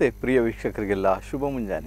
ನಮಸ್ತೆ ಪ್ರಿಯ ವೀಕ್ಷಕರಿಗೆಲ್ಲ ಶುಭ ಮುಂಜಾನೆ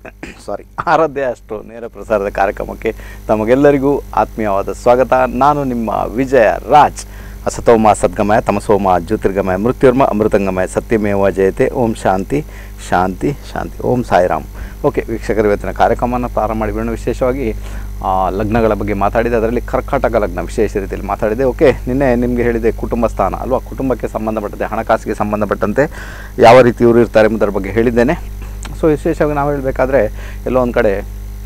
ಆರಾಧ್ಯ ಅಷ್ಟು ನೇರ ಪ್ರಸಾರದ ಕಾರ್ಯಕ್ರಮಕ್ಕೆ ತಮಗೆಲ್ಲರಿಗೂ ಆತ್ಮೀಯವಾದ ಸ್ವಾಗತ. ನಾನು ನಿಮ್ಮ ವಿಜಯ ರಾಜ್. ಅಸತೋಮ ಸದ್ಗಮಯ ತಮಸೋಮ ಜ್ಯೋತಿರ್ಗಮಯ ಮೃತ್ಯುರ್ಮ ಅಮೃತಂಗಮಯ ಸತ್ಯಮೇವ ಜಯತೆ. ಓಂ ಶಾಂತಿ ಶಾಂತಿ ಶಾಂತಿ. ಓಂ ಸಾಯಿರಾಮ್. ಓಕೆ ವೀಕ್ಷಕರು, ಇವತ್ತಿನ ಕಾರ್ಯಕ್ರಮವನ್ನು ಪ್ರಾರಂಭ ಮಾಡಿಬಿಡೋಣ. ವಿಶೇಷವಾಗಿ ಲಗ್ನಗಳ ಬಗ್ಗೆ ಮಾತಾಡಿದೆ, ಅದರಲ್ಲಿ ಕರ್ಕಾಟಕ ಲಗ್ನ ವಿಶೇಷ ರೀತಿಯಲ್ಲಿ ಮಾತಾಡಿದೆ. ಓಕೆ, ನಿನ್ನೆ ನಿಮಗೆ ಹೇಳಿದೆ ಕುಟುಂಬ ಸ್ಥಾನ ಅಲ್ವಾ, ಕುಟುಂಬಕ್ಕೆ ಸಂಬಂಧಪಟ್ಟಂತೆ ಹಣಕಾಸಿಗೆ ಸಂಬಂಧಪಟ್ಟಂತೆ ಯಾವ ರೀತಿ ಇವರು ಇರ್ತಾರೆ ಎಂಬುದರ ಬಗ್ಗೆ ಹೇಳಿದ್ದೇನೆ. ಸೊ ವಿಶೇಷವಾಗಿ ನಾವು ಹೇಳಬೇಕಾದ್ರೆ ಎಲ್ಲೋ ಒಂದು ಕಡೆ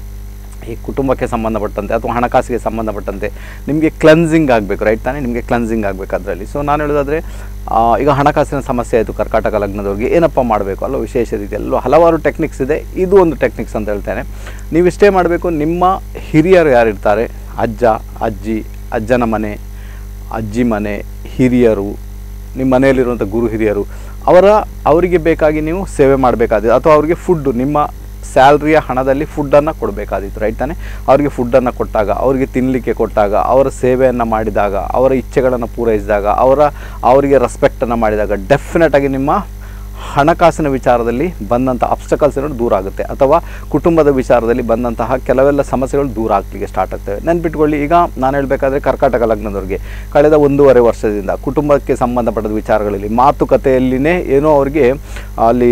ಈ ಕುಟುಂಬಕ್ಕೆ ಸಂಬಂಧಪಟ್ಟಂತೆ ಅಥವಾ ಹಣಕಾಸಿಗೆ ಸಂಬಂಧಪಟ್ಟಂತೆ ನಿಮಗೆ ಕ್ಲೆನ್ಸಿಂಗ್ ಆಗಬೇಕು, ರೈಟ್ ತಾನೇ? ನಿಮಗೆ ಕ್ಲೆನ್ಸಿಂಗ್ ಆಗಬೇಕು ಅದರಲ್ಲಿ. ಸೊ ನಾನು ಹೇಳೋದಾದರೆ ಈಗ ಹಣಕಾಸಿನ ಸಮಸ್ಯೆ ಆಯಿತು ಕರ್ಕಾಟಕ ಲಗ್ನದವ್ರಿಗೆ, ಏನಪ್ಪ ಮಾಡಬೇಕು ಅಲ್ಲೋ ವಿಶೇಷ ರೀತಿಯಲ್ಲೂ ಹಲವಾರು ಟೆಕ್ನಿಕ್ಸ್ ಇದೆ. ಇದು ಒಂದು ಟೆಕ್ನಿಕ್ಸ್ ಅಂತ ಹೇಳ್ತೇನೆ. ನೀವಿಷ್ಟೇ ಮಾಡಬೇಕು, ನಿಮ್ಮ ಹಿರಿಯರು ಯಾರಿರ್ತಾರೆ, ಅಜ್ಜ ಅಜ್ಜಿ, ಅಜ್ಜನ ಮನೆ, ಅಜ್ಜಿ ಮನೆ, ಹಿರಿಯರು, ನಿಮ್ಮ ಮನೆಯಲ್ಲಿರುವಂಥ ಗುರು ಹಿರಿಯರು, ಅವರಿಗೆ ಬೇಕಾಗಿ ನೀವು ಸೇವೆ ಮಾಡಬೇಕಾದಿತ್ತು ಅಥವಾ ಅವರಿಗೆ ಫುಡ್ಡು, ನಿಮ್ಮ ಸ್ಯಾಲ್ರಿಯ ಹಣದಲ್ಲಿ ಫುಡ್ಡನ್ನು ಕೊಡಬೇಕಾದಿತ್ತು, ರೈಟ್ ತಾನೆ? ಅವರಿಗೆ ಫುಡ್ಡನ್ನು ಕೊಟ್ಟಾಗ, ಅವರಿಗೆ ತಿನ್ನಲಿಕ್ಕೆ ಕೊಟ್ಟಾಗ, ಅವರ ಸೇವೆಯನ್ನು ಮಾಡಿದಾಗ, ಅವರ ಇಚ್ಛೆಗಳನ್ನು ಪೂರೈಸಿದಾಗ, ಅವರಿಗೆ ರೆಸ್ಪೆಕ್ಟನ್ನು ಮಾಡಿದಾಗ ಡೆಫಿನೆಟಾಗಿ ನಿಮ್ಮ ಹಣಕಾಸಿನ ವಿಚಾರದಲ್ಲಿ ಬಂದಂಥ ಅಬ್ಸ್ಟಕಲ್ಸ್ ಏನೋ ದೂರ ಆಗುತ್ತೆ, ಅಥವಾ ಕುಟುಂಬದ ವಿಚಾರದಲ್ಲಿ ಬಂದಂತಹ ಕೆಲವೆಲ್ಲ ಸಮಸ್ಯೆಗಳು ದೂರ ಆಗಲಿಕ್ಕೆ ಸ್ಟಾರ್ಟ್ ಆಗ್ತವೆ. ನೆನ್ಪಿಟ್ಕೊಳ್ಳಿ, ಈಗ ನಾನು ಹೇಳಬೇಕಾದ್ರೆ ಕರ್ಕಾಟಕ ಲಗ್ನದವ್ರಿಗೆ ಕಳೆದ 1.5 ವರ್ಷದಿಂದ ಕುಟುಂಬಕ್ಕೆ ಸಂಬಂಧಪಟ್ಟ ವಿಚಾರಗಳಲ್ಲಿ ಮಾತುಕತೆಯಲ್ಲಿನೇ ಏನೋ ಅವರಿಗೆ ಅಲ್ಲಿ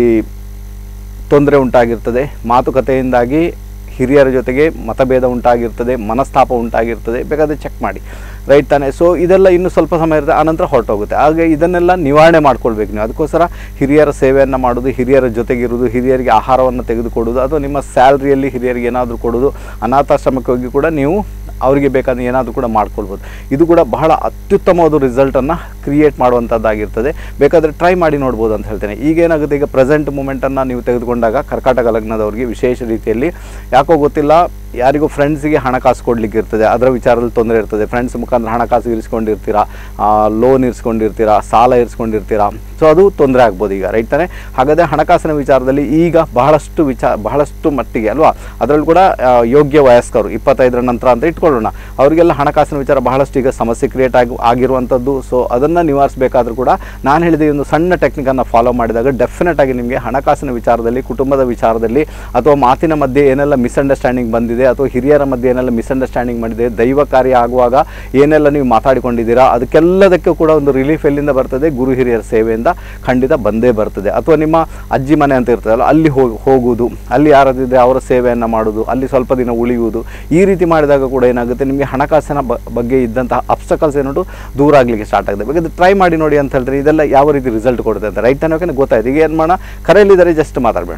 ತೊಂದರೆ ಉಂಟಾಗಿರ್ತದೆ. ಮಾತುಕತೆಯಿಂದಾಗಿ ಹಿರಿಯರ ಜೊತೆಗೆ ಮತಭೇದ ಉಂಟಾಗಿರ್ತದೆ, ಮನಸ್ತಾಪ ಉಂಟಾಗಿರ್ತದೆ. ಬೇಕಾದರೆ ಚೆಕ್ ಮಾಡಿ, ರೈಟ್ ತಾನೆ? ಸೊ ಇದೆಲ್ಲ ಇನ್ನೂ ಸ್ವಲ್ಪ ಸಮಯ ಇರುತ್ತೆ, ಆನಂತರ ಹೊರಟೋಗುತ್ತೆ. ಹಾಗೆ ಇದನ್ನೆಲ್ಲ ನಿವಾರಣೆ ಮಾಡ್ಕೊಳ್ಬೇಕು ನೀವು. ಅದಕ್ಕೋಸ್ಕರ ಹಿರಿಯರ ಸೇವೆಯನ್ನು ಮಾಡೋದು, ಹಿರಿಯರ ಜೊತೆಗಿರೋದು, ಹಿರಿಯರಿಗೆ ಆಹಾರವನ್ನು ತೆಗೆದುಕೊಡೋದು, ಅಥವಾ ನಿಮ್ಮ ಸ್ಯಾಲ್ರಿಯಲ್ಲಿ ಹಿರಿಯರಿಗೆ ಏನಾದರೂ ಕೊಡೋದು, ಅನಾಥಾಶ್ರಮಕ್ಕೆ ಹೋಗಿ ಕೂಡ ನೀವು ಅವರಿಗೆ ಬೇಕಾದ್ರೆ ಏನಾದರೂ ಕೂಡ ಮಾಡ್ಕೊಳ್ಬೋದು. ಇದು ಕೂಡ ಬಹಳ ಅತ್ಯುತ್ತಮವಾದ ರಿಸಲ್ಟನ್ನು ಕ್ರಿಯೇಟ್ ಮಾಡುವಂಥದ್ದಾಗಿರ್ತದೆ. ಬೇಕಾದರೆ ಟ್ರೈ ಮಾಡಿ ನೋಡ್ಬೋದು ಅಂತ ಹೇಳ್ತೇನೆ. ಈಗೇನಾಗುತ್ತೆ, ಈಗ ಪ್ರೆಸೆಂಟ್ ಮೂಮೆಂಟನ್ನು ನೀವು ತೆಗೆದುಕೊಂಡಾಗ ಕರ್ಕಾಟಕ ಲಗ್ನದವ್ರಿಗೆ ವಿಶೇಷ ರೀತಿಯಲ್ಲಿ ಯಾಕೋ ಗೊತ್ತಿಲ್ಲ, ಯಾರಿಗೂ ಫ್ರೆಂಡ್ಸಿಗೆ ಹಣಕಾಸು ಕೊಡಲಿಕ್ಕೆ ಇರ್ತದೆ, ಅದರ ವಿಚಾರದಲ್ಲಿ ತೊಂದರೆ ಇರ್ತದೆ. ಫ್ರೆಂಡ್ಸ್ ಮುಖಾಂತರ ಹಣಕಾಸು ಇರಿಸ್ಕೊಂಡಿರ್ತೀರಾ, ಲೋನ್ ಇರಿಸ್ಕೊಂಡಿರ್ತೀರಾ, ಸಾಲ ಇರಿಸ್ಕೊಂಡಿರ್ತೀರಾ. ಸೊ ಅದು ತೊಂದರೆ ಆಗ್ಬೋದು ಈಗ, ರೈಟ್ ತಾನೆ? ಹಾಗಾದರೆ ಹಣಕಾಸಿನ ವಿಚಾರದಲ್ಲಿ ಈಗ ಬಹಳಷ್ಟು ಮಟ್ಟಿಗೆ ಅಲ್ವಾ, ಅದರಲ್ಲೂ ಕೂಡ ಯೋಗ್ಯ ವಯಸ್ಕರು 25ರ ನಂತರ ಅಂತ ಇಟ್ಕೊಳ್ಳೋಣ, ಅವರಿಗೆಲ್ಲ ಹಣಕಾಸಿನ ವಿಚಾರ ಬಹಳಷ್ಟು ಈಗ ಸಮಸ್ಯೆ ಕ್ರಿಯೇಟ್ ಆಗಿರುವಂಥದ್ದು. ಸೊ ಅದನ್ನು ನಿವಾರಿಸಬೇಕಾದ್ರೂ ಕೂಡ ನಾನು ಹೇಳಿದ ಒಂದು ಸಣ್ಣ ಟೆಕ್ನಿಕನ್ನು ಫಾಲೋ ಮಾಡಿದಾಗ ಡೆಫಿನೆಟಾಗಿ ನಿಮಗೆ ಹಣಕಾಸಿನ ವಿಚಾರದಲ್ಲಿ, ಕುಟುಂಬದ ವಿಚಾರದಲ್ಲಿ, ಅಥವಾ ಮಾತಿನ ಮಧ್ಯೆ ಏನೆಲ್ಲ ಮಿಸ್ಅಂಡರ್ಸ್ಟ್ಯಾಂಡಿಂಗ್ ಬಂದಿದೆ, ಅಥವಾ ಹಿರಿಯರ ಮಧ್ಯೆ ಏನೆಲ್ಲ ಮಿಸ್ಅಂಡರ್ಸ್ಟ್ಯಾಂಡಿಂಗ್ ಮಾಡಿದೆ, ದೈವ ಕಾರ್ಯ ಆಗುವಾಗ ಏನೆಲ್ಲ ನೀವು ಮಾತಾಡಿಕೊಂಡಿದ್ದೀರಾ, ಅದಕ್ಕೆಲ್ಲದಕ್ಕೂ ಕೂಡ ಒಂದು ರಿಲೀಫ್ ಎಲ್ಲಿಂದ ಬರ್ತದೆ? ಗುರು ಹಿರಿಯರ ಸೇವೆಯಿಂದ ಖಂಡಿತ ಬಂದೇ ಬರ್ತದೆ. ಅಥವಾ ನಿಮ್ಮ ಅಜ್ಜಿ ಮನೆ ಅಂತ ಇರ್ತದಲ್ಲ, ಅಲ್ಲಿ ಹೋಗುವುದು, ಅಲ್ಲಿ ಯಾರಾದಿದ್ದರೆ ಅವರ ಸೇವೆಯನ್ನು ಮಾಡೋದು, ಅಲ್ಲಿ ಸ್ವಲ್ಪ ದಿನ ಉಳಿಯುವುದು. ಈ ರೀತಿ ಮಾಡಿದಾಗ ಕೂಡ ಏನಾಗುತ್ತೆ, ನಿಮಗೆ ಹಣಕಾಸಿನ ಬಗ್ಗೆ ಇದ್ದಂತಹ ಅಬ್ಸ್ಟಕಲ್ಸ್ ಏನೋ ದೂರ ಆಗಲಿಕ್ಕೆ ಸ್ಟಾರ್ಟ್ ಆಗಿದೆ. ಬೇಕಾದ್ರೆ ಟ್ರೈ ಮಾಡಿ ನೋಡಿ ಅಂತ ಹೇಳ್ತಾರೆ. ಇದೆಲ್ಲ ಯಾವ ರೀತಿ ರಿಸಲ್ಟ್ ಕೊಡುತ್ತೆ ಅಂತ, ರೈಟ್ ಅನ್ನೋಕೆ ಗೊತ್ತಾಯ್ತು. ಈಗ ಏನು ಮಾಡೋಣ, ಕರೆಯಲ್ಲಿದ್ದಾರೆ, ಜಸ್ಟ್ ಮಾತಾಡಬೇಡ.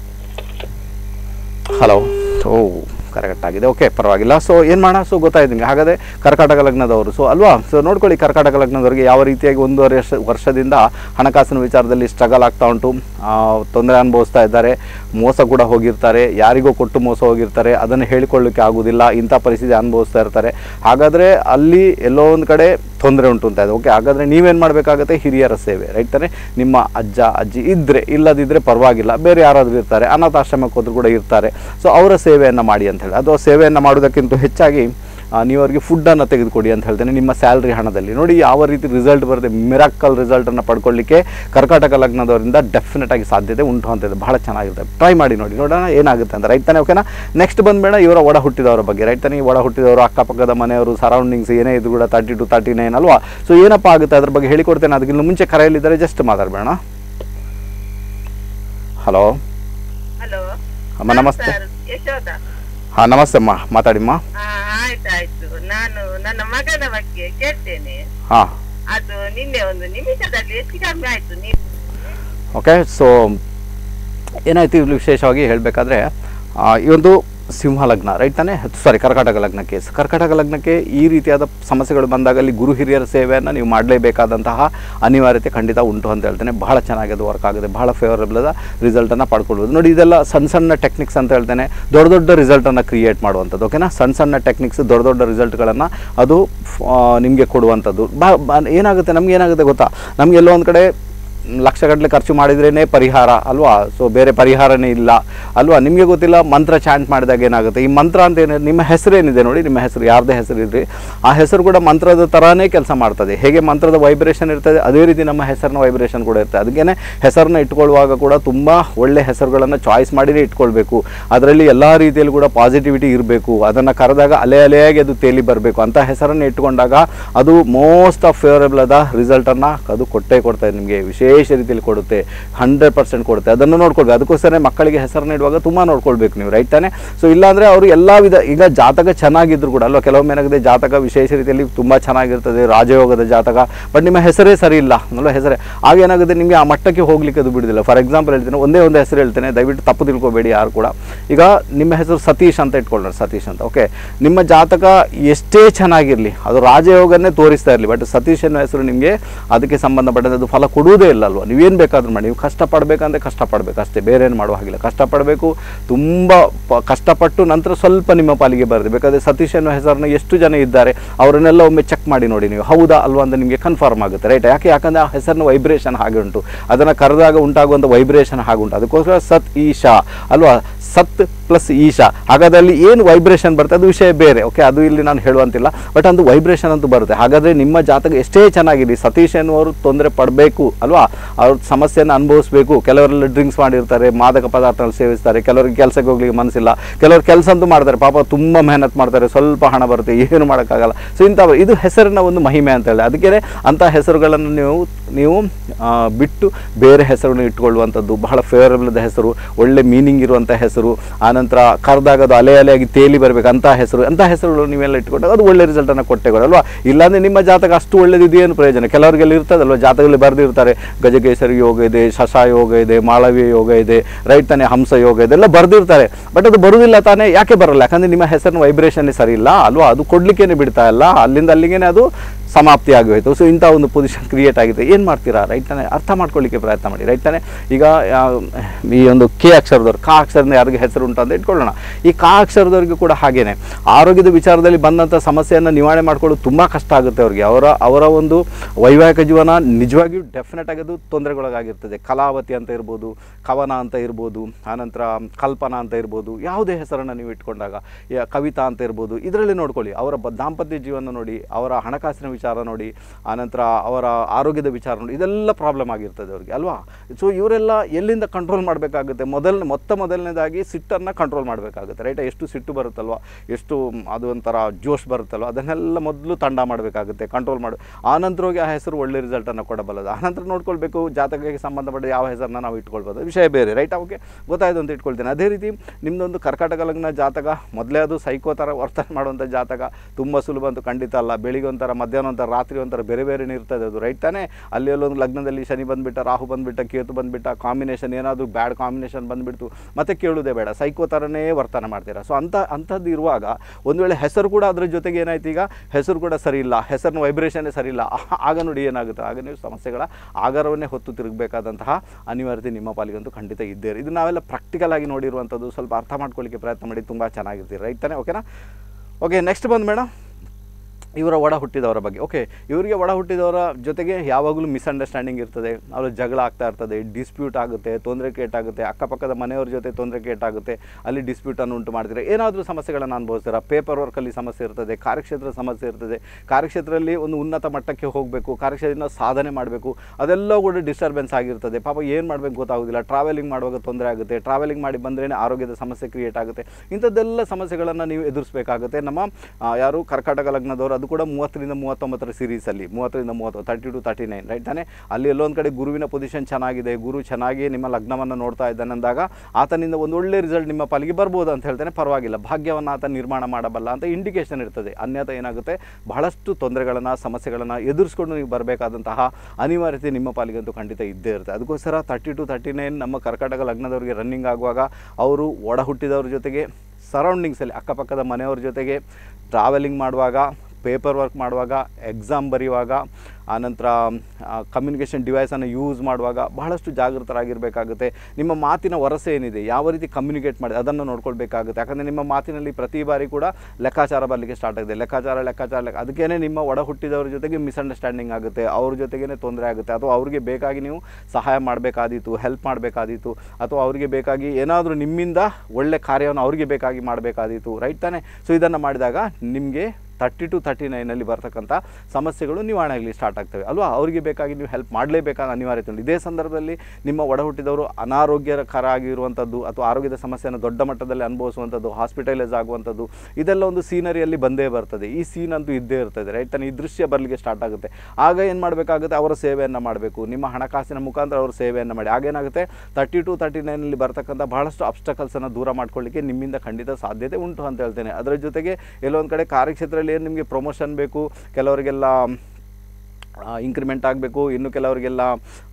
ಹಲೋ. ಓ ಕರೆಕ್ಟ್ ಆಗಿದೆ, ಓಕೆ, ಪರವಾಗಿಲ್ಲ. ಸೊ ಏನು ಮಾಡೋಣ, ಸೊ ಗೊತ್ತಾಯ್ತು ನಿಮಗೆ. ಹಾಗಾದರೆ ಕರ್ಕಾಟಕ ಲಗ್ನದವರು, ಸೊ ಅಲ್ವಾ, ಸೊ ನೋಡ್ಕೊಳ್ಳಿ ಕರ್ಕಾಟಕ ಲಗ್ನದವರಿಗೆ ಯಾವ ರೀತಿಯಾಗಿ 1.5 ವರ್ಷದಿಂದ ಹಣಕಾಸಿನ ವಿಚಾರದಲ್ಲಿ ಸ್ಟ್ರಗಲ್ ಆಗ್ತಾ ಉಂಟು, ತೊಂದರೆ ಅನುಭವಿಸ್ತಾ ಇದ್ದಾರೆ, ಮೋಸ ಕೂಡ ಹೋಗಿರ್ತಾರೆ, ಯಾರಿಗೋ ಕೊಟ್ಟು ಮೋಸ ಹೋಗಿರ್ತಾರೆ, ಅದನ್ನು ಹೇಳಿಕೊಳ್ಳಲಿಕ್ಕೆ ಆಗೋದಿಲ್ಲ, ಇಂಥ ಪರಿಸ್ಥಿತಿ ಅನುಭವಿಸ್ತಾ ಇರ್ತಾರೆ. ಹಾಗಾದರೆ ಅಲ್ಲಿ ಎಲ್ಲೋ ಒಂದು ಕಡೆ ತೊಂದರೆ ಉಂಟು ಅಂತ ಇದೆ. ಓಕೆ, ಹಾಗಾದರೆ ನೀವೇನು ಮಾಡಬೇಕಾಗುತ್ತೆ? ಹಿರಿಯರ ಸೇವೆ, ರೈಟ್ ತಾನೆ? ನಿಮ್ಮ ಅಜ್ಜ ಅಜ್ಜಿ ಇದ್ದರೆ, ಇಲ್ಲದಿದ್ದರೆ ಪರವಾಗಿಲ್ಲ, ಬೇರೆ ಯಾರಾದರೂ ಇರ್ತಾರೆ, ಅನಾಥಾಶ್ರಮಕ್ಕೆ ಹೋದರೂ ಕೂಡ ಇರ್ತಾರೆ. ಸೊ ಅವರ ಸೇವೆಯನ್ನು ಮಾಡಿ ಅಂತ ಹೇಳಿ, ಅಥವಾ ಸೇವೆಯನ್ನು ಮಾಡೋದಕ್ಕಿಂತ ಹೆಚ್ಚಾಗಿ ನೀವು ಅವರಿಗೆ ಫುಡ್ಡನ್ನು ತೆಗೆದುಕೊಡಿ ಅಂತ ಹೇಳ್ತೇನೆ, ನಿಮ್ಮ ಸ್ಯಾಲ್ರಿ ಹಣದಲ್ಲಿ. ನೋಡಿ ಯಾವ ರೀತಿ ರಿಸಲ್ಟ್ ಬರುತ್ತೆ, ಮಿರಾಕಲ್ ರಿಸಲ್ಟನ್ನು ಪಡ್ಕೊಳ್ಳಿಕ್ಕೆ ಕರ್ಕಾಟಕ ಲಗ್ನದವರಿಂದ ಡೆಫಿನೆಟಾಗಿ ಸಾಧ್ಯತೆ ಉಂಟು ಅಂತಿದೆ. ಬಹಳ ಚೆನ್ನಾಗಿರುತ್ತೆ, ಟ್ರೈ ಮಾಡಿ ನೋಡಿ, ನೋಡೋಣ ಏನಾಗುತ್ತೆ ಅಂತ, ರೈಟ್ ತಾನೆ? ಓಕೆನಾ? ನೆಕ್ಸ್ಟ್ ಬಂದ್ಬೇಡ ಇವರ ಒಡ ಹುಟ್ಟಿದವರ ಬಗ್ಗೆ, ರೈಟ್ ತಾನೆ? ಒಡ ಹುಟ್ಟಿದವರು, ಅಕ್ಕಪಕ್ಕದ ಮನೆಯವರು, ಸರೌಂಡಿಂಗ್ಸ್ ಏನೇ ಇದ್ರು ಕೂಡ 32, 39 ಅಲ್ವಾ? ಸೊ ಏನಪ್ಪ ಆಗುತ್ತೆ ಅದ್ರ ಬಗ್ಗೆ ಹೇಳಿಕೊಡ್ತೇನೆ. ಅದಕ್ಕಿಂತ ಮುಂಚೆ ಕರೆಯಲ್ಲಿದ್ದಾರೆ, ಜಸ್ಟ್ ಮಾತಾಡಬೇಡ. ಹಲೋ. ಹಲೋ ಅಮ್ಮ ನಮಸ್ತೆ. ಹಾಂ ನಮಸ್ತೆ ಅಮ್ಮ, ಮಾತಾಡಿಮ್ಮ. ಆಯ್ತಾಯ್ತು, ನಾನು ನನ್ನ ಮಗನ ಬಗ್ಗೆ ಕೇಳ್ತೇನೆ. ಹಾಂ, ಅದು ನಿನ್ನೆ 1 ನಿಮಿಷದಲ್ಲಿ ಹೆಚ್ಚು ಕಮ್ಮಿ ಆಯ್ತು. ನೀವು ಓಕೆ. ಸೊ ಏನಾಯ್ತು ಇಲ್ಲಿ ವಿಶೇಷವಾಗಿ ಹೇಳಬೇಕಾದ್ರೆ, ಈ ಒಂದು ಸಿಂಹ ಲಗ್ನ, ರೈಟ್ ತಾನೆ? ಸಾರಿ, ಕರ್ಕಾಟಕ ಲಗ್ನಕ್ಕೆ. ಕರ್ಕಾಟಕ ಲಗ್ನಕ್ಕೆ ಈ ರೀತಿಯಾದ ಸಮಸ್ಯೆಗಳು ಬಂದಾಗ ಅಲ್ಲಿ ಗುರು ಹಿರಿಯರ ಸೇವೆಯನ್ನು ನೀವು ಮಾಡಲೇಬೇಕಾದಂತಹ ಅನಿವಾರ್ಯತೆ ಖಂಡಿತ ಉಂಟು ಅಂತ ಹೇಳ್ತೇನೆ. ಬಹಳ ಚೆನ್ನಾಗಿ ಅದು ವರ್ಕ್ ಆಗುತ್ತೆ, ಬಹಳ ಫೇವರಬಲ್ ಆದ ರಿಸಲ್ಟನ್ನು ಪಡ್ಕೊಳ್ಬೋದು. ನೋಡಿ ಇದೆಲ್ಲ ಸಣ್ಣ ಟೆಕ್ನಿಕ್ಸ್ ಅಂತ ಹೇಳ್ತೇನೆ, ದೊಡ್ಡ ರಿಸಲ್ಟನ್ನು ಕ್ರಿಯೇಟ್ ಮಾಡುವಂಥದ್ದು. ಓಕೆನಾ? ಸಣ್ಣ ಟೆಕ್ನಿಕ್ಸ್, ದೊಡ್ಡ ರಿಸಲ್ಟ್ಗಳನ್ನು ಅದು ನಿಮಗೆ ಕೊಡುವಂಥದ್ದು. ಏನಾಗುತ್ತೆ, ನಮ್ಗೆ ಏನಾಗುತ್ತೆ ಗೊತ್ತಾ, ನಮಗೆಲ್ಲೋ ಒಂದು ಕಡೆ ಲಕ್ಷಗಟ್ಟಲೆ ಖರ್ಚು ಮಾಡಿದ್ರೇ ಪರಿಹಾರ ಅಲ್ವಾ. ಸೊ ಬೇರೆ ಪರಿಹಾರನೇ ಇಲ್ಲ ಅಲ್ವಾ. ನಿಮಗೆ ಗೊತ್ತಿಲ್ಲ ಮಂತ್ರ ಚಾಂಟ್ ಮಾಡಿದಾಗ ಏನಾಗುತ್ತೆ. ಈ ಮಂತ್ರ ಅಂತ ಏನಿದೆ, ನಿಮ್ಮ ಹೆಸರೇನಿದೆ ನೋಡಿ, ನಿಮ್ಮ ಹೆಸರು ಯಾರದೇ ಹೆಸರು ಇದ್ರಿ ಆ ಹೆಸರು ಕೂಡ ಮಂತ್ರದ ಥರನೇ ಕೆಲಸ ಮಾಡ್ತದೆ. ಹೇಗೆ ಮಂತ್ರದ ವೈಬ್ರೇಷನ್ ಇರ್ತದೆ ಅದೇ ರೀತಿ ನಮ್ಮ ಹೆಸರಿನ ವೈಬ್ರೇಷನ್ ಕೂಡ ಇರ್ತದೆ. ಅದಕ್ಕೇ ಹೆಸರನ್ನ ಇಟ್ಕೊಳ್ಳುವಾಗ ಕೂಡ ತುಂಬ ಒಳ್ಳೆ ಹೆಸರುಗಳನ್ನು ಚಾಯ್ಸ್ ಮಾಡಿನೇ ಇಟ್ಕೊಳ್ಬೇಕು. ಅದರಲ್ಲಿ ಎಲ್ಲ ರೀತಿಯಲ್ಲೂ ಕೂಡ ಪಾಸಿಟಿವಿಟಿ ಇರಬೇಕು. ಅದನ್ನು ಕರೆದಾಗ ಅಲೆಯಾಗಿ ಅದು ತೇಲಿ ಬರಬೇಕು. ಅಂಥ ಹೆಸರನ್ನು ಇಟ್ಕೊಂಡಾಗ ಅದು ಮೋಸ್ಟ್ ಆಫ್ ಫೇವರೇಬಲ್ ಆದ ರಿಸಲ್ಟನ್ನು ಅದು ಕೊಡ್ತದೆ. ನಿಮಗೆ ವಿಶೇಷ ರೀತಿಯಲ್ಲಿ ಕೊಡುತ್ತೆ, 100% ಕೊಡುತ್ತೆ. ಅದನ್ನು ನೋಡ್ಕೊಳ್ಬೇಕು. ಅದಕ್ಕೋಸ್ಕರ ಮಕ್ಕಳಿಗೆ ಹೆಸರನ್ನು ಇಡುವಾಗ ತುಂಬ ನೋಡ್ಕೊಳ್ಬೇಕು ನೀವು, ರೈಟ್ ತಾನೆ. ಸೊ ಇಲ್ಲಾಂದರೆ ಅವರು ಎಲ್ಲ ವಿಧ, ಈಗ ಜಾತಕ ಚೆನ್ನಾಗಿದ್ರು ಕೂಡ ಅಲ್ವಾ, ಕೆಲವೊಮ್ಮೆ ಏನಾಗಿದೆ ಜಾತಕ ವಿಶೇಷ ರೀತಿಯಲ್ಲಿ ತುಂಬ ಚೆನ್ನಾಗಿರ್ತದೆ, ರಾಜಯೋಗದ ಜಾತಕ, ಬಟ್ ನಿಮ್ಮ ಹೆಸರೇ ಸರಿ ಇಲ್ಲ ಅಲ್ವಾ. ಹೆಸರೇ ಆಗೇನಾಗುತ್ತೆ, ನಿಮಗೆ ಆ ಮಟ್ಟಕ್ಕೆ ಹೋಗ್ಲಿಕ್ಕೆ ಅದು ಬಿಡೋದಿಲ್ಲ. ಫಾರ್ ಎಕ್ಸಾಂಪಲ್ ಹೇಳ್ತೇನೆ, ಒಂದೇ ಒಂದು ಹೆಸರು ಹೇಳ್ತೇನೆ, ದಯವಿಟ್ಟು ತಪ್ಪು ತಿಳ್ಕೊಬೇಡಿ ಯಾರು ಕೂಡ. ಈಗ ನಿಮ್ಮ ಹೆಸರು ಸತೀಶ್ ಅಂತ ಇಟ್ಕೊಳ್ಳೋಣ, ಸತೀಶ್ ಅಂತ. ಓಕೆ, ನಿಮ್ಮ ಜಾತಕ ಎಷ್ಟೇ ಚೆನ್ನಾಗಿರಲಿ, ಅದು ರಾಜಯೋಗನೇ ತೋರಿಸ್ತಾ ಇರಲಿ, ಬಟ್ ಸತೀಶ್ ಅನ್ನೋ ಹೆಸರು ನಿಮಗೆ ಅದಕ್ಕೆ ಸಂಬಂಧಪಟ್ಟಂತೆ ಅದು ಫಲ ಕೊಡುವುದೇ ಇಲ್ಲ ಅಲ್ವಾ. ನೀವೇನು ಬೇಕಾದ್ರೂ ಮಾಡಿ, ನೀವು ಕಷ್ಟಪಡಬೇಕಂದ್ರೆ ಕಷ್ಟಪಡಬೇಕು ಅಷ್ಟೇ, ಬೇರೆ ಏನು ಮಾಡುವ ಹಾಗಿಲ್ಲ. ಕಷ್ಟಪಡಬೇಕು, ತುಂಬ ಕಷ್ಟಪಟ್ಟು ನಂತರ ಸ್ವಲ್ಪ ನಿಮ್ಮ ಪಾಲಿಗೆ ಬರುತ್ತೆ. ಬೇಕಾದರೆ ಸತೀಶ್ ಅನ್ನೋ ಹೆಸರನ್ನ ಎಷ್ಟು ಜನ ಇದ್ದಾರೆ ಅವರನ್ನೆಲ್ಲ ಒಮ್ಮೆ ಚೆಕ್ ಮಾಡಿ ನೋಡಿ ನೀವು, ಹೌದಾ ಅಲ್ವಾ ಅಂತ ನಿಮಗೆ ಕನ್ಫರ್ಮ್ ಆಗುತ್ತೆ, ರೈಟ್. ಯಾಕಂದರೆ ಆ ಹೆಸರಿನ ವೈಬ್ರೇಷನ್ ಹಾಗೆ ಉಂಟು, ಅದನ್ನು ಕರೆದಾಗ ಉಂಟಾಗುವಂಥ ವೈಬ್ರೇಷನ್ ಹಾಗುಂಟು. ಅದಕ್ಕೋಸ್ಕರ ಸತ್ ಈಶಾ ಅಲ್ವಾ, ಸತ್ ಪ್ಲಸ್ ಈಶಾ. ಹಾಗಾದರೆ ಅಲ್ಲಿ ಏನು ವೈಬ್ರೇಷನ್ ಬರುತ್ತೆ ಅದು ವಿಷಯ ಬೇರೆ. ಓಕೆ, ಅದು ಇಲ್ಲಿ ನಾನು ಹೇಳುವಂತಿಲ್ಲ, ಬಟ್ ಅದು ವೈಬ್ರೇಷನ್ ಅಂತೂ ಬರುತ್ತೆ. ಹಾಗಾದರೆ ನಿಮ್ಮ ಜಾತಕ ಎಷ್ಟೇ ಚೆನ್ನಾಗಿದೆ, ಸತೀಶ್ ಎನ್ನುವರು ತೊಂದರೆ ಪಡಬೇಕು ಅಲ್ವಾ, ಅವ್ರ ಸಮಸ್ಯೆಯನ್ನು ಅನುಭವಿಸಬೇಕು. ಕೆಲವರೆಲ್ಲ ಡ್ರಿಂಕ್ಸ್ ಮಾಡಿರ್ತಾರೆ, ಮಾದಕ ಪದಾರ್ಥಗಳು ಸೇವಿಸ್ತಾರೆ, ಕೆಲವರಿಗೆ ಕೆಲಸಕ್ಕೆ ಹೋಗ್ಲಿಕ್ಕೆ ಮನಸ್ಸಿಲ್ಲ, ಕೆಲವರು ಕೆಲಸ ಅಂತೂ ಮಾಡ್ತಾರೆ, ಪಾಪ ತುಂಬ ಮೆಹನತ್ ಮಾಡ್ತಾರೆ, ಸ್ವಲ್ಪ ಹಣ ಬರುತ್ತೆ, ಏನು ಮಾಡೋಕ್ಕಾಗಲ್ಲ. ಸೊ ಇದು ಹೆಸರಿನ ಒಂದು ಮಹಿಮೆ ಅಂತ ಹೇಳಿ. ಅದಕ್ಕೆ ಅಂಥ ಹೆಸರುಗಳನ್ನು ನೀವು ಬಿಟ್ಟು ಬೇರೆ ಹೆಸರನ್ನು ಇಟ್ಕೊಳ್ಳುವಂಥದ್ದು ಬಹಳ ಫೇವರಬಲ್ ಹೆಸರು, ಒಳ್ಳೆ ಮೀನಿಂಗ್ ಇರುವಂಥ ಹೆಸರು, ಆನಂತರ ಕರೆದಾಗ ಅದು ಅಲೆಯಾಗಿ ತೇಲಿ ಬರಬೇಕು ಅಂಥ ಹೆಸರುಗಳು ನೀವೆಲ್ಲ ಇಟ್ಕೊಂಡಾಗ ಅದು ಒಳ್ಳೆ ರಿಸಲ್ಟನ್ನು ಕೊಟ್ಟೆ ಅಲ್ವಾ. ಇಲ್ಲಾಂದರೆ ನಿಮ್ಮ ಜಾತಕ ಅಷ್ಟು ಒಳ್ಳೆದಿದೆ ಏನು ಪ್ರಯೋಜನ. ಕೆಲವರಿಗೆಲ್ಲ ಇರ್ತದಲ್ವ, ಜಾತಕದಲ್ಲಿ ಬರೆದಿರ್ತಾರೆ ಗಜಕೇಸರಿ ಯೋಗ ಇದೆ, ಶಶ ಯೋಗ ಇದೆ, ಮಾಳವೀಯ ಯೋಗ ಇದೆ, ರೈಟ್ ತಾನೇ, ಹಂಸ ಯೋಗ ಇದೆಲ್ಲ ಬರೆದಿರ್ತಾರೆ, ಬಟ್ ಅದು ಬರುವುದಿಲ್ಲ ತಾನೇ. ಯಾಕೆ ಬರಲ್ಲ? ಯಾಕಂದರೆ ನಿಮ್ಮ ಹೆಸರಿನ ವೈಬ್ರೇಷನ್ನೇ ಸರಿ ಇಲ್ಲ ಅಲ್ವಾ, ಅದು ಕೊಡಲಿಕ್ಕೇ ಬಿಡ್ತಾ ಇಲ್ಲ, ಅಲ್ಲಿಂದ ಅಲ್ಲಿಗೇ ಅದು ಸಮಾಪ್ತಿ ಆಗಿ ಹೋಯಿತು. ಸೊ ಇಂಥ ಒಂದು ಪೊಸಿಷನ್ ಕ್ರಿಯೇಟ್ ಆಗಿದೆ. ಏನು ಮಾಡ್ತೀರಾ, ರೈಟ್ ತಾನೇ, ಅರ್ಥ ಮಾಡ್ಕೊಳ್ಳಿಕ್ಕೆ ಪ್ರಯತ್ನ ಮಾಡಿ, ರೈಟ್ ತಾನೇ. ಈಗ ಈ ಒಂದು ಕೆ ಅಕ್ಷರದವ್ರು, ಕ ಅಕ್ಷರದ ಯಾರಿಗೆ ಹೆಸರು ಉಂಟು ಅಂತ ಇಟ್ಕೊಳ್ಳೋಣ. ಈ ಕ ಅಕ್ಷರದವ್ರಿಗೆ ಕೂಡ ಹಾಗೇನೆ ಆರೋಗ್ಯದ ವಿಚಾರದಲ್ಲಿ ಬಂದಂಥ ಸಮಸ್ಯೆಯನ್ನು ನಿವಾರಣೆ ಮಾಡ್ಕೊಳ್ಳೋದು ತುಂಬ ಕಷ್ಟ ಆಗುತ್ತೆ ಅವ್ರಿಗೆ. ಅವರ ಒಂದು ವೈವಾಹಿಕ ಜೀವನ ನಿಜವಾಗಿಯೂ ಡೆಫಿನೆಟ್ ಆಗಿ ಅದು ತೊಂದರೆಗೊಳಗಾಗಿರ್ತದೆ. ಕಲಾವತಿ ಅಂತ ಇರ್ಬೋದು, ಕವನ ಅಂತ ಇರ್ಬೋದು, ಆನಂತರ ಕಲ್ಪನಾ ಅಂತ ಇರ್ಬೋದು, ಯಾವುದೇ ಹೆಸರನ್ನು ನೀವು ಇಟ್ಕೊಂಡಾಗ, ಕವಿತಾ ಅಂತ ಇರ್ಬೋದು, ಇದರಲ್ಲಿ ನೋಡ್ಕೊಳ್ಳಿ. ಅವರ ದಾಂಪತ್ಯ ಜೀವನ ನೋಡಿ, ಅವರ ಹಣಕಾಸಿನ ವಿಚಾರ ನೋಡಿ, ಆನಂತರ ಅವರ ಆರೋಗ್ಯದ ವಿಚಾರ ನೋಡಿ, ಇದೆಲ್ಲ ಪ್ರಾಬ್ಲಮ್ ಆಗಿರ್ತದೆ ಅವ್ರಿಗೆ ಅಲ್ವಾ. ಸೊ ಇವರೆಲ್ಲ ಎಲ್ಲಿಂದ ಕಂಟ್ರೋಲ್ ಮಾಡಬೇಕಾಗುತ್ತೆ? ಮೊದಲನೇದಾಗಿ ಸಿಟ್ಟನ್ನು ಕಂಟ್ರೋಲ್ ಮಾಡಬೇಕಾಗುತ್ತೆ, ರೈಟ್. ಎಷ್ಟು ಸಿಟ್ಟು ಬರುತ್ತಲ್ವ, ಎಷ್ಟು ಅದು ಒಂಥರ ಜೋಶ್ ಬರುತ್ತಲ್ವ, ಅದನ್ನೆಲ್ಲ ಮೊದಲು ತಂಡ ಮಾಡಬೇಕಾಗುತ್ತೆ, ಕಂಟ್ರೋಲ್ ಮಾಡಿ. ಆನಂತರ ಹೋಗಿ ಆ ಹೆಸರು ಒಳ್ಳೆ ರಿಸಲ್ಟನ್ನು ಕೊಡಬಲ್ಲದು. ಆನಂತರ ನೋಡ್ಕೊಳ್ಬೇಕು ಜಾತಕಕ್ಕೆ ಸಂಬಂಧಪಟ್ಟ ಯಾವ ಹೆಸರನ್ನ ನಾವು ಇಟ್ಕೊಳ್ಬೋದು, ವಿಷಯ ಬೇರೆ, ರೈಟ್. ಓಕೆ, ಗೊತ್ತಾಯ್ತು ಅಂತ ಇಟ್ಕೊಳ್ತೇನೆ. ಅದೇ ರೀತಿ ನಿಮ್ಮದೊಂದು ಕರ್ಕಾಟಕ ಲಗ್ನ ಜಾತಕ, ಮೊದಲೇ ಅದು ಸೈಕೋ ಥರ ವರ್ತನೆ ಮಾಡುವಂಥ ಜಾತಕ, ತುಂಬ ಸುಲಭ ಅಂತೂ ಖಂಡಿತ ಅಲ್ಲ. ಬೆಳಿಗ್ಗೆ ಒಂಥರ, ಮಧ್ಯಾಹ್ನ ಒಂಥರ, ರಾತ್ರಿ ಒಂಥರ ಬೇರೆ ಬೇರೆನೇ ಇರ್ತದೆ ಅದು, ರೈಟ್ ತಾನೇ. ಅಲ್ಲಿ ಒಂದು ಲಗ್ನದಲ್ಲಿ ಶನಿ ಬಂದುಬಿಟ್ಟ, ರಾಹು ಬಂದುಬಿಟ್ಟ, ಕೇತು ಬಂದುಬಿಟ್ಟ, ಕಾಂಬಿನೇಷನ್ ಏನಾದರೂ ಬ್ಯಾಡ್ ಕಾಂಬಿನೇಷನ್ ಬಂದುಬಿಡ್ತು, ಮತ್ತೆ ಕೇಳೋದೇ ಬೇಡ, ಸೈಕೋ ಥರನೇ ವರ್ತನೆ ಮಾಡ್ತೀರಾ. ಸೊ ಅಂಥದ್ದು ಇರುವಾಗ ಒಂದು ವೇಳೆ ಹೆಸರು ಕೂಡ ಅದರ ಜೊತೆಗೆ ಏನಾಯ್ತು, ಈಗ ಹೆಸರು ಕೂಡ ಸರಿ ಇಲ್ಲ, ಹೆಸರಿನ ವೈಬ್ರೇಷನ್ನೇ ಸರಿ ಇಲ್ಲ, ಆಗ ನೋಡಿ ಏನಾಗುತ್ತೆ, ಆಗ ನೀವು ಸಮಸ್ಯೆಗಳ ಆಗರವನ್ನೇ ಹೊತ್ತು ತಿರುಗಬೇಕಾದಂತಹ ಅನಿವಾರ್ಯತೆ ನಿಮ್ಮ ಪಾಲಿಗಂತೂ ಖಂಡಿತ ಇದ್ದೇ. ಇದು ನಾವೆಲ್ಲ ಪ್ರಾಕ್ಟಿಕಲ್ ಆಗಿ ನೋಡಿರುವಂಥದ್ದು, ಸ್ವಲ್ಪ ಅರ್ಥ ಮಾಡ್ಕೊಳ್ಳಿಕ್ಕೆ ಪ್ರಯತ್ನ ಮಾಡಿ, ತುಂಬ ಚೆನ್ನಾಗಿರ್ತೀರಿ, ರೈಟ್ ತಾನೇ. ಓಕೆನಾ. ಓಕೆ, ನೆಕ್ಸ್ಟ್ ಬಂದು ಮೇಡಮ್ ಇವರ ಒಡ ಹುಟ್ಟಿದವರ ಬಗ್ಗೆ. ಓಕೆ, ಇವರಿಗೆ ಒಡ ಹುಟ್ಟಿದವರ ಜೊತೆಗೆ ಯಾವಾಗಲೂ ಮಿಸ್ಅಂಡರ್ಸ್ಟ್ಯಾಂಡಿಂಗ್ ಇರ್ತದೆ, ಅವರು ಜಗಳ ಆಗ್ತಾ ಇರ್ತದೆ, ಡಿಸ್ಪ್ಯೂಟ್ ಆಗುತ್ತೆ, ತೊಂದರೆ ಕೇಟಾಗುತ್ತೆ, ಅಕ್ಕಪಕ್ಕದ ಮನೆಯವ್ರ ಜೊತೆ ತೊಂದರೆ ಕೇಟಾಗುತ್ತೆ, ಅಲ್ಲಿ ಡಿಸ್ಪ್ಯೂಟನ್ನು ಉಂಟು ಮಾಡ್ತೀರಾ, ಏನಾದರೂ ಸಮಸ್ಯೆಗಳನ್ನು ಅನುಭವಿಸ್ತೀರಾ, ಪೇಪರ್ ವರ್ಕಲ್ಲಿ ಸಮಸ್ಯೆ ಇರ್ತದೆ, ಕಾರ್ಯಕ್ಷೇತ್ರ ಸಮಸ್ಯೆ ಇರ್ತದೆ, ಕಾರ್ಯಕ್ಷೇತ್ರದಲ್ಲಿ ಒಂದು ಉನ್ನತ ಮಟ್ಟಕ್ಕೆ ಹೋಗಬೇಕು, ಕಾರ್ಯಕ್ಷೇತ್ರದಿಂದ ಸಾಧನೆ ಮಾಡಬೇಕು, ಅದೆಲ್ಲ ಕೂಡ ಡಿಸ್ಟರ್ಬೆನ್ಸ್ ಆಗಿರ್ತದೆ. ಪಾಪ ಏನು ಮಾಡಬೇಕು ಗೊತ್ತಾಗೋದಿಲ್ಲ, ಟ್ರಾವೆಲಿಂಗ್ ಮಾಡುವಾಗ ತೊಂದರೆ ಆಗುತ್ತೆ, ಟ್ರಾವೆಲಿಂಗ್ ಮಾಡಿ ಬಂದ್ರೇ ಆರೋಗ್ಯದ ಸಮಸ್ಯೆ ಕ್ರಿಯೇಟ್ ಆಗುತ್ತೆ. ಇಂಥದ್ದೆಲ್ಲ ಸಮಸ್ಯೆಗಳನ್ನು ನೀವು ಎದುರಿಸಬೇಕಾಗುತ್ತೆ. ನಮ್ಮ ಯಾರು ಕರ್ಕಾಟಕ ಲಗ್ನದವರು, ಅದು ಕೂಡ 30ರಿಂದ 39 ಸೀರೀಸಲ್ಲಿ, 30ರಿಂದ 30, 30 to 39, ರೈಟ್ ತಾನೇ. ಅಲ್ಲಿ ಎಲ್ಲೊಂದು ಕಡೆ ಗುರುವಿನ ಪೊಸಿಷನ್ ಚೆನ್ನಾಗಿದೆ, ಗುರು ಚೆನ್ನಾಗಿ ನಿಮ್ಮ ಲಗ್ನವನ್ನು ನೋಡ್ತಾ ಇದ್ದಾನೆ ಅಂದಾಗ ಆತನಿಂದ ಒಂದು ಒಳ್ಳೆ ರಿಸಲ್ಟ್ ನಿಮ್ಮ ಪಾಲಿಗೆ ಬರ್ಬೋದು ಅಂತ ಹೇಳ್ತಾನೆ, ಪರವಾಗಿಲ್ಲ, ಭಾಗ್ಯವನ್ನು ಆತ ನಿರ್ಮಾಣ ಮಾಡಬಲ್ಲ ಅಂತ ಇಂಡಿಕೇಶನ್ ಇರ್ತದೆ. ಅನ್ಯಥ ಏನಾಗುತ್ತೆ, ಬಹಳಷ್ಟು ತೊಂದರೆಗಳನ್ನು, ಸಮಸ್ಯೆಗಳನ್ನು ಎದುರಿಸ್ಕೊಂಡು ನೀವು ಬರಬೇಕಾದಂತಹ ಅನಿವಾರ್ಯತೆ ನಿಮ್ಮ ಪಾಲಿಗಂತೂ ಖಂಡಿತ ಇದ್ದೇ ಇರುತ್ತೆ. ಅದಕ್ಕೋಸ್ಕರ 30 to 39 ನಮ್ಮ ಕರ್ಕಾಟಕ ಲಗ್ನದವರಿಗೆ ರನ್ನಿಂಗ್ ಆಗುವಾಗ ಅವರು ಒಡ ಹುಟ್ಟಿದವ್ರ ಜೊತೆಗೆ, ಸರೌಂಡಿಂಗ್ಸಲ್ಲಿ ಅಕ್ಕಪಕ್ಕದ ಮನೆಯವ್ರ ಜೊತೆಗೆ, ಟ್ರಾವೆಲಿಂಗ್ ಮಾಡುವಾಗ, ಪೇಪರ್ ವರ್ಕ್ ಮಾಡುವಾಗ, ಎಕ್ಸಾಮ್ ಬರೆಯುವಾಗ, ಆನಂತರ ಕಮ್ಯುನಿಕೇಷನ್ ಡಿವೈಸನ್ನು ಯೂಸ್ ಮಾಡುವಾಗ ಬಹಳಷ್ಟು ಜಾಗೃತರಾಗಿರಬೇಕಾಗುತ್ತೆ. ನಿಮ್ಮ ಮಾತಿನ ವರಸೆ ಏನಿದೆ, ಯಾವ ರೀತಿ ಕಮ್ಯುನಿಕೇಟ್ ಮಾಡಿ ಅದನ್ನು ನೋಡ್ಕೊಳ್ಬೇಕಾಗುತ್ತೆ. ಯಾಕಂದರೆ ನಿಮ್ಮ ಮಾತಿನಲ್ಲಿ ಪ್ರತಿ ಬಾರಿ ಕೂಡ ಲೆಕ್ಕಾಚಾರ ಬರಲಿಕ್ಕೆ ಸ್ಟಾರ್ಟ್ ಆಗಿದೆ. ಲೆಕ್ಕಾಚಾರ ಅದಕ್ಕೇ ನಿಮ್ಮ ಒಡ ಹುಟ್ಟಿದವ್ರ ಜೊತೆಗೆ ಮಿಸ್ಅಂಡರ್ಸ್ಟ್ಯಾಂಡಿಂಗ್ ಆಗುತ್ತೆ, ಅವ್ರ ಜೊತೆಗೇ ತೊಂದರೆ ಆಗುತ್ತೆ, ಅಥವಾ ಅವರಿಗೆ ಬೇಕಾಗಿ ನೀವು ಸಹಾಯ ಮಾಡಬೇಕಾದೀತು, ಹೆಲ್ಪ್ ಮಾಡಬೇಕಾದೀತು, ಅಥವಾ ಅವರಿಗೆ ಬೇಕಾಗಿ ಏನಾದರೂ ನಿಮ್ಮಿಂದ ಒಳ್ಳೆ ಕಾರ್ಯವನ್ನು ಅವರಿಗೆ ಬೇಕಾಗಿ ಮಾಡಬೇಕಾದೀತು. ರೈಟ್ ತಾನೇ? ಸೊ ಇದನ್ನು ಮಾಡಿದಾಗ ನಿಮಗೆ 30 to 39 ಬರ್ತಕ್ಕಂಥ ಸಮಸ್ಯೆಗಳು ನಿವಾರಣೆ ಆಗಲಿ ಸ್ಟಾರ್ಟ್ ಆಗ್ತವೆ ಅಲ್ವಾ. ಅವರಿಗೆ ಬೇಕಾಗಿ ನೀವು ಹೆಲ್ಪ್ ಮಾಡಲೇಬೇಕಾದ ಅನಿವಾರ್ಯತೆ ಉಂಟು. ಇದೇ ಸಂದರ್ಭದಲ್ಲಿ ನಿಮ್ಮ ಒಡ ಹುಟ್ಟಿದವರು ಅನಾರೋಗ್ಯಕರ ಆಗಿರುವಂಥದ್ದು ಅಥವಾ ಆರೋಗ್ಯದ ಸಮಸ್ಯೆಯನ್ನು ದೊಡ್ಡ ಮಟ್ಟದಲ್ಲಿ ಅನುಭವಿಸುವಂಥದ್ದು, ಹಾಸ್ಪಿಟಲೈಸ್ ಆಗುವಂಥದ್ದು, ಇದೆಲ್ಲ ಒಂದು ಸೀನರಿಯಲ್ಲಿ ಬಂದೇ ಬರ್ತದೆ. ಈ ಸೀನ್ ಅಂತೂ ಇದ್ದೇ ಇರ್ತದೆ. ರೈಟ್ ತಾನೇ? ಈ ದೃಶ್ಯ ಬರಲಿಕ್ಕೆ ಸ್ಟಾರ್ಟ್ ಆಗುತ್ತೆ. ಆಗ ಏನು ಮಾಡಬೇಕಾಗುತ್ತೆ? ಅವರ ಸೇವೆಯನ್ನು ಮಾಡಬೇಕು. ನಿಮ್ಮ ಹಣಕಾಸಿನ ಮುಖಾಂತರ ಅವರ ಸೇವೆಯನ್ನು ಮಾಡಿ. ಆಗೇನಾಗುತ್ತೆ? 30 to 39 ಬರ್ತಕ್ಕಂಥ ಬಹಳಷ್ಟು ಅಬ್ಸ್ಟಕಲ್ಸನ್ನು ದೂರ ಮಾಡ್ಕೊಳ್ಳಿಕ್ಕೆ ನಿಮ್ಮಿಂದ ಖಂಡಿತ ಸಾಧ್ಯತೆ ಉಂಟು ಅಂತ ಹೇಳ್ತೇನೆ. ಅದರ ಜೊತೆಗೆ ಎಲ್ಲೊಂದು ಕಡೆ ಕಾರ್ಯಕ್ಷೇತ್ರದಲ್ಲಿ ಏನು ನಿಮಗೆ ಪ್ರಮೋಷನ್ ಬೇಕು, ಕೆಲವರಿಗೆಲ್ಲ ಇಂಕ್ರಿಮೆಂಟ್ ಆಗಬೇಕು, ಇನ್ನು ಕೆಲವರಿಗೆಲ್ಲ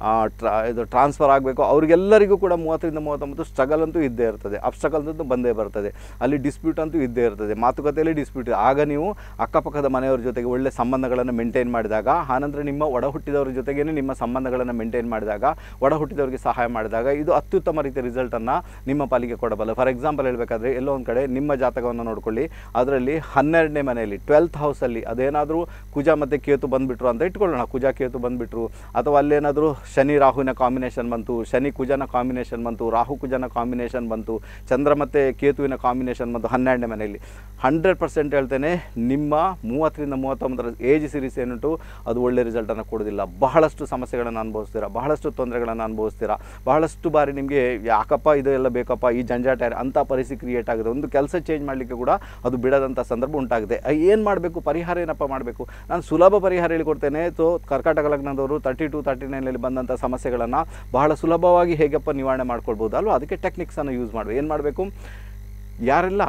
ಇದು ಟ್ರಾನ್ಸ್ಫರ್ ಆಗಬೇಕು, ಅವರಿಗೆಲ್ಲರಿಗೂ ಕೂಡ 30 ರಿಂದ 39 ಸ್ಟ್ರಗಲ್ ಅಂತೂ ಇದ್ದೇ ಇರ್ತದೆ. ಅಬ್ಸ್ಟಕಲ್ಸ್ ಅಂತೂ ಬಂದೇ ಬರ್ತದೆ. ಅಲ್ಲಿ ಡಿಸ್ಪ್ಯೂಟ್ ಅಂತೂ ಇದ್ದೇ ಇರ್ತದೆ. ಮಾತುಕತೆಯಲ್ಲಿ ಡಿಸ್ಪ್ಯೂಟ್. ಆಗ ನೀವು ಅಕ್ಕಪಕ್ಕದ ಮನೆಯವರ ಜೊತೆಗೆ ಒಳ್ಳೆ ಸಂಬಂಧಗಳನ್ನು ಮೇಂಟೈನ್ ಮಾಡಿದಾಗ, ಆನಂತರ ನಿಮ್ಮ ಒಡ ಹುಟ್ಟಿದವರ ಜೊತೆಗೇ ನಿಮ್ಮ ಸಂಬಂಧಗಳನ್ನು ಮೇಂಟೈನ್ ಮಾಡಿದಾಗ, ಒಡ ಹುಟ್ಟಿದವರಿಗೆ ಸಹಾಯ ಮಾಡಿದಾಗ ಇದು ಅತ್ಯುತ್ತಮ ರೀತಿಯ ರಿಸಲ್ಟನ್ನು ನಿಮ್ಮ ಪಾಲಿಗೆ ಕೊಡಬಲ್ಲ. ಫಾರ್ ಎಕ್ಸಾಂಪಲ್ ಹೇಳಬೇಕಾದ್ರೆ, ಎಲ್ಲೋ ಒಂದು ಕಡೆ ನಿಮ್ಮ ಜಾತಕವನ್ನು ನೋಡ್ಕೊಳ್ಳಿ, ಅದರಲ್ಲಿ 12ನೇ ಮನೆಯಲ್ಲಿ 12th ಹೌಸಲ್ಲಿ ಅದೇನಾದರೂ ಕುಜ ಮತ್ತು ಕೇತು ಬಂದುಬಿಟ್ರು ಅಂತ ಇಟ್ಕೊಳ್ಳೋಣ. ಕುಜ ಕೇತು ಬಂದುಬಿಟ್ರು, ಅಥವಾ ಅಲ್ಲೇನಾದರೂ ಶನಿ ರಾಹುವಿನ ಕಾಂಬಿನೇಷನ್ ಬಂತು, ಶನಿ ಕುಜನ ಕಾಂಬಿನೇಷನ್ ಬಂತು, ರಾಹು ಕುಜನ ಕಾಂಬಿನೇಷನ್ ಬಂತು, ಚಂದ್ರ ಮತ್ತು ಕೇತುವಿನ ಕಾಂಬಿನೇಷನ್ ಬಂತು 12ನೇ ಮನೆಯಲ್ಲಿ, 100% ಹೇಳ್ತೇನೆ ನಿಮ್ಮ 30 ರಿಂದ 39 ಏಜ್ ಸೀರೀಸ್ ಏನುಂಟು ಅದು ಒಳ್ಳೆ ರಿಸಲ್ಟನ್ನು ಕೊಡೋದಿಲ್ಲ. ಬಹಳಷ್ಟು ಸಮಸ್ಯೆಗಳನ್ನು ಅನುಭವಿಸ್ತೀರಾ, ಬಹಳಷ್ಟು ತೊಂದರೆಗಳನ್ನು ಅನುಭವಿಸ್ತೀರಾ. ಬಹಳಷ್ಟು ಬಾರಿ ನಿಮಗೆ ಯಾಕಪ್ಪ ಇದೆಲ್ಲ ಬೇಕಪ್ಪ, ಈ ಜಂಜಾಟ ಅಂಥ ಪರಿಸ್ಥಿತಿ ಕ್ರಿಯೇಟ್ ಆಗಿದೆ. ಒಂದು ಕೆಲಸ ಚೇಂಜ್ ಮಾಡಲಿಕ್ಕೆ ಕೂಡ ಅದು ಬಿಡೋದಂಥ ಸಂದರ್ಭ ಉಂಟಾಗಿದೆ. ಏನು ಮಾಡಬೇಕು? ಪರಿಹಾರ ಏನಪ್ಪ ಮಾಡಬೇಕು? ನಾನು ಸುಲಭ ಪರಿಹಾರ ಹೇಳಿಕೊಡ್ತೇನೆ. ಕರ್ಕಾಟಕ ಲಗ್ನದವರು 30 to 39 ಬಂದಂಥ ಸಮಸ್ಯೆಗಳನ್ನು ಬಹಳ ಸುಲಭವಾಗಿ ಹೇಗಪ್ಪ ನಿವಾರಣೆ ಮಾಡ್ಕೊಳ್ಬೋದು ಅಲ್ವಾ. ಅದಕ್ಕೆ ಟೆಕ್ನಿಕ್ಸನ್ನು ಯೂಸ್ ಮಾಡಬೇಕು. ಏನು ಮಾಡಬೇಕು? ಯಾರೆಲ್ಲ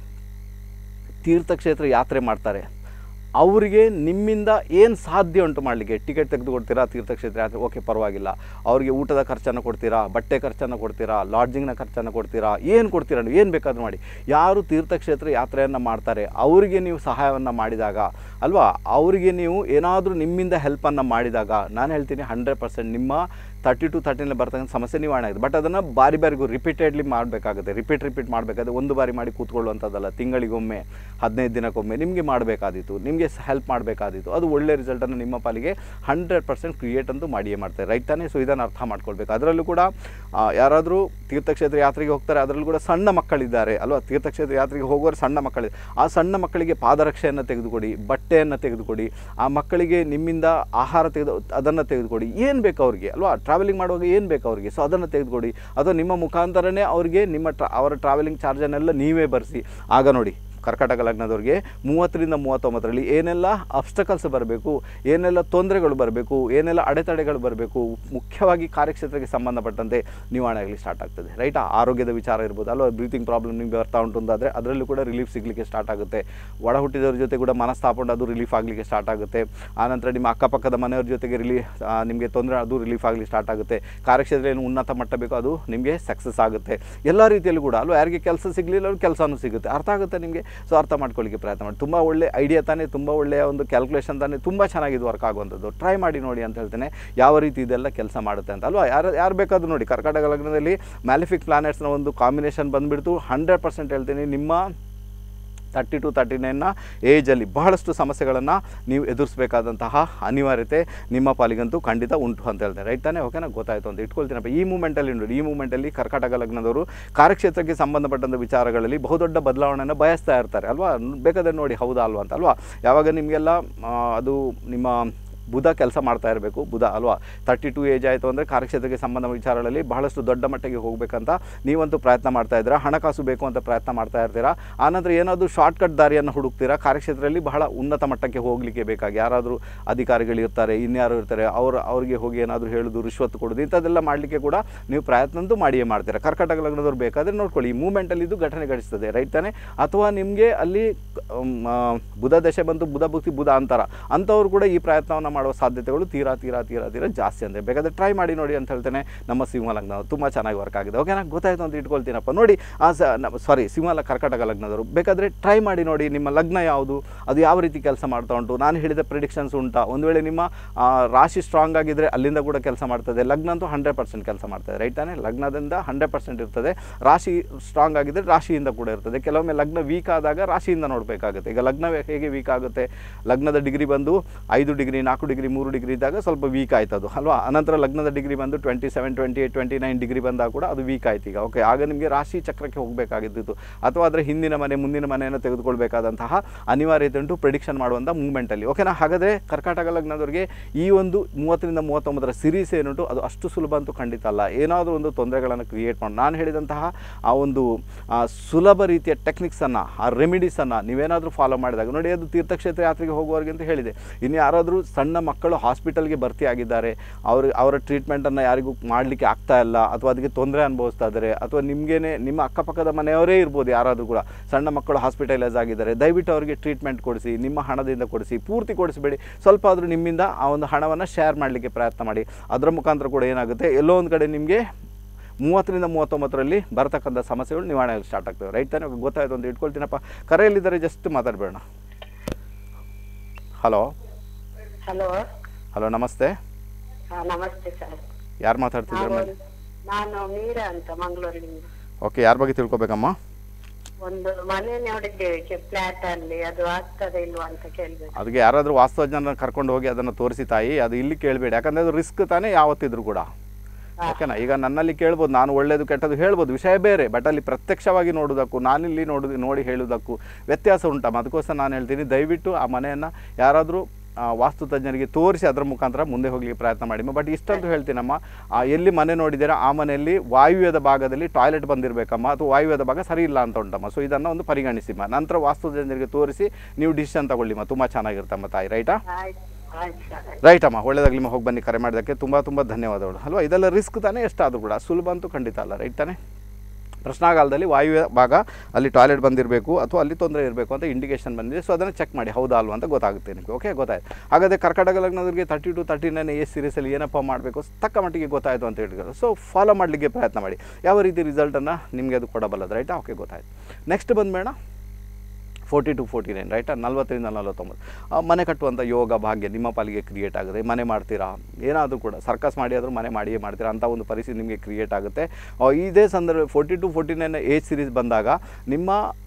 ತೀರ್ಥಕ್ಷೇತ್ರ ಯಾತ್ರೆ ಮಾಡ್ತಾರೆ ಅವರಿಗೆ ನಿಮ್ಮಿಂದ ಏನು ಸಾಧ್ಯ ಉಂಟು ಮಾಡಲಿಕ್ಕೆ, ಟಿಕೆಟ್ ತೆಗೆದುಕೊಡ್ತೀರಾ ತೀರ್ಥಕ್ಷೇತ್ರ ಯಾತ್ರೆ, ಓಕೆ ಪರವಾಗಿಲ್ಲ. ಅವರಿಗೆ ಊಟದ ಖರ್ಚನ್ನು ಕೊಡ್ತೀರಾ, ಬಟ್ಟೆ ಖರ್ಚನ್ನು ಕೊಡ್ತೀರಾ, ಲಾಡ್ಜಿಂಗ್ನ ಖರ್ಚನ್ನು ಕೊಡ್ತೀರಾ, ಏನು ಕೊಡ್ತೀರಾ? ಏನು ಬೇಕಾದರೂ ಮಾಡಿ. ಯಾರು ತೀರ್ಥಕ್ಷೇತ್ರ ಯಾತ್ರೆಯನ್ನು ಮಾಡ್ತಾರೆ ಅವರಿಗೆ ನೀವು ಸಹಾಯವನ್ನು ಮಾಡಿದಾಗ ಅಲ್ವಾ, ಅವರಿಗೆ ನೀವು ಏನಾದರೂ ನಿಮ್ಮಿಂದ ಹೆಲ್ಪನ್ನು ಮಾಡಿದಾಗ ನಾನು ಹೇಳ್ತೀನಿ 100% ನಿಮ್ಮ 30 to 39 ಬರ್ತಕ್ಕಂಥ ಸಮಸ್ಯೆ ನಿವಾರಣೆ ಆಗಿದೆ. ಬಟ್ ಅದನ್ನು ಬಾರಿಗೂ ರಿಪೀಟೆಡ್ಲಿ ಮಾಡಬೇಕಾಗುತ್ತೆ. ರಿಪೀಟ್ ಮಾಡಬೇಕಾದ್ರೆ ಒಂದು ಬಾರಿ ಮಾಡಿ ಕೂತ್ಕೊಳ್ಳುವಂಥದ್ದಲ್ಲ. ತಿಂಗಳಿಗೊಮ್ಮೆ 15 ದಿನಕ್ಕೊಮ್ಮೆ ನಿಮಗೆ ಮಾಡಬೇಕಾದಿತ್ತು, ನಿಮಗೆ ಹೆಲ್ಪ್ ಮಾಡಬೇಕಾದಿತ್ತು. ಅದು ಒಳ್ಳೆ ರಿಸಲ್ಟನ್ನು ನಿಮ್ಮ ಪಾಲಿಗೆ 100% ಕ್ರಿಯೇಟ್ ಅಂತೂ ಮಾಡಿಯೇ ಮಾಡ್ತಾರೆ. ರೈಟ್ ತಾನೇ? ಸೊ ಇದನ್ನು ಅರ್ಥ ಮಾಡ್ಕೊಳ್ಬೇಕು. ಅದರಲ್ಲೂ ಕೂಡ ಯಾರಾದರೂ ತೀರ್ಥಕ್ಷೇತ್ರ ಯಾತ್ರೆಗೆ ಹೋಗ್ತಾರೆ, ಅದರಲ್ಲೂ ಕೂಡ ಸಣ್ಣ ಮಕ್ಕಳಿದ್ದಾರೆ ಅಲ್ವಾ. ತೀರ್ಥಕ್ಷೇತ್ರ ಯಾತ್ರೆಗೆ ಹೋಗೋರು ಸಣ್ಣ ಮಕ್ಕಳಿದೆ. ಆ ಸಣ್ಣ ಮಕ್ಕಳಿಗೆ ಪಾದರಕ್ಷೆಯನ್ನು ತೆಗೆದುಕೊಡಿ, ಬಟ್ಟೆಯನ್ನು ತೆಗೆದುಕೊಡಿ, ಆ ಮಕ್ಕಳಿಗೆ ನಿಮ್ಮಿಂದ ಆಹಾರ ಅದನ್ನು ತೆಗೆದುಕೊಡಿ. ಏನು ಬೇಕು ಅವರಿಗೆ ಅಲ್ವಾ, ಟ್ರಾವೆಲಿಂಗ್ ಮಾಡುವಾಗ ಏನು ಬೇಕು ಅವರಿಗೆ, ಸೊ ಅದನ್ನು ತೆಗೆದುಕೊಡಿ. ಅಥವಾ ನಿಮ್ಮ ಮುಖಾಂತರನೇ ಅವರಿಗೆ ಅವರ ಟ್ರಾವೆಲಿಂಗ್ ಚಾರ್ಜನ್ನೆಲ್ಲ ನೀವೇ ಭರಿಸಿ. ಆಗ ನೋಡಿ ಕರ್ಕಾಟಕ ಲಗ್ನದವ್ರಿಗೆ 30 ರಿಂದ 39 ಏನೆಲ್ಲ ಅಬ್ಸ್ಟಕಲ್ಸ್ ಬರಬೇಕು, ಏನೆಲ್ಲ ತೊಂದರೆಗಳು ಬರಬೇಕು, ಏನೆಲ್ಲ ಅಡೆತಡೆಗಳು ಬರಬೇಕು, ಮುಖ್ಯವಾಗಿ ಕಾರ್ಯಕ್ಷೇತ್ರಕ್ಕೆ ಸಂಬಂಧಪಟ್ಟಂತೆ ನಿವಾರಣೆ ಆಗಲಿ ಸ್ಟಾರ್ಟ್ ಆಗ್ತದೆ. ರೈಟಾ? ಆರೋಗ್ಯದ ವಿಚಾರ ಇರ್ಬೋದು ಅಲ್ವಾ, ಬ್ರೀತಿಂಗ್ ಪ್ರಾಬ್ಲಮ್ ನಿಮಗೆ ಬರ್ತಾ ಉಂಟು ಅಂತಾದರೆ ಅದರಲ್ಲೂ ಕೂಡ ರಿಲೀಫ್ ಸಿಗಲಿಕ್ಕೆ ಸ್ಟಾರ್ಟ್ ಆಗುತ್ತೆ. ಒಡ ಹುಟ್ಟಿದವ್ರ ಜೊತೆ ಕೂಡ ಮನಸ್ತಾಪ ಉಂಟು, ಅದು ರಿಲೀಫ್ ಆಗಲಿಕ್ಕೆ ಸ್ಟಾರ್ಟ್ ಆಗುತ್ತೆ. ಆನಂತರ ನಿಮ್ಮ ಅಕ್ಕಪಕ್ಕದ ಮನೆಯವ್ರ ಜೊತೆಗೆ ನಿಮಗೆ ತೊಂದರೆ, ಅದು ರಿಲೀಫ್ ಆಗಲಿ ಸ್ಟಾರ್ಟ್ ಆಗುತ್ತೆ. ಕಾರ್ಯಕ್ಷೇತ್ರ ಏನು ಉನ್ನತ ಮಟ್ಟ ಬೇಕೋ ಅದು ನಿಮಗೆ ಸಕ್ಸಸ್ ಆಗುತ್ತೆ. ಎಲ್ಲ ರೀತಿಯಲ್ಲೂ ಕೂಡ ಅಲ್ವಾ. ಯಾರಿಗೆ ಕೆಲಸ ಸಿಗಲಿಲ್ಲ ಅವ್ರಿಗೆ ಕೆಲಸನೂ ಸಿಗುತ್ತೆ. ಅರ್ಥ ಆಗುತ್ತೆ ನಿಮಗೆ. ಸೊ ಅರ್ಥ ಮಾಡ್ಕೊಳ್ಳಿಕ್ಕೆ ಪ್ರಯತ್ನ ಮಾಡಿ. ತುಂಬ ಒಳ್ಳೆ ಐಡಿಯಾ ತಾನೇ, ತುಂಬ ಒಳ್ಳೆಯ ಒಂದು ಕ್ಯಾಲ್ಕುಲೇಷನ್ ತಾನೇ, ತುಂಬ ಚೆನ್ನಾಗಿದ್ದು ವರ್ಕ್ ಆಗುವಂಥದ್ದು. ಟ್ರೈ ಮಾಡಿ ನೋಡಿ ಅಂತ ಹೇಳ್ತೇನೆ, ಯಾವ ರೀತಿ ಇದೆಲ್ಲ ಕೆಲಸ ಮಾಡುತ್ತೆ ಅಂತ ಅಲ್ವಾ. ಯಾರು ಬೇಕಾದರೂ ನೋಡಿ. ಕರ್ಕಾಟಕ ಲಗ್ನದಲ್ಲಿ ಮ್ಯಾಲಿಫಿಕ್ ಪ್ಲಾನೆಟ್ಸ್ನ ಒಂದು ಕಾಂಬಿನೇಷನ್ ಬಂದುಬಿಡ್ತು. 100% ಹೇಳ್ತೀನಿ ನಿಮ್ಮ 30 to 39 ಏಜಲ್ಲಿ ಬಹಳಷ್ಟು ಸಮಸ್ಯೆಗಳನ್ನು ನೀವು ಎದುರಿಸಬೇಕಾದಂತಹ ಅನಿವಾರ್ಯತೆ ನಿಮ್ಮ ಪಾಲಿಗಂತೂ ಖಂಡಿತ ಉಂಟು ಅಂತ ಹೇಳ್ತಾರೆ. ರೈಟ್ ತಾನೇ? ಓಕೆನಾ? ಗೊತ್ತಾಯಿತು ಅಂತ ಇಟ್ಕೊಳ್ತೀನಪ್ಪ. ಈ ಮೂಮೆಂಟಲ್ಲಿ ನೋಡಿ, ಈ ಮೂಮೆಂಟಲ್ಲಿ ಕರ್ಕಾಟಕ ಲಗ್ನದವರು ಕಾರ್ಯಕ್ಷೇತ್ರಕ್ಕೆ ಸಂಬಂಧಪಟ್ಟಂಥ ವಿಚಾರಗಳಲ್ಲಿ ಬಹುದೊಡ್ಡ ಬದಲಾವಣೆಯನ್ನು ಬಯಸ್ತಾ ಇರ್ತಾರೆ ಅಲ್ವಾ. ಬೇಕಾದರೆ ನೋಡಿ ಹೌದಾ ಅಲ್ವಾ ಅಂತ ಅಲ್ವಾ. ಯಾವಾಗ ನಿಮಗೆಲ್ಲ ಅದು ನಿಮ್ಮ ಬುಧ ಕೆಲಸ ಮಾಡ್ತಾ ಇರಬೇಕು. ಬುಧ ಅಲ್ವಾ 32 ಏಜ್ ಆಯಿತು ಅಂದರೆ ಕಾರ್ಯಕ್ಷೇತ್ರಕ್ಕೆ ಸಂಬಂಧ ವಿಚಾರಗಳಲ್ಲಿ ಬಹಳಷ್ಟು ದೊಡ್ಡ ಮಟ್ಟಿಗೆ ಹೋಗಬೇಕಂತ ನೀವಂತೂ ಪ್ರಯತ್ನ ಮಾಡ್ತಾ ಇದ್ದೀರಾ. ಹಣಕಾಸು ಬೇಕು ಅಂತ ಪ್ರಯತ್ನ ಮಾಡ್ತಾ ಇರ್ತೀರಾ. ಆನಂತರ ಏನಾದರೂ ಶಾರ್ಟ್ಕಟ್ ದಾರಿಯನ್ನು ಹುಡುಕ್ತೀರಾ. ಕಾರ್ಯಕ್ಷೇತ್ರದಲ್ಲಿ ಬಹಳ ಉನ್ನತ ಮಟ್ಟಕ್ಕೆ ಹೋಗಲಿಕ್ಕೆ ಬೇಕಾಗಿ ಯಾರಾದರೂ ಅಧಿಕಾರಿಗಳಿರ್ತಾರೆ, ಇನ್ಯಾರು ಇರ್ತಾರೆ, ಅವ್ರಿಗೆ ಹೋಗಿ ಏನಾದರೂ ಹೇಳೋದು, ರಿಶ್ವತ್ತು ಕೊಡೋದು, ಇಂಥದ್ದೆಲ್ಲ ಮಾಡಲಿಕ್ಕೆ ಕೂಡ ನೀವು ಪ್ರಯತ್ನ ಅಂತೂ ಮಾಡಿಯೇ ಮಾಡ್ತೀರಾ. ಕರ್ಕಾಟಕ ಲಗ್ನದವ್ರು ಬೇಕಾದರೆ ನೋಡ್ಕೊಳ್ಳಿ, ಈ ಮೂಮೆಂಟಲ್ಲಿ ಇದು ಘಟನೆ ಘಟಿಸ್ತದೆ. ರೈಟ್ ತಾನೇ? ಅಥವಾ ನಿಮಗೆ ಅಲ್ಲಿ ಬುಧ ದಶೆ ಬಂತು, ಬುಧ ಭುಕ್ತಿ ಬುಧ ಅಂತಾರ ಅಂಥವ್ರು ಕೂಡ ಈ ಪ್ರಯತ್ನವನ್ನು ಮಾಡುವ ಸಾಧ್ಯತೆಗಳು ತೀರಾ ತೀರಾ ತೀರಾ ತೀರಾ ಜಾಸ್ತಿ ಅಂದರೆ ಬೇಕಾದರೆ ಟ್ರೈ ಮಾಡಿ ನೋಡಿ ಅಂತ ಹೇಳ್ತೇನೆ. ನಮ್ಮ ಸಿಂಹ ಲಗ್ನದವರು ತುಂಬ ಚೆನ್ನಾಗಿ ವರ್ಕ್ ಆಗಿದೆ. ಓಕೆ, ನನಗೆ ಗೊತ್ತಾಯಿತು ಅಂತ ಇಟ್ಕೊಳ್ತೀನಪ್ಪ. ನೋಡಿ ಸಿಂಹ ಕರ್ಕಾಟಕ ಲಗ್ನದವರು ಬೇಕಾದರೆ ಟ್ರೈ ಮಾಡಿ ನೋಡಿ ನಿಮ್ಮ ಲಗ್ನ ಯಾವುದು, ಅದು ಯಾವ ರೀತಿ ಕೆಲಸ ಮಾಡ್ತಾ ಉಂಟು, ನಾನು ಹೇಳಿದ ಪ್ರಿಡಿಕ್ಷನ್ಸ್ ಉಂಟಾ. ಒಂದು ವೇಳೆ ನಿಮ್ಮ ರಾಶಿ ಸ್ಟ್ರಾಂಗ್ ಆಗಿದ್ದರೆ ಅಲ್ಲಿಂದ ಕೂಡ ಕೆಲಸ ಮಾಡ್ತದೆ. ಲಗ್ನ ಅಂತೂ 100% ಕೆಲಸ ಮಾಡ್ತದೆ, ರೈಟ್ ತಾನೇ. ಲಗ್ನದಿಂದ 100% ಇರ್ತದೆ. ರಾಶಿ ಸ್ಟ್ರಾಂಗ್ ಆಗಿದ್ದರೆ ರಾಶಿಯಿಂದ ಕೂಡ ಇರ್ತದೆ. ಕೆಲವೊಮ್ಮೆ ಲಗ್ನ ವೀಕ್ ಆದಾಗ ರಾಶಿಯಿಂದ ನೋಡಬೇಕಾಗುತ್ತೆ. ಈಗ ಲಗ್ನ ಹೇಗೆ ವೀಕ್ ಆಗುತ್ತೆ, ಲಗ್ನದ ಡಿಗ್ರಿ ಬಂದು 5 ಡಿಗ್ರಿ 4 ಡಿಗ್ರಿ 3 ಡಿಗ್ರಿ ಇದ್ದಾಗ ಸ್ವಲ್ಪ ವೀಕ್ ಆಯ್ತದು ಅಲ್ವಾ. ಅನಂತರ ಲಗ್ನದ ಡಿಗ್ರಿ ಬಂದು 27 28 29 ಡಿಗ್ರಿ ಬಂದಾಗ ಕೂಡ ಅದು ವೀಕ್ ಆಯ್ತು. ಈಗ ಓಕೆ, ಆಗ ನಿಮಗೆ ರಾಶಿ ಚಕ್ರಕ್ಕೆ ಹೋಗಬೇಕಾಗಿದ್ದು ಅಥವಾ ಅದರ ಹಿಂದಿನ ಮನೆ ಮುಂದಿನ ಮನೆಯನ್ನು ತೆಗೆದುಕೊಳ್ಬೇಕಾದಂತಹ ಅನಿವಾರ್ಯತೆ ಉಂಟು ಪ್ರಿಡಿಕ್ಷನ್ ಮಾಡುವಂಥ ಮೂಮೆಂಟಲ್ಲಿ. ಓಕೆನಾ. ಹಾಗಾದರೆ ಕರ್ಕಾಟಕ ಲಗ್ನದವರಿಗೆ ಈ ಒಂದು 30ರಿಂದ 39ರ ಸಿರೀಸ್ ಏನುಂಟು ಅದು ಅಷ್ಟು ಸುಲಭ ಅಂತೂ ಖಂಡಿತ ಅಲ್ಲ. ಏನಾದರೂ ಒಂದು ತೊಂದರೆಗಳನ್ನು ಕ್ರಿಯೇಟ್ ಮಾಡಿ ನಾನು ಹೇಳಿದಂತಹ ಆ ಒಂದು ಸುಲಭ ರೀತಿಯ ಟೆಕ್ನಿಕ್ಸನ್ನು, ಆ ರೆಮಿಡೀಸನ್ನು ನೀವೇನಾದರೂ ಫಾಲೋ ಮಾಡಿದಾಗ ನೋಡಿ, ಅದು ತೀರ್ಥಕ್ಷೇತ್ರ ಯಾತ್ರೆಗೆ ಹೋಗುವವರಿಗೆ ಅಂತ ಹೇಳಿದೆ. ಇನ್ನು ಯಾರಾದರೂ ಸಣ್ಣ ಮಕ್ಕಳು ಹಾಸ್ಪಿಟಲ್ಗೆ ಭರ್ತಿ ಆಗಿದ್ದಾರೆ, ಅವರ ಟ್ರೀಟ್ಮೆಂಟನ್ನು ಯಾರಿಗೂ ಮಾಡಲಿಕ್ಕೆ ಆಗ್ತಾ ಇಲ್ಲ ಅಥವಾ ಅದಕ್ಕೆ ತೊಂದರೆ ಅನುಭವಿಸ್ತಾ ಇದ್ದಾರೆ, ಅಥವಾ ನಿಮಗೇನೆ ನಿಮ್ಮ ಅಕ್ಕಪಕ್ಕದ ಮನೆಯವರೇ ಇರ್ಬೋದು ಯಾರಾದರೂ ಕೂಡ ಸಣ್ಣ ಮಕ್ಕಳು ಹಾಸ್ಪಿಟಲೈಸ್ ಆಗಿದ್ದಾರೆ, ದಯವಿಟ್ಟು ಅವರಿಗೆ ಟ್ರೀಟ್ಮೆಂಟ್ ಕೊಡಿಸಿ. ನಿಮ್ಮ ಹಣದಿಂದ ಕೊಡಿಸಿ, ಪೂರ್ತಿ ಕೊಡಿಸಬೇಡಿ. ಸ್ವಲ್ಪ ಆದರೂ ನಿಮ್ಮಿಂದ ಆ ಒಂದು ಹಣವನ್ನು ಶೇರ್ ಮಾಡಲಿಕ್ಕೆ ಪ್ರಯತ್ನ ಮಾಡಿ. ಅದರ ಮುಖಾಂತರ ಕೂಡ ಏನಾಗುತ್ತೆ, ಎಲ್ಲೋ ಒಂದು ಕಡೆ ನಿಮಗೆ 30ರಿಂದ 39ರಲ್ಲಿ ಬರ್ತಕ್ಕಂಥ ಸಮಸ್ಯೆಗಳು ನಿವಾರಣೆ ಸ್ಟಾರ್ಟ್ ಆಗ್ತವೆ, ರೈಟ್ ತಾನೇ. ಗೊತ್ತಾಯಿತು ಅಂತ ಇಟ್ಕೊಳ್ತೀನಪ್ಪ. ಕರೆಯಲ್ಲಿದ್ದಾರೆ, ಜಸ್ಟ್ ಮಾತಾಡಬೇಡ. ಹಲೋ ಹಲೋ ಹಲೋ, ನಮಸ್ತೆ. ನಮಸ್ತೆ ಸರ್. ಯಾರು ಮಾತಾಡ್ತಿದ್ದಾರೆ? ನಾನು ಮೀರಾ ಅಂತ ಮಂಗಳೂರಿನಿಂದ. ಓಕೆ, ಯಾರ ಬಗ್ಗೆ ತಿಳ್ಕೊಬೇಕಮ್ಮ? ಒಂದು ಮನೆ ನೋಡಿದ್ದೇವೆ ಫ್ಲಾಟ್ ಅಲ್ಲಿ, ಅದು ಆಗ್ತದೆ ಇಲ್ವಾ ಅಂತ ಕೇಳ್ಬೇಕು. ಅದಕ್ಕೆ ಯಾರಾದರೂ ವಾಸ್ತುಜ್ಞರನ್ನ ಕರ್ಕೊಂಡು ಹೋಗಿ ಅದನ್ನು ತೋರಿಸಿ ತಾಯಿ, ಅದು ಇಲ್ಲಿ ಕೇಳಬೇಡಿ. ಯಾಕಂದರೆ ಅದು ರಿಸ್ಕ್ ತಾನೇ ಯಾವತ್ತಿದ್ರು ಕೂಡ. ಓಕೆನಾ. ಈಗ ನನ್ನಲ್ಲಿ ಕೇಳ್ಬೋದು, ನಾನು ಒಳ್ಳೆಯದು ಕೆಟ್ಟದ್ದು ಹೇಳ್ಬೋದು, ವಿಷಯ ಬೇರೆ. ಬಟ್ ಅಲ್ಲಿ ಪ್ರತ್ಯಕ್ಷವಾಗಿ ನೋಡೋದಕ್ಕೂ ನಾನಿಲ್ಲಿ ನೋಡಿ ಹೇಳೋದಕ್ಕೂ ವ್ಯತ್ಯಾಸ ಉಂಟಮ್ಮ. ಅದಕ್ಕೋಸ್ಕರ ನಾನು ಹೇಳ್ತೀನಿ, ದಯವಿಟ್ಟು ಆ ಮನೆಯನ್ನು ಯಾರಾದರೂ ವಾಸ್ತು ತಜ್ಞರಿಗೆ ತೋರಿಸಿ ಅದರ ಮುಖಾಂತರ ಮುಂದೆ ಹೋಗಲಿಕ್ಕೆ ಪ್ರಯತ್ನ ಮಾಡಿ. ಬಟ್ ಇಷ್ಟಂತೂ ಹೇಳ್ತೀನಮ್ಮ, ಎಲ್ಲಿ ಮನೆ ನೋಡಿದ್ದೀರಾ ಆ ಮನೆಯಲ್ಲಿ ವಾಯುವ್ಯದ ಭಾಗದಲ್ಲಿ ಟಾಯ್ಲೆಟ್ ಬಂದಿರಬೇಕಮ್ಮ, ಅಥವಾ ವಾಯುವ್ಯದ ಭಾಗ ಸರಿ ಇಲ್ಲ ಅಂತ ಉಂಟಮ್ಮ. ಸೊ ಇದನ್ನು ಒಂದು ಪರಿಗಣಿಸಿಮ್ಮ. ನಂತರ ವಾಸ್ತು ತಜ್ಞರಿಗೆ ತೋರಿಸಿ ನೀವು ಡಿಸಿಷನ್ ತಗೊಳ್ಳಿಮ್ಮ. ತುಂಬ ಚೆನ್ನಾಗಿರ್ತಮ್ಮ ತಾಯಿ, ರೈಟಾ? ರೈಟ್ ಅಮ್ಮ, ಒಳ್ಳೆಯದಾಗಲಿ. ಹೋಗಿ ಬನ್ನಿ. ಕರೆ ಮಾಡೋದಕ್ಕೆ ತುಂಬ ಧನ್ಯವಾದಗಳು ಅಲ್ವಾ. ಇದೆಲ್ಲ ರಿಸ್ಕ್ ತಾನೇ, ಎಷ್ಟಾದರೂ ಕೂಡ ಸುಲಭ ಅಂತೂ ಖಂಡಿತ ಅಲ್ಲ, ರೈಟ್ ತಾನೇ. ಪ್ರಶ್ನಾಗಾಲದಲ್ಲಿ ವಾಯುವ್ಯ ಭಾಗ ಅಲ್ಲಿ ಟಾಯ್ಲೆಟ್ ಬಂದಿರಬೇಕು ಅಥವಾ ಅಲ್ಲಿ ತೊಂದರೆ ಇರಬೇಕು ಅಂತ ಇಂಡಿಕೇಶನ್ ಬಂದಿದೆ. ಸೊ ಅದನ್ನು ಚೆಕ್ ಮಾಡಿ, ಹೌದಾ ಅಲ್ವಾ ಅಂತ ಗೊತ್ತಾಗುತ್ತೆ ನಿಮಗೆ. ಓಕೆ, ಗೊತ್ತಾಯ್ತು. ಹಾಗಾದರೆ ಕರ್ಕಾಟಕ ಲಗ್ನದವರಿಗೆ 30 to 39 ಏಜ್ ಸೀರೀಸಲ್ಲಿ ಏನಪ್ಪ ಮಾಡಬೇಕು ತಕ್ಕ ಮಟ್ಟಿಗೆ ಗೊತ್ತಾಯಿತು ಅಂತ ಹೇಳಿದ್ರು. ಸೊ ಫಾಲೋ ಮಾಡಲಿಕ್ಕೆ ಪ್ರಯತ್ನ ಮಾಡಿ. ಯಾವ ರೀತಿ ರಿಸಲ್ಟನ್ನು ನಿಮಗೆ ಅದು ಕೊಡಬಲ್ಲದು, ರೈಟಾ? ಓಕೆ, ಗೊತ್ತಾಯ್ತು. ನೆಕ್ಸ್ಟ್ ಬಂದ್ಬೇಡ 40 to 49, ರೈಟಾ? 40ರಿಂದ 49 ಮನೆ ಕಟ್ಟುವಂಥ ಯೋಗ ಭಾಗ್ಯ ನಿಮ್ಮ ಪಾಲಿಗೆ ಕ್ರಿಯೇಟ್ ಆಗುತ್ತೆ. ಮನೆ ಮಾಡ್ತೀರಾ, ಏನಾದರೂ ಕೂಡ ಸರ್ಕಸ್ ಮಾಡಿ ಆದರೂ ಮನೆ ಮಾಡಿಯೇ ಮಾಡ್ತೀರಾ ಅಂತ ಒಂದು ಪರಿಸ್ಥಿತಿ ನಿಮಗೆ ಕ್ರಿಯೇಟ್ ಆಗುತ್ತೆ. ಇದೇ ಸಂದರ್ಭ 40 to 49 ಏಜ್ ಸೀರೀಸ್ ಬಂದಾಗ ನಿಮ್ಮ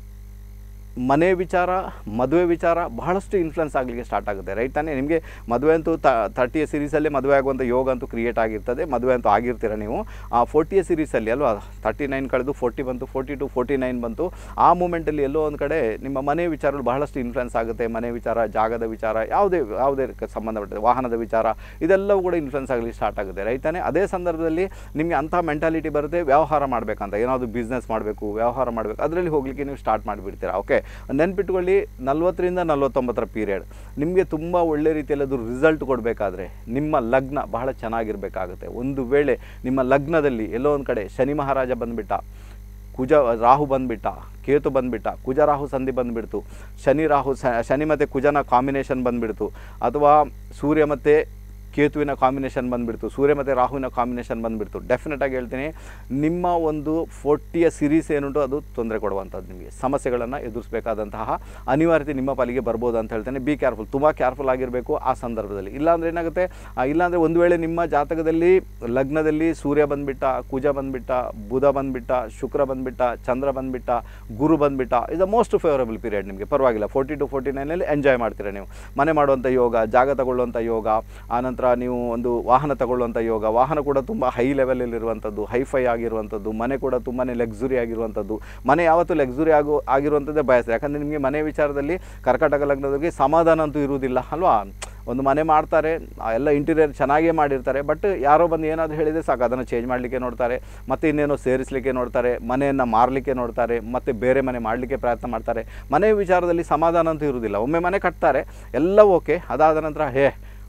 ಮನೆ ವಿಚಾರ, ಮದುವೆ ವಿಚಾರ ಬಹಳಷ್ಟು ಇನ್ಫ್ಲುಯೆನ್ಸ್ ಆಗಲಿಕ್ಕೆ ಸ್ಟಾರ್ಟ್ ಆಗುತ್ತೆ, ರೈಟ್ ತಾನೇ. ನಿಮಗೆ ಮದುವೆ ಅಂತೂ 30ಯ ಸೀರೀಸಲ್ಲಿ ಮದುವೆ ಆಗುವಂಥ ಯೋಗ ಅಂತೂ ಕ್ರಿಯೇಟ್ ಆಗಿರ್ತದೆ. ಮದುವೆ ಅಂತೂ ಆಗಿರ್ತೀರ ನೀವು. 40ಯ ಸೀರೀಸಲ್ಲಿ ಅಲ್ವಾ, 39 ಕಳೆದು 40 ಬಂತು, 40 to 49 ಬಂತು. ಆ ಮೂಮೆಂಟಲ್ಲಿ ಎಲ್ಲೋ ಒಂದು ಕಡೆ ನಿಮ್ಮ ಮನೆ ವಿಚಾರಗಳು ಬಹಳಷ್ಟು ಇನ್ಫ್ಲುಯೆನ್ಸ್ ಆಗುತ್ತೆ. ಮನೆ ವಿಚಾರ, ಜಾಗದ ವಿಚಾರ, ಯಾವುದೇ ಸಂಬಂಧಪಟ್ಟಿದೆ, ವಾಹನದ ವಿಚಾರ, ಇದೆಲ್ಲವೂ ಕೂಡ ಇನ್ಫ್ಲುಯೆನ್ಸ್ ಆಗಲಿಕ್ಕೆ ಸ್ಟಾರ್ಟ್ ಆಗುತ್ತೆ, ರೈಟ್ ತಾನೇ. ಅದೇ ಸಂದರ್ಭದಲ್ಲಿ ನಿಮಗೆ ಅಂಥ ಮೆಂಟಾಲಿಟಿ ಬರುತ್ತೆ, ವ್ಯವಹಾರ ಮಾಡಬೇಕಂತ, ಏನಾದರೂ ಬಿಸ್ನೆಸ್ ಮಾಡಬೇಕು, ವ್ಯವಹಾರ ಮಾಡಬೇಕು, ಅದರಲ್ಲಿ ಹೋಗಲಿಕ್ಕೆ ನೀವು ಸ್ಟಾರ್ಟ್ ಮಾಡಿಬಿಡ್ತೀರಾ. ಓಕೆ, ನೆನ್ಪಿಟ್ಕೊಳ್ಳಿ, 40ರಿಂದ 49ರ ಪೀರಿಯಡ್ ನಿಮಗೆ ತುಂಬ ಒಳ್ಳೆ ರೀತಿಯಲ್ಲಿ ಅದು ರಿಸಲ್ಟ್ ಕೊಡಬೇಕಾದ್ರೆ ನಿಮ್ಮ ಲಗ್ನ ಬಹಳ ಚೆನ್ನಾಗಿರಬೇಕಾಗುತ್ತೆ. ಒಂದು ವೇಳೆ ನಿಮ್ಮ ಲಗ್ನದಲ್ಲಿ ಎಲ್ಲೋ ಒಂದು ಕಡೆ ಶನಿ ಮಹಾರಾಜ ಬಂದುಬಿಟ್ಟ, ರಾಹು ಬಂದುಬಿಟ್ಟ, ಕೇತು ಬಂದುಬಿಟ್ಟ, ಕುಜ ರಾಹು ಸಂಧಿ ಬಂದುಬಿಡ್ತು, ಶನಿ ಮತ್ತು ಕುಜನ ಕಾಂಬಿನೇಷನ್ ಬಂದುಬಿಡ್ತು, ಅಥವಾ ಸೂರ್ಯ ಮತ್ತು ಕೇತುವಿನ ಕಾಂಬಿನೇಷನ್ ಬಂದುಬಿಡ್ತು, ಸೂರ್ಯ ಮತ್ತು ರಾಹುವಿನ ಕಾಂಬಿನೇಷನ್ ಬಂದುಬಿಡ್ತು, ಡೆಫಿನೆಟಾಗಿ ಹೇಳ್ತೀನಿ ನಿಮ್ಮ ಒಂದು 40ಯ ಸಿರೀಸ್ ಏನುಂಟು ಅದು ತೊಂದರೆ ಕೊಡುವಂಥದ್ದು. ನಿಮಗೆ ಸಮಸ್ಯೆಗಳನ್ನು ಎದುರಿಸಬೇಕಾದಂತಹ ಅನಿವಾರ್ಯತೆ ನಿಮ್ಮ ಪಾಲಿಗೆ ಬರ್ಬೋದು ಅಂತ ಹೇಳ್ತೇನೆ. ಬಿ ಕೇರ್ಫುಲ್, ತುಂಬ ಕೇರ್ಫುಲ್ ಆಗಿರಬೇಕು ಆ ಸಂದರ್ಭದಲ್ಲಿ. ಇಲ್ಲಾಂದರೆ ಏನಾಗುತ್ತೆ, ಇಲ್ಲಾಂದರೆ ಒಂದು ವೇಳೆ ನಿಮ್ಮ ಜಾತಕದಲ್ಲಿ ಲಗ್ನದಲ್ಲಿ ಸೂರ್ಯ ಬಂದುಬಿಟ್ಟ, ಕುಜ ಬಂದುಬಿಟ್ಟ, ಬುಧ ಬಂದುಬಿಟ್ಟ, ಶುಕ್ರ ಬಂದುಬಿಟ್ಟ, ಚಂದ್ರ ಬಂದುಬಿಟ್ಟ, ಗುರು ಬಂದುಬಿಟ್ಟ, is the most favourable period ನಿಮಗೆ. ಪರವಾಗಿಲ್ಲ, 40 to 49ನಲ್ಲಿ ಎಂಜಾಯ್ ಮಾಡ್ತೀರಾ ನೀವು. ಮನೆ ಮಾಡುವಂಥ ಯೋಗ, ಜಾಗ ತಗೊಳ್ಳುವಂಥ ಯೋಗ, ಆನಂತರ ನೀವು ಒಂದು ವಾಹನ ತಗೊಳ್ಳುವಂಥ ಯೋಗ, ವಾಹನ ಕೂಡ ತುಂಬ ಹೈ ಲೆವೆಲಲ್ಲಿರುವಂಥದ್ದು, ಹೈಫೈ ಆಗಿರುವಂಥದ್ದು, ಮನೆ ಕೂಡ ತುಂಬಾ ಲಕ್ಸುರಿ ಆಗಿರುವಂಥದ್ದು. ಮನೆ ಯಾವತ್ತೂ ಲಕ್ಸುರಿ ಆಗಿರುವಂಥದ್ದೇ ಬಯಸ್ತಾರೆ. ಯಾಕಂದರೆ ನಿಮಗೆ ಮನೆ ವಿಚಾರದಲ್ಲಿ ಕರ್ಕಾಟಕ ಲಗ್ನದವರಿಗೆ ಸಮಾಧಾನ ಅಂತೂ ಇರುವುದಿಲ್ಲ ಅಲ್ವಾ. ಒಂದು ಮನೆ ಮಾಡ್ತಾರೆ, ಎಲ್ಲ ಇಂಟೀರಿಯರ್ ಚೆನ್ನಾಗೇ ಮಾಡಿರ್ತಾರೆ, ಬಟ್ ಯಾರೋ ಬಂದು ಏನಾದರೂ ಹೇಳಿದರೆ ಸಾಕು ಅದನ್ನು ಚೇಂಜ್ ಮಾಡಲಿಕ್ಕೆ ನೋಡ್ತಾರೆ, ಮತ್ತು ಇನ್ನೇನೋ ಸೇರಿಸಲಿಕ್ಕೆ ನೋಡ್ತಾರೆ, ಮನೆಯನ್ನು ಮಾರಲಿಕ್ಕೆ ನೋಡ್ತಾರೆ, ಮತ್ತು ಬೇರೆ ಮನೆ ಮಾಡಲಿಕ್ಕೆ ಪ್ರಯತ್ನ ಮಾಡ್ತಾರೆ. ಮನೆ ವಿಚಾರದಲ್ಲಿ ಸಮಾಧಾನ ಅಂತೂ ಇರುವುದಿಲ್ಲ. ಒಮ್ಮೆ ಮನೆ ಕಟ್ತಾರೆ, ಎಲ್ಲ ಓಕೆ, ಅದಾದ ನಂತರ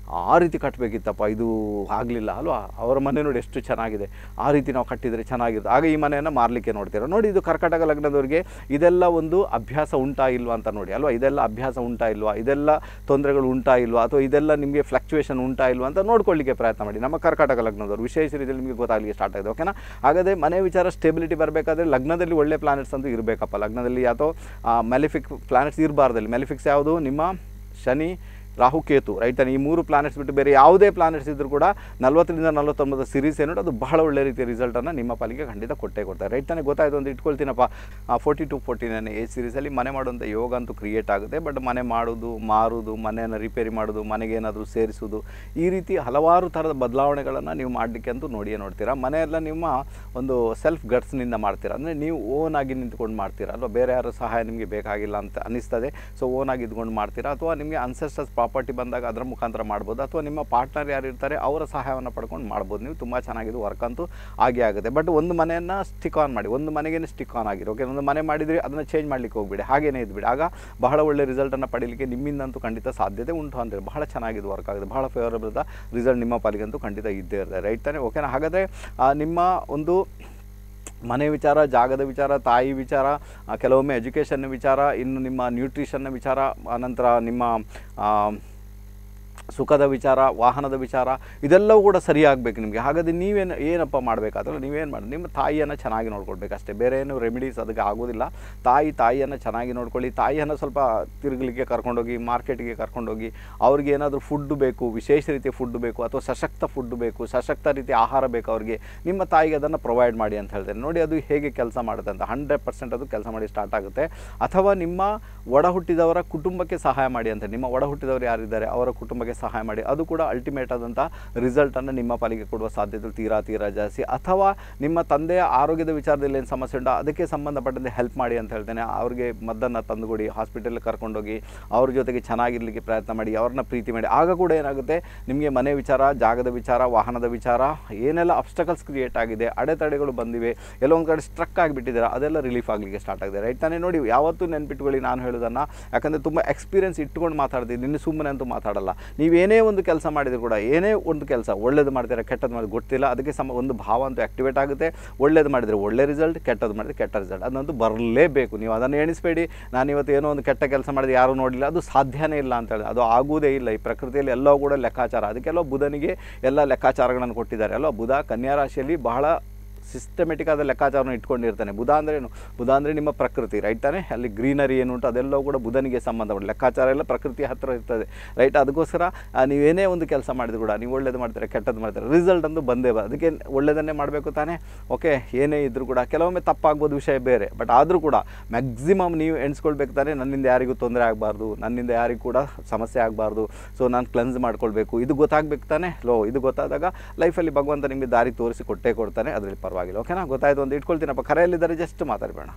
ಆ ರೀತಿ ಕಟ್ಟಬೇಕಿತ್ತಪ್ಪ, ಇದು ಆಗಲಿಲ್ಲ ಅಲ್ವಾ, ಅವರ ಮನೆ ನೋಡಿ ಎಷ್ಟು ಚೆನ್ನಾಗಿದೆ, ಆ ರೀತಿ ನಾವು ಕಟ್ಟಿದರೆ ಚೆನ್ನಾಗಿರುತ್ತೆ, ಆಗ ಈ ಮನೆಯನ್ನು ಮಾರಲಿಕ್ಕೆ ನೋಡ್ತೀರ. ನೋಡಿ, ಇದು ಕರ್ಕಾಟಕ ಲಗ್ನದವರಿಗೆ ಇದೆಲ್ಲ ಒಂದು ಅಭ್ಯಾಸ ಉಂಟಾ ಇಲ್ವಾ ಅಂತ ನೋಡಿ ಅಲ್ವಾ, ಇದೆಲ್ಲ ಅಭ್ಯಾಸ ಉಂಟಾ ಇಲ್ವಾ, ಇದೆಲ್ಲ ತೊಂದರೆಗಳು ಉಂಟಾ ಇಲ್ವಾ, ಅಥವಾ ಇದೆಲ್ಲ ನಿಮಗೆ ಫ್ಲಕ್ಚುಯೇಷನ್ ಉಂಟಾ ಇಲ್ವಾ ಅಂತ ನೋಡ್ಕೊಳ್ಳಿಕ್ಕೆ ಪ್ರಯತ್ನ ಮಾಡಿ. ನಮ್ಮ ಕರ್ಕಾಟಕ ಲಗ್ನದವರು ವಿಶೇಷ ರೀತಿಯಲ್ಲಿ ನಿಮಗೆ ಗೊತ್ತಾಗಲಿಕ್ಕೆ ಸ್ಟಾರ್ಟ್ ಆಗಿದೆ. ಓಕೆನಾ. ಹಾಗಾದರೆ ಮನೆ ವಿಚಾರ ಸ್ಟೆಬಿಲಿಟಿ ಬರಬೇಕಾದ್ರೆ ಲಗ್ನದಲ್ಲಿ ಒಳ್ಳೆ ಪ್ಲಾನೆಟ್ಸ್ ಅಂತೂ ಇರಬೇಕಪ್ಪ. ಲಗ್ನದಲ್ಲಿ ಅಥವಾ ಮೆಲಿಫಿಕ್ ಪ್ಲಾನೆಟ್ಸ್ ಇರಬಾರ್ದಲ್ಲಿ. ಮೆಲಿಫಿಕ್ಸ್ ಯಾವುದು? ನಿಮ್ಮ ಶನಿ, ರಾಹು, ಕೇತು, ರೈಟ್. ಈ 3 ಪ್ಲಾನೆಟ್ಸ್ ಬಿಟ್ಟು ಬೇರೆ ಯಾವುದೇ ಪ್ಲಾನೆಟ್ಸ್ ಇದ್ದರೂ ಕೂಡ 40ರಿಂದ 49 ಸೀರೀಸ್ ಏನು ಅದು ಬಹಳ ಒಳ್ಳೆ ರೀತಿಯ ರಿಸಲ್ಟನ್ನು ನಿಮ್ಮ ಪಾಲಿಗೆ ಖಂಡಿತ ಕೊಟ್ಟೇ ಕೊಡ್ತಾರೆ. ರೈಟ್ ತಾನೇ? ಗೊತ್ತಾಯಿತು ಅಂತ ಇಟ್ಕೊಳ್ತೀನಪ್ಪ. 42-49 ಏಜ್ ಸೀರೀಸಲ್ಲಿ ಮನೆ ಮಾಡುವಂಥ ಯೋಗ ಅಂತೂ ಕ್ರಿಯೇಟ್ ಆಗುತ್ತೆ. ಬಟ್ ಮನೆ ಮಾಡೋದು, ಮಾರೋದು, ಮನೆಯನ್ನು ರಿಪೇರಿ ಮಾಡೋದು, ಮನೆಗೆ ಏನಾದರೂ ಸೇರಿಸೋದು, ಈ ರೀತಿ ಹಲವಾರು ಥರದ ಬದಲಾವಣೆಗಳನ್ನು ನೀವು ಮಾಡಲಿಕ್ಕೆ ಅಂತೂ ನೋಡಿಯೇ ನೋಡ್ತೀರಾ. ಮನೆಯೆಲ್ಲ ನಿಮ್ಮ ಒಂದು ಸೆಲ್ಫ್ ಗಟ್ಸ್ನಿಂದ ಮಾಡ್ತೀರಾ, ಅಂದರೆ ನೀವು ಓನಾಗಿ ನಿಂತ್ಕೊಂಡು ಮಾಡ್ತೀರಾ ಅಲ್ವಾ, ಬೇರೆ ಯಾರ ಸಹಾಯ ನಿಮಗೆ ಬೇಕಾಗಿಲ್ಲ ಅಂತ ಅನ್ನಿಸ್ತದೆ. ಸೊ ಓನಾಗಿ ಇದ್ಕೊಂಡು ಮಾಡ್ತೀರಾ, ಅಥವಾ ನಿಮಗೆ ಅನ್ಸೆಸ್ಟರ್ಸ್ ಪ್ರಾಪರ್ಟಿ ಬಂದಾಗ ಅದರ ಮುಖಾಂತರ ಮಾಡ್ಬೋದು, ಅಥವಾ ನಿಮ್ಮ ಪಾರ್ಟ್ನರ್ ಯಾರು ಇರ್ತಾರೆ ಅವರ ಸಹಾಯವನ್ನು ಪಡ್ಕೊಂಡು ಮಾಡ್ಬೋದು. ನೀವು ತುಂಬ ಚೆನ್ನಾಗಿದ್ದು ವರ್ಕ್ ಅಂತೂ ಆಗೇ ಆಗುತ್ತೆ. ಬಟ್ ಒಂದು ಮನೆಯನ್ನು ಸ್ಟಿಕ್ ಆನ್ ಮಾಡಿ, ಒಂದು ಮನೆಗೇ ಸ್ಟಿಕ್ ಆನ್ ಆಗಿರೋ. ಓಕೆ, ಒಂದು ಮನೆ ಮಾಡಿದರೆ ಅದನ್ನು ಚೇಂಜ್ ಮಾಡಲಿಕ್ಕೆ ಹೋಗ್ಬಿಡಿ, ಹಾಗೇನೇ ಇದ್ಬಿಡಿ. ಆಗ ಬಹಳ ಒಳ್ಳೆ ರಿಸಲ್ಟನ್ನು ಪಡೀಲಿಕ್ಕೆ ನಿಮ್ಮಿಂದಂತೂ ಖಂಡಿತ ಸಾಧ್ಯತೆ ಉಂಟು ಅಂತೇಳಿ. ಬಹಳ ಚೆನ್ನಾಗಿದ್ದು ವರ್ಕ್ ಆಗುತ್ತೆ, ಬಹಳ ಫೇವರಬಲ್ ರಿಸಲ್ಟ್ ನಿಮ್ಮ ಪಾಲಿಗಂತೂ ಖಂಡಿತ ಇದ್ದೇ ಇರ್ತದೆ. ರೈಟ್ ತಾನೇ? ಓಕೆನಾ. ಹಾಗಾದರೆ ನಿಮ್ಮ ಒಂದು ಮನೆ ವಿಚಾರ, ಜಾಗದ ವಿಚಾರ, ತಾಯಿ ವಿಚಾರ, ಕೆಲವೊಮ್ಮೆ ಎಜುಕೇಷನ್ ವಿಚಾರ, ಇನ್ನು ನಿಮ್ಮ ನ್ಯೂಟ್ರಿಷನ್ನ ವಿಚಾರ, ಅನಂತರ ನಿಮ್ಮ ಸುಖದ ವಿಚಾರ, ವಾಹನದ ವಿಚಾರ, ಇದೆಲ್ಲವೂ ಕೂಡ ಸರಿಯಾಗಬೇಕು ನಿಮಗೆ. ಹಾಗಾದರೆ ಏನಪ್ಪ ಮಾಡಬೇಕಾದ್ರೆ ನೀವೇನು ಮಾಡಿ, ನಿಮ್ಮ ತಾಯಿಯನ್ನು ಚೆನ್ನಾಗಿ ನೋಡ್ಕೊಳ್ಬೇಕು ಅಷ್ಟೇ. ಬೇರೆ ಏನು ರೆಮಿಡೀಸ್ ಅದಕ್ಕೆ ಆಗೋದಿಲ್ಲ. ತಾಯಿಯನ್ನು ಚೆನ್ನಾಗಿ ನೋಡ್ಕೊಳ್ಳಿ. ತಾಯಿಯನ್ನು ಸ್ವಲ್ಪ ತಿರುಗಲಿಕ್ಕೆ ಕರ್ಕೊಂಡೋಗಿ, ಮಾರ್ಕೆಟಿಗೆ ಕರ್ಕೊಂಡೋಗಿ, ಅವ್ರಿಗೆ ಏನಾದರೂ ಫುಡ್ಡು ಬೇಕು, ವಿಶೇಷ ರೀತಿಯ ಫುಡ್ಡು ಬೇಕು, ಅಥವಾ ಸಶಕ್ತ ಫುಡ್ಡು ಬೇಕು, ಸಶಕ್ತ ರೀತಿಯ ಆಹಾರ ಬೇಕು ಅವ್ರಿಗೆ, ನಿಮ್ಮ ತಾಯಿಗೆ ಅದನ್ನು ಪ್ರೊವೈಡ್ ಮಾಡಿ ಅಂತ ಹೇಳ್ತೇನೆ. ನೋಡಿ, ಅದು ಹೇಗೆ ಕೆಲಸ ಮಾಡುತ್ತೆ ಅಂತ 100% ಅದು ಕೆಲಸ ಮಾಡಿ ಸ್ಟಾರ್ಟ್ ಆಗುತ್ತೆ. ಅಥವಾ ನಿಮ್ಮ ಒಡ ಹುಟ್ಟಿದವರ ಕುಟುಂಬಕ್ಕೆ ಸಹಾಯ ಮಾಡಿ ಅಂತ, ನಿಮ್ಮ ಒಡ ಹುಟ್ಟಿದವರು ಯಾರಿದ್ದಾರೆ ಅವರ ಕುಟುಂಬಕ್ಕೆ ಸಹಾಯ ಮಾಡಿ, ಅದು ಕೂಡ ಅಲ್ಟಿಮೇಟ್ ಆದಂಥ ರಿಸಲ್ಟನ್ನು ನಿಮ್ಮ ಪಾಲಿಗೆ ಕೊಡುವ ಸಾಧ್ಯತೆ ತೀರಾ ಜಾಸ್ತಿ. ಅಥವಾ ನಿಮ್ಮ ತಂದೆಯ ಆರೋಗ್ಯದ ವಿಚಾರದಲ್ಲಿ ಏನು ಸಮಸ್ಯೆ ಉಂಟು ಅದಕ್ಕೆ ಸಂಬಂಧಪಟ್ಟಂತೆ ಹೆಲ್ಪ್ ಮಾಡಿ ಅಂತ ಹೇಳ್ತೇನೆ. ಅವ್ರಿಗೆ ಮದ್ದನ್ನು ತಂದುಕೊಡಿ, ಹಾಸ್ಪಿಟಲ್ಗೆ ಕರ್ಕೊಂಡೋಗಿ ಅವ್ರ ಜೊತೆಗೆ ಚೆನ್ನಾಗಿರಲಿಕ್ಕೆ ಪ್ರಯತ್ನ ಮಾಡಿ, ಅವ್ರನ್ನ ಪ್ರೀತಿ ಮಾಡಿ. ಆಗ ಕೂಡ ಏನಾಗುತ್ತೆ, ನಿಮಗೆ ಮನೆ ವಿಚಾರ, ಜಾಗದ ವಿಚಾರ, ವಾಹನದ ವಿಚಾರ, ಏನೆಲ್ಲ ಅಬ್ಸ್ಟಕಲ್ಸ್ ಕ್ರಿಯೇಟ್ ಆಗಿದೆ, ಅಡೆತಡೆಗಳು ಬಂದಿವೆ, ಎಲ್ಲೊಂದು ಕಡೆ ಸ್ಟ್ರಕ್ ಆಗಿಬಿಟ್ಟಿದ್ದೀರಾ, ಅದೆಲ್ಲ ರಿಲೀಫ್ ಆಗಲಿಕ್ಕೆ ಸ್ಟಾರ್ಟ್ ಆಗಿದೆ. ರೈಟ್ ತಾನೇ? ನೋಡಿ, ಯಾವತ್ತೂ ನೆನ್ಪಿಟ್ಕೊಳ್ಳಿ ನಾನು ಹೇಳೋದನ್ನು, ಯಾಕಂದರೆ ತುಂಬ ಎಕ್ಸ್ಪೀರಿಯನ್ಸ್ ಇಟ್ಕೊಂಡು ಮಾತಾಡ್ತೀನಿ, ನಿನ್ನ ಸುಮ್ಮನೆ ಅಂತೂ ಮಾತಾಡಲ್ಲ. ನೀವೇನೇ ಒಂದು ಕೆಲಸ ಮಾಡಿದ್ರು ಕೂಡ, ಏನೇ ಒಂದು ಕೆಲಸ ಒಳ್ಳೇದು ಮಾಡ್ತೀರಾ ಕೆಟ್ಟದ್ದು ಮಾಡಿದ್ರೆ ಗೊತ್ತಿಲ್ಲ, ಅದಕ್ಕೆ ಒಂದು ಭಾವ ಅಂತೂ ಆ್ಯಕ್ಟಿವೇಟ್ ಆಗುತ್ತೆ. ಒಳ್ಳೇದು ಮಾಡಿದರೆ ಒಳ್ಳೆ ರಿಸಲ್ಟ್, ಕೆಟ್ಟದ್ದು ಮಾಡಿದರೆ ಕೆಟ್ಟ ರಿಸಲ್ಟ್, ಅದಂತೂ ಬರಲೇಬೇಕು. ನೀವು ಅದನ್ನು ಎಣಿಸ್ಬೇಡಿ, ನಾನು ಇವತ್ತು ಏನೋ ಒಂದು ಕೆಟ್ಟ ಕೆಲಸ ಮಾಡಿದ್ರೆ ಯಾರೂ ನೋಡಲಿಲ್ಲ, ಅದು ಸಾಧ್ಯನೇ ಇಲ್ಲ ಅಂತ ಹೇಳಿ, ಅದು ಆಗುವುದೇ ಇಲ್ಲ. ಈ ಪ್ರಕೃತಿಯಲ್ಲಿ ಎಲ್ಲವೂ ಕೂಡ ಲೆಕ್ಕಾಚಾರ. ಅದಕ್ಕೆಲ್ಲ ಬುಧನಿಗೆ ಎಲ್ಲ ಲೆಕ್ಕಾಚಾರಗಳನ್ನು ಕೊಟ್ಟಿದ್ದಾರೆ ಅಲ್ವಾ. ಬುಧ ಕನ್ಯಾ ರಾಶಿಯಲ್ಲಿ ಬಹಳ ಸಿಸ್ಟಮೆಟಿಕ್ ಆದ ಲೆಕ್ಕಾಚಾರನ ಇಟ್ಕೊಂಡಿರ್ತಾನೆ. ಬುಧ ಅಂದರೆ ಏನು? ಬುಧ ಅಂದರೆ ನಿಮ್ಮ ಪ್ರಕೃತಿ, ರೈಟ್ ತಾನೇ? ಅಲ್ಲಿ ಗ್ರೀನರಿ ಏನು ಉಂಟು ಅದೆಲ್ಲವೂ ಕೂಡ ಬುಧನಿಗೆ ಸಂಬಂಧಪಟ್ಟ ಲೆಕ್ಕಾಚಾರ ಎಲ್ಲ ಪ್ರಕೃತಿಯ ಹತ್ತಿರ ಇರ್ತದೆ, ರೈಟ್. ಅದಕ್ಕೋಸ್ಕರ ನೀವೇನೇ ಒಂದು ಕೆಲಸ ಮಾಡಿದ್ರು ಕೂಡ, ನೀವು ಒಳ್ಳೇದು ಮಾಡ್ತೀರಾ ಕೆಟ್ಟದ್ದು ಮಾಡ್ತೀರಾ, ರಿಸಲ್ಟ್ ಅಂತೂ ಬಂದೇ ಅದಕ್ಕೆ ಒಳ್ಳೆಯದನ್ನೇ ಮಾಡಬೇಕು ತಾನೇ. ಓಕೆ, ಏನೇ ಇದ್ದರೂ ಕೂಡ ಕೆಲವೊಮ್ಮೆ ತಪ್ಪಾಗ್ಬೋದು, ವಿಷಯ ಬೇರೆ. ಬಟ್ ಆದರೂ ಕೂಡ ಮ್ಯಾಕ್ಸಿಮಮ್ ನೀವು ಎಣಿಸ್ಕೊಳ್ಬೇಕು ತಾನೇ, ನನ್ನಿಂದ ಯಾರಿಗೂ ತೊಂದರೆ ಆಗಬಾರ್ದು, ನನ್ನಿಂದ ಯಾರಿಗೂ ಕೂಡ ಸಮಸ್ಯೆ ಆಗಬಾರ್ದು, ಸೊ ನಾನು ಕ್ಲೆನ್ಸ್ ಮಾಡ್ಕೊಳ್ಬೇಕು, ಇದು ಗೊತ್ತಾಗಬೇಕು ತಾನೇ. ಇದು ಗೊತ್ತಾದಾಗ ಲೈಫಲ್ಲಿ ಭಗವಂತ ನಿಮಗೆ ದಾರಿ ತೋರಿಸಿ ಕೊಟ್ಟೇ ಕೊಡ್ತಾನೆ, ಅದರಲ್ಲಿ ಪರವಾಗಿಲ್ಲ. ಓಕೆನಾ? ಗೊತ್ತಾಯ್ತು ಅಂತ ಇಟ್ಕೊಳ್ತೀನಪ್ಪ. ಕರೆಯಲ್ಲಿದ್ದಾರೆ, ಜಸ್ಟ್ ಮಾತಾಡಬೇಡ.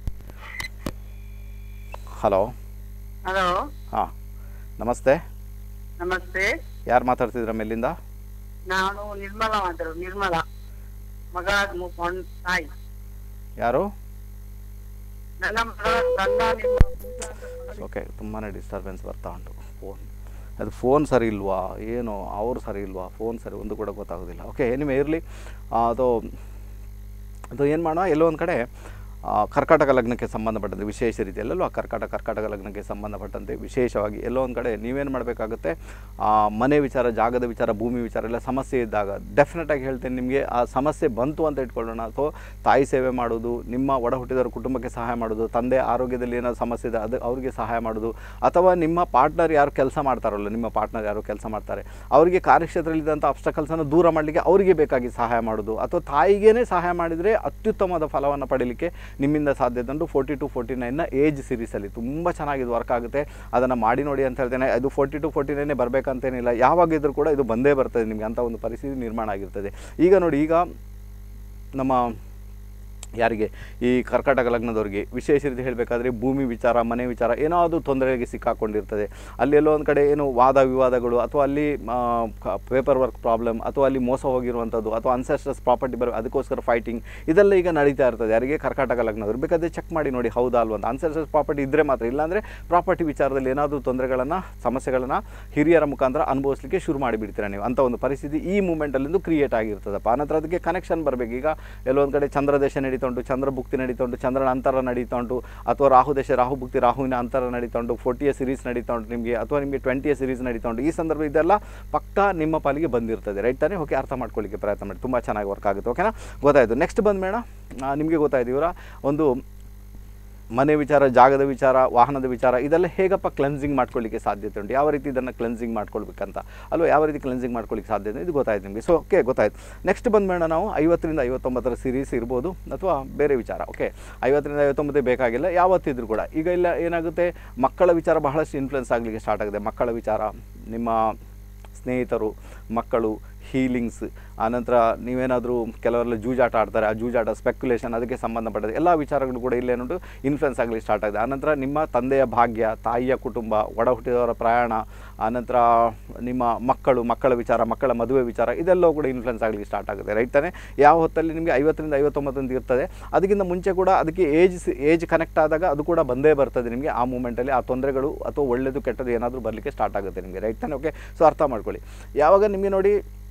ಹಲೋ. ಹಾಂ, ನಮಸ್ತೆ. ನಮಸ್ತೆ. ಯಾರು ಮಾತಾಡ್ತಿದ್ರ ಮೇಲಿಂದ? ನಾನು ನಿರ್ಮಲಾ ಮಾತಾಡೋದು. ನಿರ್ಮಲಾ, ಮಗ ತಾಯಿ. ಯಾರು? ನನ್ನ ಓಕೆ, ತುಂಬಾ ಡಿಸ್ಟರ್ಬೆನ್ಸ್ ಬರ್ತಾ ಉಂಟು. ಅದು ಫೋನ್ ಸರಿ ಇಲ್ವಾ ಏನೋ, ಅವರು ಸರಿ ಇಲ್ವಾ, ಫೋನ್ ಸರಿ ಒಂದು ಕೂಡ ಗೊತ್ತಾಗೋದಿಲ್ಲ. ಓಕೆ, ನಿಮಗೆ ಇರಲಿ. ಅದು ಏನು ಮಾಡೋಣ, ಎಲ್ಲೋ ಒಂದು ಕಡೆ ಕರ್ಕಾಟಕ ಲಗ್ನಕ್ಕೆ ಸಂಬಂಧಪಟ್ಟಂತೆ ವಿಶೇಷ ರೀತಿಯಲ್ಲಲ್ವ, ಕರ್ಕಾಟಕ ಲಗ್ನಕ್ಕೆ ಸಂಬಂಧಪಟ್ಟಂತೆ ವಿಶೇಷವಾಗಿ ಎಲ್ಲೋ ಒಂದು ಕಡೆ ನೀವೇನು ಮಾಡಬೇಕಾಗುತ್ತೆ, ಮನೆ ವಿಚಾರ, ಜಾಗದ ವಿಚಾರ, ಭೂಮಿ ವಿಚಾರ ಎಲ್ಲ ಸಮಸ್ಯೆ ಇದ್ದಾಗ ಡೆಫಿನೆಟಾಗಿ ಹೇಳ್ತೇನೆ, ನಿಮಗೆ ಆ ಸಮಸ್ಯೆ ಬಂತು ಅಂತ ಇಟ್ಕೊಳ್ಳೋಣ, ಅಥವಾ ತಾಯಿ ಸೇವೆ ಮಾಡೋದು, ನಿಮ್ಮ ಒಡ ಹುಟ್ಟಿದವರ ಕುಟುಂಬಕ್ಕೆ ಸಹಾಯ ಮಾಡೋದು, ತಂದೆ ಆರೋಗ್ಯದಲ್ಲಿ ಏನಾದರೂ ಸಮಸ್ಯೆ ಇದೆ ಅದು ಅವ್ರಿಗೆ ಸಹಾಯ ಮಾಡೋದು, ಅಥವಾ ನಿಮ್ಮ ಪಾರ್ಟ್ನರ್ ಯಾರು ಕೆಲಸ ಮಾಡ್ತಾರಲ್ಲ, ನಿಮ್ಮ ಪಾರ್ಟ್ನರ್ ಯಾರು ಕೆಲಸ ಮಾಡ್ತಾರೆ ಅವರಿಗೆ ಕಾರ್ಯಕ್ಷೇತ್ರದಲ್ಲಿದ್ದಂಥ ಅಬ್ಸ್ಟಕಲ್ಸನ್ನು ದೂರ ಮಾಡಲಿಕ್ಕೆ ಅವರಿಗೆ ಬೇಕಾಗಿ ಸಹಾಯ ಮಾಡೋದು, ಅಥವಾ ತಾಯಿಗೇ ಸಹಾಯ ಮಾಡಿದರೆ ಅತ್ಯುತ್ತಮವಾದ ಫಲವನ್ನು ಪಡೀಲಿಕ್ಕೆ ನಿಮ್ಮಿಂದ ಸಾಧ್ಯತೆ ಉಂಟು. 42-49ನ ಏಜ್ ಸೀರೀಸಲ್ಲಿ ತುಂಬ ಚೆನ್ನಾಗಿದ್ದು ವರ್ಕ್ ಆಗುತ್ತೆ. ಅದನ್ನು ಮಾಡಿ ನೋಡಿ ಅಂತ ಹೇಳ್ತೇನೆ. ಅದು 42-49 ಬರಬೇಕಂತೇನಿಲ್ಲ, ಯಾವಾಗಿದ್ರೂ ಕೂಡ ಇದು ಬಂದೇ ಬರ್ತದೆ ನಿಮಗೆ, ಅಂಥ ಒಂದು ಪರಿಸ್ಥಿತಿ ನಿರ್ಮಾಣ ಆಗಿರ್ತದೆ. ಈಗ ನೋಡಿ, ಈಗ ನಮ್ಮ ಯಾರಿಗೆ ಈ ಕರ್ಕಾಟಕ ಲಗ್ನದವ್ರಿಗೆ ವಿಶೇಷ ರೀತಿ ಹೇಳಬೇಕಾದ್ರೆ ಭೂಮಿ ವಿಚಾರ, ಮನೆ ವಿಚಾರ ಏನಾದರೂ ತೊಂದರೆಗೆ ಸಿಕ್ಕಾಕೊಂಡಿರ್ತದೆ. ಅಲ್ಲಿ ಎಲ್ಲೋ ಒಂದು ಕಡೆ ಏನು ವಾದ ವಿವಾದಗಳು, ಅಥವಾ ಅಲ್ಲಿ ಪೇಪರ್ ವರ್ಕ್ ಪ್ರಾಬ್ಲಮ್, ಅಥವಾ ಅಲ್ಲಿ ಮೋಸ ಹೋಗಿರುವಂಥದ್ದು, ಅಥವಾ ಅನ್ಸೆಸ್ಟರ್ಸ್ ಪ್ರಾಪರ್ಟಿ ಅದಕ್ಕೋಸ್ಕರ ಫೈಟಿಂಗ್, ಇದೆಲ್ಲ ಈಗ ನಡೀತಾ ಇರ್ತದೆ. ಯಾರಿಗೆ ಕರ್ಕಾಟಕ ಲಗ್ನದವ್ರು ಬೇಕಾದರೆ ಚೆಕ್ ಮಾಡಿ ನೋಡಿ ಹೌದಾ ಅಲ್ವ ಅಂತ. ಅನ್ಸೆಸ್ಟರ್ಸ್ ಪ್ರಾಪರ್ಟಿ ಇದ್ದರೆ ಮಾತ್ರ, ಇಲ್ಲಾಂದರೆ ಪ್ರಾಪರ್ಟಿ ವಿಚಾರದಲ್ಲಿ ಏನಾದರೂ ತೊಂದರೆಗಳನ್ನು, ಸಮಸ್ಯೆಗಳನ್ನು ಹಿರಿಯರ ಮುಖಾಂತರ ಅನುಭವಿಸಲಿಕ್ಕೆ ಶುರು ಮಾಡಿಬಿಡ್ತೀರಾ ನೀವು. ಅಂಥ ಒಂದು ಪರಿಸ್ಥಿತಿ ಈ ಮೂಮೆಂಟಲ್ಲಿಂದು ಕ್ರಿಯೇಟ್ ಆಗಿರ್ತದಪ್ಪ. ಆನಂತರ ಅದಕ್ಕೆ ಕನೆಕ್ಷನ್ ಬರಬೇಕು. ಈಗ ಎಲ್ಲೋ ಒಂದು ಕಡೆ ಚಂದ್ರದೇಶ ನಡೀತಾ ಉಂಟು, ಚಂದ್ರ ಭುಕ್ತಿ ನಡೀತಾ ಉಂಟು, ಚಂದ್ರನ ಅಂತರ ನಡೀತಾ ಉಂಟು, ಅಥವಾ ರಾಹು ದೇಶ, ರಾಹು ಭುಕ್ತಿ, ರಾಹುವಿನ ಅಂತರ ನಡೀತಾ ಉಂಟು, 40ಯ ಸೀರೀಸ್ ನಡೀತಾ ಉಂಟು ನಿಮಗೆ, ಅಥವಾ ನಿಮಗೆ 20ಯ ಸೀರೀಸ್ ನಡೀತಾ ಉಂಟು. ಈ ಸಂದರ್ಭ ಇದೆಲ್ಲ ಪಕ್ಕಾ ನಿಮ್ಮ ಪಾಲಿಗೆ ಬಂದಿರ್ತದೆ. ರೈಟ್ ತಾನೇ? ಓಕೆ, ಅರ್ಥ ಮಾಡ್ಕೊಳ್ಳಿಕ್ಕೆ ಪ್ರಯತ್ನ ಮಾಡಿ, ತುಂಬ ಚೆನ್ನಾಗಿ ವರ್ಕ್ ಆಗುತ್ತೆ. ಓಕೆನಾ? ಗೊತ್ತಾಯಿತು. ನೆಕ್ಸ್ಟ್ ಬಂದ ಮೇಡ ನಿಮಗೆ ಗೊತ್ತಾಯಿತು ಇವರ ಒಂದು ಮನೆ ವಿಚಾರ, ಜಾಗದ ವಿಚಾರ, ವಾಹನದ ವಿಚಾರ, ಇದೆಲ್ಲ ಹೇಗಪ್ಪ ಕ್ಲೆನ್ಸಿಂಗ್ ಮಾಡ್ಕೊಳ್ಳಿಕ್ಕೆ ಸಾಧ್ಯತೆ ಉಂಟು, ಯಾವ ರೀತಿ ಇದನ್ನು ಕ್ಲೆನ್ಸಿಂಗ್ ಮಾಡ್ಕೊಳ್ಬೇಕಂತ ಅಲ್ವಾ, ಯಾವ ರೀತಿ ಕ್ಲೆನ್ಸಿಂಗ್ ಮಾಡ್ಕೊಳ್ಳಿಕ್ಕೆ ಸಾಧ್ಯತೆ ಇದು ಗೊತ್ತಾಯ್ತು ನಿಮಗೆ. ಸೊ ಓಕೆ, ಗೊತ್ತಾಯ್ತು. ನೆಕ್ಸ್ಟ್ ಬಂದ್ಬೇಡ ನಾವು 50ರಿಂದ 59 ಸೀರೀಸ್ ಇರ್ಬೋದು, ಅಥವಾ ಬೇರೆ ವಿಚಾರ. ಓಕೆ, 50ರಿಂದ 59 ಬೇಕಾಗಿಲ್ಲ, ಯಾವತ್ತಿದ್ರೂ ಕೂಡ. ಈಗ ಇಲ್ಲ ಏನಾಗುತ್ತೆ, ಮಕ್ಕಳ ವಿಚಾರ ಬಹಳಷ್ಟು ಇನ್ಫ್ಲುಯೆನ್ಸ್ ಆಗಲಿಕ್ಕೆ ಸ್ಟಾರ್ಟ್ ಆಗಿದೆ. ಮಕ್ಕಳ ವಿಚಾರ, ನಿಮ್ಮ ಸ್ನೇಹಿತರು, ಮಕ್ಕಳು, ಹೀಲಿಂಗ್ಸ್, ಆನಂತರ ನೀವೇನಾದರೂ ಕೆಲವರೆಲ್ಲ ಜೂಜಾಟ ಆಡ್ತಾರೆ, ಆ ಜೂಜಾಟ, ಸ್ಪೆಕ್ಯುಲೇಷನ್, ಅದಕ್ಕೆ ಸಂಬಂಧಪಟ್ಟದ್ದು ಎಲ್ಲ ವಿಚಾರಗಳು ಕೂಡ ಇಲ್ಲೇನುಂಟು ಇನ್ಫ್ಲುಯೆನ್ಸ್ ಆಗಲಿಕ್ಕೆ ಸ್ಟಾರ್ಟ್ ಆಗಿದೆ. ಆನಂತರ ನಿಮ್ಮ ತಂದೆಯ ಭಾಗ್ಯ, ತಾಯಿಯ ಕುಟುಂಬ, ಒಡ ಹುಟ್ಟಿದವರ ಪ್ರಯಾಣ, ಆನಂತರ ನಿಮ್ಮ ಮಕ್ಕಳ ವಿಚಾರ, ಮಕ್ಕಳ ಮದುವೆ ವಿಚಾರ, ಇದೆಲ್ಲವೂ ಕೂಡ ಇನ್ಫ್ಲುಯೆನ್ಸ್ ಆಗಲಿಕ್ಕೆ ಸ್ಟಾರ್ಟ್ ಆಗುತ್ತೆ. ರೈಟ್ ತಾನೇ? ಯಾವ ಹೊತ್ತಲ್ಲಿ ನಿಮಗೆ 50ರಿಂದ 59 ಅಂತ ಇರ್ತದೆ, ಅದಕ್ಕಿಂತ ಮುಂಚೆ ಕೂಡ ಅದಕ್ಕೆ ಏಜ್ ಕನೆಕ್ಟ್ ಆದಾಗ ಅದು ಕೂಡ ಬಂದೇ ಬರ್ತದೆ ನಿಮಗೆ. ಆ ಮೂಮೆಂಟಲ್ಲಿ ಆ ತೊಂದರೆಗಳು ಅಥವಾ ಒಳ್ಳೆಯದು ಕೆಟ್ಟದ್ದು ಏನಾದರೂ ಬರಲಿಕ್ಕೆ ಸ್ಟಾರ್ಟ್ ಆಗುತ್ತೆ ನಿಮಗೆ. ರೈಟ್ ತಾನೇ? ಓಕೆ, ಸೊ ಅರ್ಥ ಮಾಡ್ಕೊಳ್ಳಿ. ಯಾವಾಗ ನಿಮಗೆ ನೋಡಿ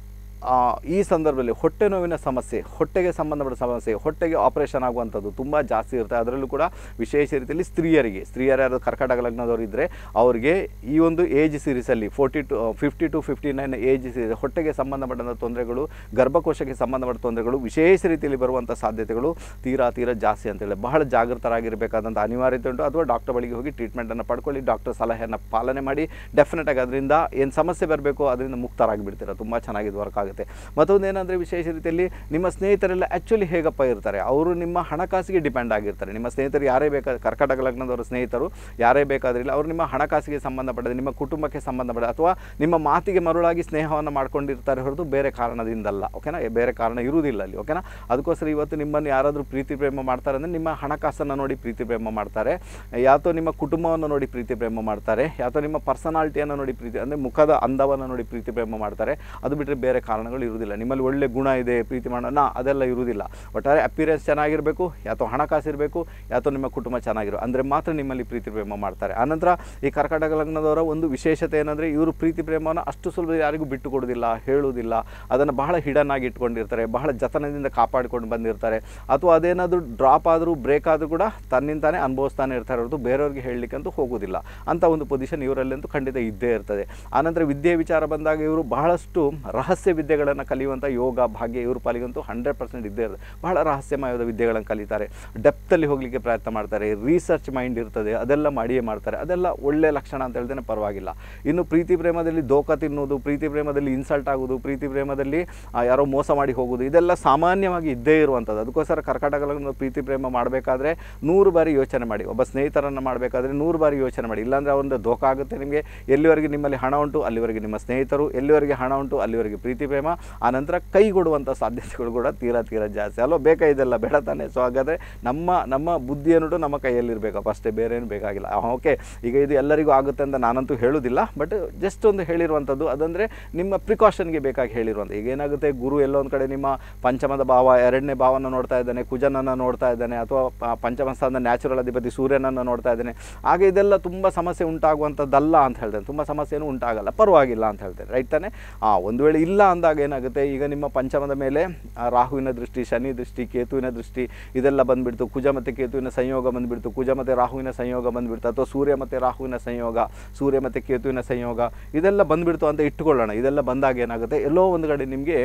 ಈ ಸಂದರ್ಭದಲ್ಲಿ ಹೊಟ್ಟೆ ನೋವಿನ ಸಮಸ್ಯೆ, ಹೊಟ್ಟೆಗೆ ಸಂಬಂಧಪಟ್ಟ ಸಮಸ್ಯೆ, ಹೊಟ್ಟೆಗೆ ಆಪರೇಷನ್ ಆಗುವಂಥದ್ದು ತುಂಬ ಜಾಸ್ತಿ ಇರುತ್ತೆ. ಅದರಲ್ಲೂ ಕೂಡ ವಿಶೇಷ ರೀತಿಯಲ್ಲಿ ಸ್ತ್ರೀಯರು ಯಾರು ಕರ್ಕಾಟಕ ಲಗ್ನದವರು ಇದ್ದರೆ ಅವರಿಗೆ ಈ ಒಂದು ಏಜ್ ಸೀರೀಸಲ್ಲಿ 50 to 59 ಏಜ್ ಸೀರೀಸ್ ಹೊಟ್ಟೆಗೆ ಸಂಬಂಧಪಟ್ಟಂಥ ತೊಂದರೆಗಳು, ಗರ್ಭಕೋಶಕ್ಕೆ ಸಂಬಂಧಪಟ್ಟ ತೊಂದರೆಗಳು ವಿಶೇಷ ರೀತಿಯಲ್ಲಿ ಬರುವಂಥ ಸಾಧ್ಯತೆಗಳು ತೀರಾ ಜಾಸ್ತಿ ಅಂತೇಳಿ ಬಹಳ ಜಾಗೃತರಾಗಿರಬೇಕಾದಂಥ ಅನಿವಾರ್ಯತೆ ಉಂಟು. ಅಥವಾ ಡಾಕ್ಟರ್ ಬಳಿಗೆ ಹೋಗಿ ಟ್ರೀಟ್ಮೆಂಟನ್ನು ಪಡ್ಕೊಳ್ಳಿ, ಡಾಕ್ಟರ್ ಸಲಹೆಯನ್ನು ಪಾಲನೆ ಮಾಡಿ. ಡೆಫಿನೆಟಾಗಿ ಅದರಿಂದ ಏನು ಸಮಸ್ಯೆ ಬರಬೇಕು ಅದರಿಂದ ಮುಕ್ತರಾಗಿಬಿಡ್ತೀರ. ತುಂಬ ಚೆನ್ನಾಗಿ ವರ್ಕ್ ಆಗುತ್ತೆ. ಮತ್ತೊಂದು ಏನಂದರೆ ವಿಶೇಷ ರೀತಿಯಲ್ಲಿ ನಿಮ್ಮ ಸ್ನೇಹಿತರೆಲ್ಲ ಆ್ಯಕ್ಚುಲಿ ಹೇಗಪ್ಪ ಇರ್ತಾರೆ, ಅವರು ನಿಮ್ಮ ಹಣಕಾಸಿಗೆ ಡಿಪೆಂಡ್ ಆಗಿರ್ತಾರೆ. ನಿಮ್ಮ ಸ್ನೇಹಿತರು ಯಾರೇ ಬೇಕಾದ ಕರ್ಕಾಟಕ ಲಗ್ನದವರ ಸ್ನೇಹಿತರು ಯಾರೇ ಬೇಕಾದ್ರಿಲ್ಲ, ಅವರು ನಿಮ್ಮ ಹಣಕಾಸಿಗೆ ಸಂಬಂಧಪಟ್ಟದ್ದು, ನಿಮ್ಮ ಕುಟುಂಬಕ್ಕೆ ಸಂಬಂಧಪಟ್ಟ, ಅಥವಾ ನಿಮ್ಮ ಮಾತಿಗೆ ಮರುಳಾಗಿ ಸ್ನೇಹವನ್ನು ಮಾಡ್ಕೊಂಡಿರ್ತಾರೆ ಹೊರತು ಬೇರೆ ಕಾರಣದಿಂದಲ್ಲ. ಓಕೆನಾ? ಬೇರೆ ಕಾರಣ ಇರುವುದಿಲ್ಲ ಅಲ್ಲಿ. ಓಕೆನಾ? ಅದಕ್ಕೋಸ್ಕರ ಇವತ್ತು ನಿಮ್ಮನ್ನು ಯಾರಾದರೂ ಪ್ರೀತಿ ಪ್ರೇಮ ಮಾಡ್ತಾರೆ ಅಂದರೆ ನಿಮ್ಮ ಹಣಕಾಸನ್ನು ನೋಡಿ ಪ್ರೀತಿ ಪ್ರೇಮ ಮಾಡ್ತಾರೆ, ಯಾತೋ ನಿಮ್ಮ ಕುಟುಂಬವನ್ನು ನೋಡಿ ಪ್ರೀತಿ ಪ್ರೇಮ ಮಾಡ್ತಾರೆ, ಯಾತೋ ನಿಮ್ಮ ಪರ್ಸನಾಲಿಟಿಯನ್ನು ನೋಡಿ ಪ್ರೀತಿ ಅಂದರೆ ಮುಖದ ಅಂದವನ್ನು ನೋಡಿ ಪ್ರೀತಿ ಪ್ರೇಮ ಮಾಡ್ತಾರೆ. ಅದು ಬಿಟ್ಟರೆ ಬೇರೆ ಕಾರಣಗಳು ಇರುವುದಿಲ್ಲ. ನಿಮ್ಮಲ್ಲಿ ಒಳ್ಳೆ ಗುಣ ಇದೆ, ಪ್ರೀತಿ ಮಾಡೋಣ ಅದೆಲ್ಲ ಇರುವುದಿಲ್ಲ. ಒಟ್ಟಾರೆ ಅಪಿಯರೆನ್ಸ್ ಚೆನ್ನಾಗಿರಬೇಕು, ಯಾತೋ ಹಣಕಾಸು ಇರಬೇಕು, ಯಾತೋ ನಿಮ್ಮ ಕುಟುಂಬ ಚೆನ್ನಾಗಿರೋ ಅಂದರೆ ಮಾತ್ರ ನಿಮ್ಮಲ್ಲಿ ಪ್ರೀತಿ ಪ್ರೇಮ ಮಾಡ್ತಾರೆ. ಆನಂತರ ಈ ಕರ್ಕಾಟಕ ಲಗ್ನದವರ ಒಂದು ವಿಶೇಷತೆ ಏನಂದರೆ ಇವರು ಪ್ರೀತಿ ಪ್ರೇಮವನ್ನು ಅಷ್ಟು ಸುಲಭ ಯಾರಿಗೂ ಬಿಟ್ಟು ಕೊಡೋದಿಲ್ಲ, ಹೇಳುವುದಿಲ್ಲ. ಅದನ್ನು ಬಹಳ ಹಿಡನ್ ಆಗಿ ಇಟ್ಕೊಂಡಿರ್ತಾರೆ, ಬಹಳ ಜತನದಿಂದ ಕಾಪಾಡಿಕೊಂಡು ಬಂದಿರ್ತಾರೆ. ಅಥವಾ ಅದೇನಾದರೂ ಡ್ರಾಪ್ ಆದರೂ ಬ್ರೇಕ್ ಆದರೂ ಕೂಡ ತನ್ನಿಂತಾನೇ ಅನುಭವಿಸ್ತಾನೆ ಇರ್ತಾರೆ ಹೊರತು ಬೇರೆಯವ್ರಿಗೆ ಹೇಳಲಿಕ್ಕಂತೂ ಹೋಗೋದಿಲ್ಲ. ಅಂಥ ಒಂದು ಪೊಸಿಷನ್ ಇವರಲ್ಲಂತೂ ಖಂಡಿತ ಇದ್ದೇ ಇರ್ತದೆ. ಆನಂತರ ವಿದ್ಯೆ ವಿಚಾರ ಬಂದಾಗ ಇವರು ಬಹಳಷ್ಟು ರಹಸ್ಯ ವಿದ್ಯೆಗಳನ್ನು ಕಲಿಯುವಂಥ ಯೋಗ ಭಾಗ್ಯ ಇವ್ರ ಪಾಲಿಗಂತೂ 100% ಇದ್ದೇ ಇರ್ತದೆ. ಬಹಳ ರಹಸ್ಯಮಯವಾದ ವಿದ್ಯೆಗಳನ್ನು ಕಲಿತಾರೆ, ಡೆಪ್ತಲ್ಲಿ ಹೋಗಲಿಕ್ಕೆ ಪ್ರಯತ್ನ ಮಾಡ್ತಾರೆ, ರಿಸರ್ಚ್ ಮೈಂಡ್ ಇರ್ತದೆ, ಅದೆಲ್ಲ ಮಾಡಿಯೇ ಮಾಡ್ತಾರೆ. ಅದೆಲ್ಲ ಒಳ್ಳೆಯ ಲಕ್ಷಣ ಅಂತ ಹೇಳ್ತೇನೆ, ಪರವಾಗಿಲ್ಲ. ಇನ್ನು ಪ್ರೀತಿ ಪ್ರೇಮದಲ್ಲಿ ದೋಖ ತಿನ್ನೋದು, ಪ್ರೀತಿ ಪ್ರೇಮದಲ್ಲಿ ಇನ್ಸಲ್ಟ್ ಆಗೋದು, ಪ್ರೀತಿ ಪ್ರೇಮದಲ್ಲಿ ಯಾರೋ ಮೋಸ ಮಾಡಿ ಹೋಗೋದು, ಇದೆಲ್ಲ ಸಾಮಾನ್ಯವಾಗಿ ಇದ್ದೇ ಇರುವಂಥದ್ದು. ಅದಕ್ಕೋಸ್ಕರ ಕರ್ಕಾಟಕ ಲಗ್ನದ ಪ್ರೀತಿ ಪ್ರೇಮ ಮಾಡಬೇಕಾದ್ರೆ 100 ಬಾರಿ ಯೋಚನೆ ಮಾಡಿ. ಒಬ್ಬ ಸ್ನೇಹಿತರನ್ನು ಮಾಡಬೇಕಾದ್ರೆ 100 ಬಾರಿ ಯೋಚನೆ ಮಾಡಿ, ಇಲ್ಲಾಂದರೆ ಅವರಿಂದ ದೋಖ ಆಗುತ್ತೆ ನಿಮಗೆ. ಎಲ್ಲಿವರೆಗೆ ನಿಮ್ಮಲ್ಲಿ ಹಣ ಉಂಟು ಅಲ್ಲಿವರೆಗೆ ನಿಮ್ಮ ಸ್ನೇಹಿತರು, ಎಲ್ಲಿವರೆಗೆ ಹಣ ಉಂಟು ಅಲ್ಲಿವರೆಗೆ ಪ್ರೀತಿ ಪ್ರೇಮ, ಆನಂತರ ಕೈಗೊಡುವಂಥ ಸಾಧ್ಯತೆಗಳು ಕೂಡ ತೀರಾ ಜಾಸ್ತಿ ಅಲ್ಲೋ. ಬೇಕಾ ಇದೆಲ್ಲ ಬೇಡ ತಾನೆ? ಸೊ ಹಾಗಾದರೆ ನಮ್ಮ ಬುದ್ಧಿ ಅನ್ನೋದು ನಮ್ಮ ಕೈಯಲ್ಲಿರಬೇಕಪ್ಪ, ಅಷ್ಟೇ, ಬೇರೆ ಏನು ಬೇಕಾಗಿಲ್ಲ. ಓಕೆ, ಈಗ ಇದು ಎಲ್ಲರಿಗೂ ಆಗುತ್ತೆ ಅಂತ ನಾನಂತೂ ಹೇಳೋದಿಲ್ಲ, ಬಟ್ ಜಸ್ಟ್ ಒಂದು ಹೇಳಿರುವಂಥದ್ದು. ಅದಂದರೆ ನಿಮ್ಮ ಪ್ರಿಕಾಷನ್ಗೆ ಬೇಕಾಗಿ ಹೇಳಿರುವಂಥ. ಈಗ ಏನಾಗುತ್ತೆ, ಗುರು ಎಲ್ಲೋ ಒಂದು ಕಡೆ ನಿಮ್ಮ ಪಂಚಮದ ಭಾವ 2ನೇ ಭಾವವನ್ನು ನೋಡ್ತಾ ಇದ್ದಾನೆ, ಕುಜನನ್ನು ನೋಡ್ತಾ ಇದ್ದಾನೆ, ಅಥವಾ ಪಂಚಮ ಸ್ಥಾನದ ನ್ಯಾಚುರಲ್ ಅಧಿಪತಿ ಸೂರ್ಯನನ್ನು ನೋಡ್ತಾ ಇದ್ದಾನೆ. ಆಗ ಇದೆಲ್ಲ ತುಂಬ ಸಮಸ್ಯೆ ಉಂಟಾಗುವಂಥದ್ದಲ್ಲ ಅಂತ ಹೇಳ್ತೇನೆ. ತುಂಬ ಸಮಸ್ಯೆನೂ ಉಂಟಾಗಲ್ಲ, ಪರವಾಗಿಲ್ಲ ಅಂತ ಹೇಳ್ತೇನೆ. ರೈಟ್ ತಾನೆ? ಒಂದು ವೇಳೆ ಇಲ್ಲ ಅಂದಾಗ ಏನಾಗುತ್ತೆ, ಈಗ ನಿಮ್ಮ ಪಂಚಮದ ಮೇಲೆ ರಾಹುವಿನ ದೃಷ್ಟಿ, ಶನಿ ದೃಷ್ಟಿ, ಕೇತುವಿನ ದೃಷ್ಟಿ ಇದೆಲ್ಲ ಬಂದುಬಿಡ್ತು, ಕುಜ ಮತ್ತು ಕೇತುವಿನ ಸಂಯೋಗ ಬಂದುಬಿಡ್ತು, ಕುಜ ಮತ್ತು ರಾಹುವಿನ ಸಂಯೋಗ ಬಂದುಬಿಡ್ತು, ಅಥವಾ ಸೂರ್ಯ ಮತ್ತು ರಾಹುವಿನ ಸಂಯೋಗ, ಸೂರ್ಯ ಮತ್ತು ಕೇತುವಿನ ಸಂಯೋಗ ಇದೆಲ್ಲ ಬಂದುಬಿಡ್ತು ಅಂತ ಇಟ್ಟುಕೊಳ್ಳೋಣ. ಇದೆಲ್ಲ ಬಂದಾಗ ಏನಾಗುತ್ತೆ, ಎಲ್ಲೋ ಒಂದು ಕಡೆ ನಿಮಗೆ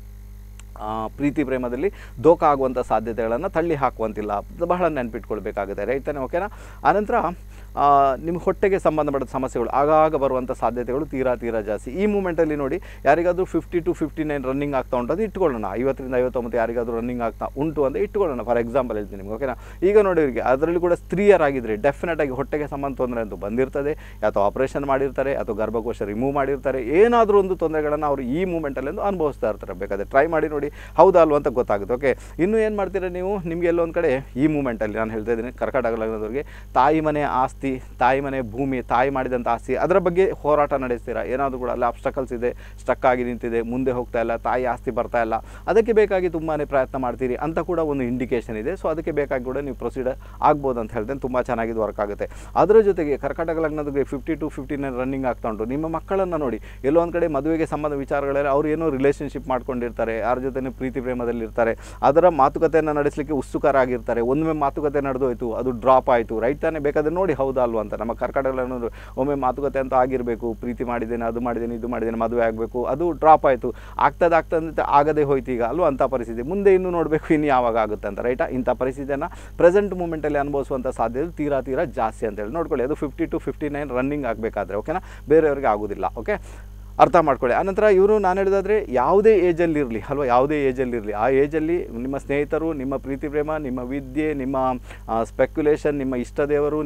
ಪ್ರೀತಿ ಪ್ರೇಮದಲ್ಲಿ ದೋಖ ಆಗುವಂಥ ಸಾಧ್ಯತೆಗಳನ್ನು ತಳ್ಳಿ ಹಾಕುವಂತಿಲ್ಲ. ಬಹಳ ನೆನಪಿಟ್ಕೊಳ್ಬೇಕಾಗುತ್ತೆ. ರೈತನೇ? ಓಕೆನಾ? ಆನಂತರ ನಿಮ್ಮ ಹೊಟ್ಟೆಗೆ ಸಂಬಂಧಪಟ್ಟ ಸಮಸ್ಯೆಗಳು ಆಗಾಗ ಬರುವಂಥ ಸಾಧ್ಯತೆಗಳು ತೀರಾ ಜಾಸ್ತಿ. ಈ ಮೂಮೆಂಟಲ್ಲಿ ನೋಡಿ, ಯಾರಿಗಾದರೂ 50 to 59 ರನ್ನಿಂಗ್ ಆಗ್ತಾ ಉಂಟು, ಅದು ಇಟ್ಕೊಳ್ಳೋಣ. 50ರಿಂದ 59 ಯಾರಿಗಾದರೂ ರನ್ನಿಂಗ್ ಆಗ್ತಾ ಉಂಟು ಅಂತ ಇಟ್ಕೊಳ್ಳೋಣ. ಫಾರ್ ಎಕ್ಸಾಂಪಲ್ ಹೇಳ್ತೀನಿ ನಿಮ್ಗೆ, ಓಕೆನಾ. ಈಗ ನೋಡಿ, ಇವರಿಗೆ ಅದರಲ್ಲಿ ಕೂಡ ಸ್ತ್ರೀಯರಾಗಿದ್ದರೆ ಡೆಫಿನೆಟಾಗಿ ಹೊಟ್ಟೆಗೆ ಸಂಬಂಧ ತೊಂದರೆ ಅಂತೂ ಬಂದಿರ್ತದೆ. ಅಥವಾ ಆಪರೇಷನ್ ಮಾಡಿರ್ತಾರೆ, ಅಥವಾ ಗರ್ಭಕೋಶ ರಿಮೂವ್ ಮಾಡಿರ್ತಾರೆ, ಏನಾದರೂ ಒಂದು ತೊಂದರೆಗಳನ್ನು ಅವರು ಈ ಮೂಮೆಂಟಲ್ಲಿ ಅನುಭವಿಸ್ತಾ ಇರ್ತಾರೆ. ಬೇಕಾದರೆ ಟ್ರೈ ಮಾಡಿ ನೋಡಿ, ಹೌದಾ ಅಲ್ವ ಅಂತ ಗೊತ್ತಾಗುತ್ತೆ. ಓಕೆ, ಇನ್ನೂ ಏನು ಮಾಡ್ತೀರಾ ನೀವು, ನಿಮಗೆ ಎಲ್ಲೊಂದು ಕಡೆ ಈ ಮೂಮೆಂಟಲ್ಲಿ ನಾನು ಹೇಳ್ತಾ ಇದ್ದೀನಿ, ಕರ್ಕಾಟಕ ಲಗ್ನದವರಿಗೆ ತಾಯಿ ಮನೆ ಆಸ್ತಿ, ತಾಯಿ ಮನೆ ಭೂಮಿ, ತಾಯಿ ಮಾಡಿದಂಥ ಆಸ್ತಿ, ಅದರ ಬಗ್ಗೆ ಹೋರಾಟ ನಡೆಸ್ತೀರಾ. ಏನಾದರೂ ಕೂಡ ಅಲ್ಲಿ ಅಬ್ಸ್ಟಕಲ್ಸ್ ಇದೆ, ಸ್ಟಕ್ ಆಗಿ ನಿಂತಿದೆ, ಮುಂದೆ ಹೋಗ್ತಾ ಇಲ್ಲ, ತಾಯಿ ಆಸ್ತಿ ಬರ್ತಾ ಇಲ್ಲ, ಅದಕ್ಕೆ ಬೇಕಾಗಿ ತುಂಬಾ ಪ್ರಯತ್ನ ಮಾಡ್ತೀರಿ ಅಂತ ಕೂಡ ಒಂದು ಇಂಡಿಕೇಷನ್ ಇದೆ. ಸೊ ಅದಕ್ಕೆ ಬೇಕಾಗಿ ಕೂಡ ನೀವು ಪ್ರೊಸೀಡ್ ಆಗ್ಬೋದು ಅಂತ ಹೇಳ್ತೇನೆ. ತುಂಬ ಚೆನ್ನಾಗಿದ್ದು ವರ್ಕ್ ಆಗುತ್ತೆ. ಅದರ ಜೊತೆಗೆ ಕರ್ಕಾಟಕ ಲಗ್ನದ 50 to 59 ರನ್ನಿಂಗ್ ಆಗ್ತಾ ಉಂಟು. ನಿಮ್ಮ ಮಕ್ಕಳನ್ನು ನೋಡಿ, ಎಲ್ಲೋ ಒಂದು ಕಡೆ ಮದುವೆಗೆ ಸಂಬಂಧ ವಿಚಾರಗಳಲ್ಲಿ ಅವ್ರು ಏನೋ ರಿಲೇಷನ್ಶಿಪ್ ಮಾಡ್ಕೊಂಡಿರ್ತಾರೆ, ಯಾರ ಜೊತೆ ಪ್ರೀತಿ ಪ್ರೇಮದಲ್ಲಿರ್ತಾರೆ, ಅದರ ಮಾತುಕತೆಯನ್ನು ನಡೆಸಲಿಕ್ಕೆ ಉತ್ಸುಕರಾಗಿರ್ತಾರೆ. ಒಮ್ಮೆ ಮಾತುಕತೆ ನಡೆದೋಯ್ತು, ಅದು ಡ್ರಾಪ್ ಆಯಿತು, ರೈಟ್ ತಾನೇ. ಬೇಕಾದರೆ ನೋಡಿ, ಹೌದಾ ಅಲ್ವ ಅಂತ. ನಮ್ಮ ಕರ್ಕಾಟಕ ಲಗ್ನದವರು ಒಮ್ಮೆ ಮಾತುಕತೆ ಅಂತ ಆಗಿರಬೇಕು, ಪ್ರೀತಿ ಮಾಡಿದ್ದೇನೆ, ಅದು ಮಾಡಿದ್ದೇನೆ, ಇದು ಮಾಡಿದ್ದೇನೆ, ಮದುವೆ ಆಗಬೇಕು, ಅದು ಡ್ರಾಪ್ ಆಯಿತು, ಆಗ್ತದೆ ಆಗದೆ ಹೋಯ್ತು ಈಗ ಅಲ್ವ ಅಂಥ ಪರಿಸ್ಥಿತಿ. ಮುಂದೆ ಇನ್ನೂ ನೋಡಬೇಕು ಇನ್ನು ಯಾವಾಗ ಆಗುತ್ತೆ ಅಂತ, ರೈಟಾ. ಇಂಥ ಪರಿಸ್ಥಿತಿಯನ್ನು ಪ್ರೆಸೆಂಟ್ ಮೂಮೆಂಟಲ್ಲಿ ಅನುಭವಿಸುವಂಥ ಸಾಧ್ಯತೆ ತೀರಾ ಜಾಸ್ತಿ ಅಂತೇಳಿ ನೋಡ್ಕೊಳ್ಳಿ. ಅದು 50 to 59 ರನ್ನಿಂಗ್ ಆಗಬೇಕಾದ್ರೆ, ಓಕೆನಾ, ಬೇರೆಯವರಿಗೆ ಆಗೋದಿಲ್ಲ. ಓಕೆ, ಅರ್ಥ ಮಾಡ್ಕೊಳ್ಳಿ. ಆನಂತರ ಇವರು ನಾನು ಹೇಳಿದಾದರೆ ಯಾವುದೇ ಏಜಲ್ಲಿರಲಿ ಅಲ್ವಾ, ಯಾವುದೇ ಏಜಲ್ಲಿರಲಿ, ಆ ಏಜಲ್ಲಿ ನಿಮ್ಮ ಸ್ನೇಹಿತರು, ನಿಮ್ಮ ಪ್ರೀತಿ ಪ್ರೇಮ, ನಿಮ್ಮ ವಿದ್ಯೆ, ನಿಮ್ಮ ಸ್ಪೆಕ್ಯುಲೇಷನ್, ನಿಮ್ಮ ಇಷ್ಟದೇವರು,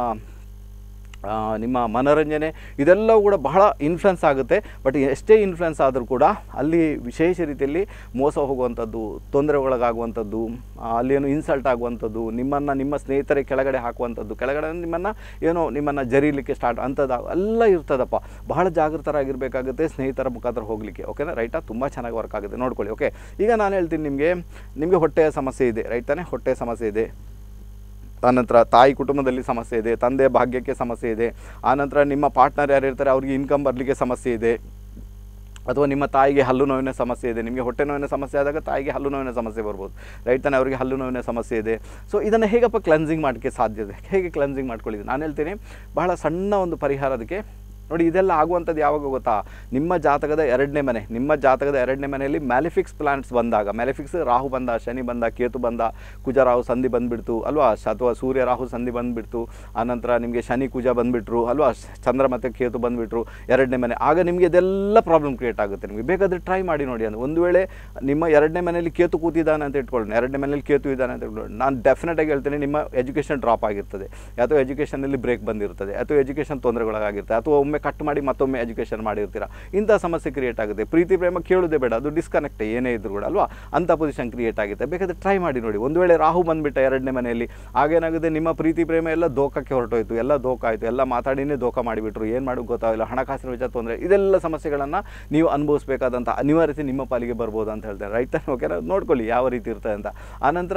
ನಿಮ್ಮ ಮನೋರಂಜನೆ, ಇದೆಲ್ಲವೂ ಕೂಡ ಬಹಳ ಇನ್ಫ್ಲುಯೆನ್ಸ್ ಆಗುತ್ತೆ. ಬಟ್ ಎಷ್ಟೇ ಇನ್ಫ್ಲುಯೆನ್ಸ್ ಆದರೂ ಕೂಡ ಅಲ್ಲಿ ವಿಶೇಷ ರೀತಿಯಲ್ಲಿ ಮೋಸ ಹೋಗುವಂಥದ್ದು, ತೊಂದರೆ ಒಳಗಾಗುವಂಥದ್ದು, ಅಲ್ಲೇನು ಇನ್ಸಲ್ಟ್ ಆಗುವಂಥದ್ದು, ನಿಮ್ಮ ಸ್ನೇಹಿತರೇ ಕೆಳಗಡೆ ಹಾಕುವಂಥದ್ದು, ಕೆಳಗಡೆ ನಿಮ್ಮನ್ನು ಜರೀಲಿಕ್ಕೆ ಸ್ಟಾರ್ಟ್ ಅಂಥದ್ದು ಎಲ್ಲ ಇರ್ತದಪ್ಪ. ಬಹಳ ಜಾಗೃತರಾಗಿರಬೇಕಾಗುತ್ತೆ ಸ್ನೇಹಿತರ ಮುಖಾಂತರ ಹೋಗಲಿಕ್ಕೆ, ಓಕೆನಾ, ರೈಟಾ. ತುಂಬ ಚೆನ್ನಾಗಿ ವರ್ಕ್ ಆಗುತ್ತೆ, ನೋಡ್ಕೊಳ್ಳಿ. ಓಕೆ, ಈಗ ನಾನು ಹೇಳ್ತೀನಿ ನಿಮಗೆ ಹೊಟ್ಟೆಯ ಸಮಸ್ಯೆ ಇದೆ, ರೈಟ್ ತಾನೇ. ಹೊಟ್ಟೆಯ ಸಮಸ್ಯೆ ಇದೆ, ಆನಂತರ ತಾಯಿ ಕುಟುಂಬದಲ್ಲಿ ಸಮಸ್ಯೆ ಇದೆ, ತಂದೆ ಭಾಗ್ಯಕ್ಕೆ ಸಮಸ್ಯೆ ಇದೆ, ಆನಂತರ ನಿಮ್ಮ ಪಾರ್ಟ್ನರ್ ಯಾರು ಇರ್ತಾರೆ ಅವ್ರಿಗೆ ಇನ್ಕಮ್ ಬರಲಿಕ್ಕೆ ಸಮಸ್ಯೆ ಇದೆ, ಅಥವಾ ನಿಮ್ಮ ತಾಯಿಗೆ ಹಲ್ಲು ನೋವಿನ ಸಮಸ್ಯೆ ಇದೆ. ನಿಮಗೆ ಹೊಟ್ಟೆ ನೋವಿನ ಸಮಸ್ಯೆ ಆದಾಗ ತಾಯಿಗೆ ಹಲ್ಲು ನೋವಿನ ಸಮಸ್ಯೆ ಬರ್ಬೋದು, ರೈಟ್ ತಾನೇ. ಅವರಿಗೆ ಹಲ್ಲು ನೋವಿನ ಸಮಸ್ಯೆ ಇದೆ. ಸೊ ಇದನ್ನು ಹೇಗಪ್ಪ ಕ್ಲೆನ್ಸಿಂಗ್ ಮಾಡೋಕ್ಕೆ ಸಾಧ್ಯತೆ, ಹೇಗೆ ಕ್ಲೆನ್ಸಿಂಗ್ ಮಾಡ್ಕೊಳ್ಳಿದ್ದು ನಾನು ಹೇಳ್ತೀನಿ. ಬಹಳ ಸಣ್ಣ ಒಂದು ಪರಿಹಾರ ಅದಕ್ಕೆ. ನೋಡಿ, ಇದೆಲ್ಲ ಆಗುವಂಥದ್ದು ಯಾವಾಗ ಗೊತ್ತಾ, ನಿಮ್ಮ ಜಾತಕದ 2ನೇ ಮನೆ, ನಿಮ್ಮ ಜಾತಕದ 2ನೇ ಮನೆಯಲ್ಲಿ ಮ್ಯಾಲಿಫಿಕ್ಸ್ ಪ್ಲಾನೆಟ್ಸ್ ಬಂದಾಗ, ಮ್ಯಾಲಿಫಿಕ್ಸ್ ರಾಹು ಬಂದ, ಶನಿ ಬಂದ, ಕೇತು ಬಂದ, ಕುಜ ರಾಹು ಸಂಧಿ ಬಂದುಬಿಡ್ತು ಅಲ್ವಾ, ಅಥವಾ ಸೂರ್ಯ ರಾಹು ಸಂಧಿ ಬಂದುಬಿಡ್ತು, ಆನಂತರ ನಿಮಗೆ ಶನಿ ಕುಜ ಬಂದುಬಿಟ್ರು ಅಲ್ವಾ, ಚಂದ್ರ ಮತ್ತು ಕೇತು ಬಂದುಬಿಟ್ರು 2ನೇ ಮನೆ, ಆಗ ನಿಮಗೆ ಇದೆಲ್ಲ ಪ್ರಾಬ್ಲಮ್ ಕ್ರಿಯೇಟ್ ಆಗುತ್ತೆ. ನಿಮಗೆ ಬೇಕಾದರೆ ಟ್ರೈ ಮಾಡಿ ನೋಡಿ. ಅಂದರೆ ಒಂದು ವೇಳೆ ನಿಮ್ಮ 2ನೇ ಮನೆಯಲ್ಲಿ ಕೇತು ಕೂತಿದ್ದಾನೆ ಅಂತ ಇಟ್ಕೊಳ್ಳೋಣ, 2ನೇ ಮನೆಯಲ್ಲಿ ಕೇತು ಇದ್ದಾನೆ ಅಂತ ಇಟ್ಕೊಳ್ಳೋಣ, ನಾನು ಡೆಫಿನೆಟಾಗಿ ಹೇಳ್ತೇನೆ ನಿಮ್ಮ ಎಜುಕೇಷನ್ ಡ್ರಾಪ್ ಆಗಿರ್ತದೆ, ಅಥವಾ ಎಜುಕೇಷನಲ್ಲಿ ಬ್ರೇಕ್ ಬಂದಿರ್ತದೆ, ಅಥವಾ ಎಜುಕೇಷನ್ ತೊಂದರೆಗಳಾಗಿರ್ತದೆ, ಅಥವಾ ಒಮ್ಮೆ ಕಟ್ ಮಾಡಿ ಮತ್ತೊಮ್ಮೆ ಎಜುಕೇಷನ್ ಮಾಡಿರ್ತೀರ, ಇಂಥ ಸಮಸ್ಯೆ ಕ್ರಿಯೇಟ್ ಆಗುತ್ತೆ. ಪ್ರೀತಿ ಪ್ರೇಮ ಕೇಳೋದೇ ಬೇಡ, ಅದು ಡಿಸ್ಕನೆಕ್ಟ್ ಏನೇ ಇದ್ರು ಕೂಡ ಅಲ್ವಾ, ಅಂಥ ಪೊಸಿಷನ್ ಕ್ರಿಯೇಟ್ ಆಗುತ್ತೆ. ಬೇಕಾದರೆ ಟ್ರೈ ಮಾಡಿ ನೋಡಿ. ಒಂದು ವೇಳೆ ರಾಹು ಬಂದುಬಿಟ್ಟ 2ನೇ ಮನೆಯಲ್ಲಿ, ಆಗೇನಾಗುತ್ತೆ, ನಿಮ್ಮ ಪ್ರೀತಿ ಪ್ರೇಮ ಎಲ್ಲ ದೋಖಕ್ಕೆ ಹೊರಟೋಯ್ತು, ಎಲ್ಲ ದೋಖ ಆಯಿತು, ಎಲ್ಲ ಮಾತಾಡಿನೇ ದೋಖ ಮಾಡಿಬಿಟ್ರು, ಏನು ಮಾಡೋದು ಗೊತ್ತಾಗಿಲ್ಲ, ಹಣಕಾಸಿನ ವಿಚಾರ ತೊಂದರೆ, ಇದೆಲ್ಲ ಸಮಸ್ಯೆಗಳನ್ನು ನೀವು ಅನುಭವಿಸಬೇಕಾದಂಥ ಅನಿವಾರ್ಯತೆ ನಿಮ್ಮ ಪಾಲಿಗೆ ಬರ್ಬೋದು ಅಂತ ಹೇಳ್ತೇನೆ, ರೈಟ್. ಓಕೆನಾ, ನೋಡ್ಕೊಳ್ಳಿ ಯಾವ ರೀತಿ ಇರ್ತದೆ ಅಂತ. ಆನಂತರ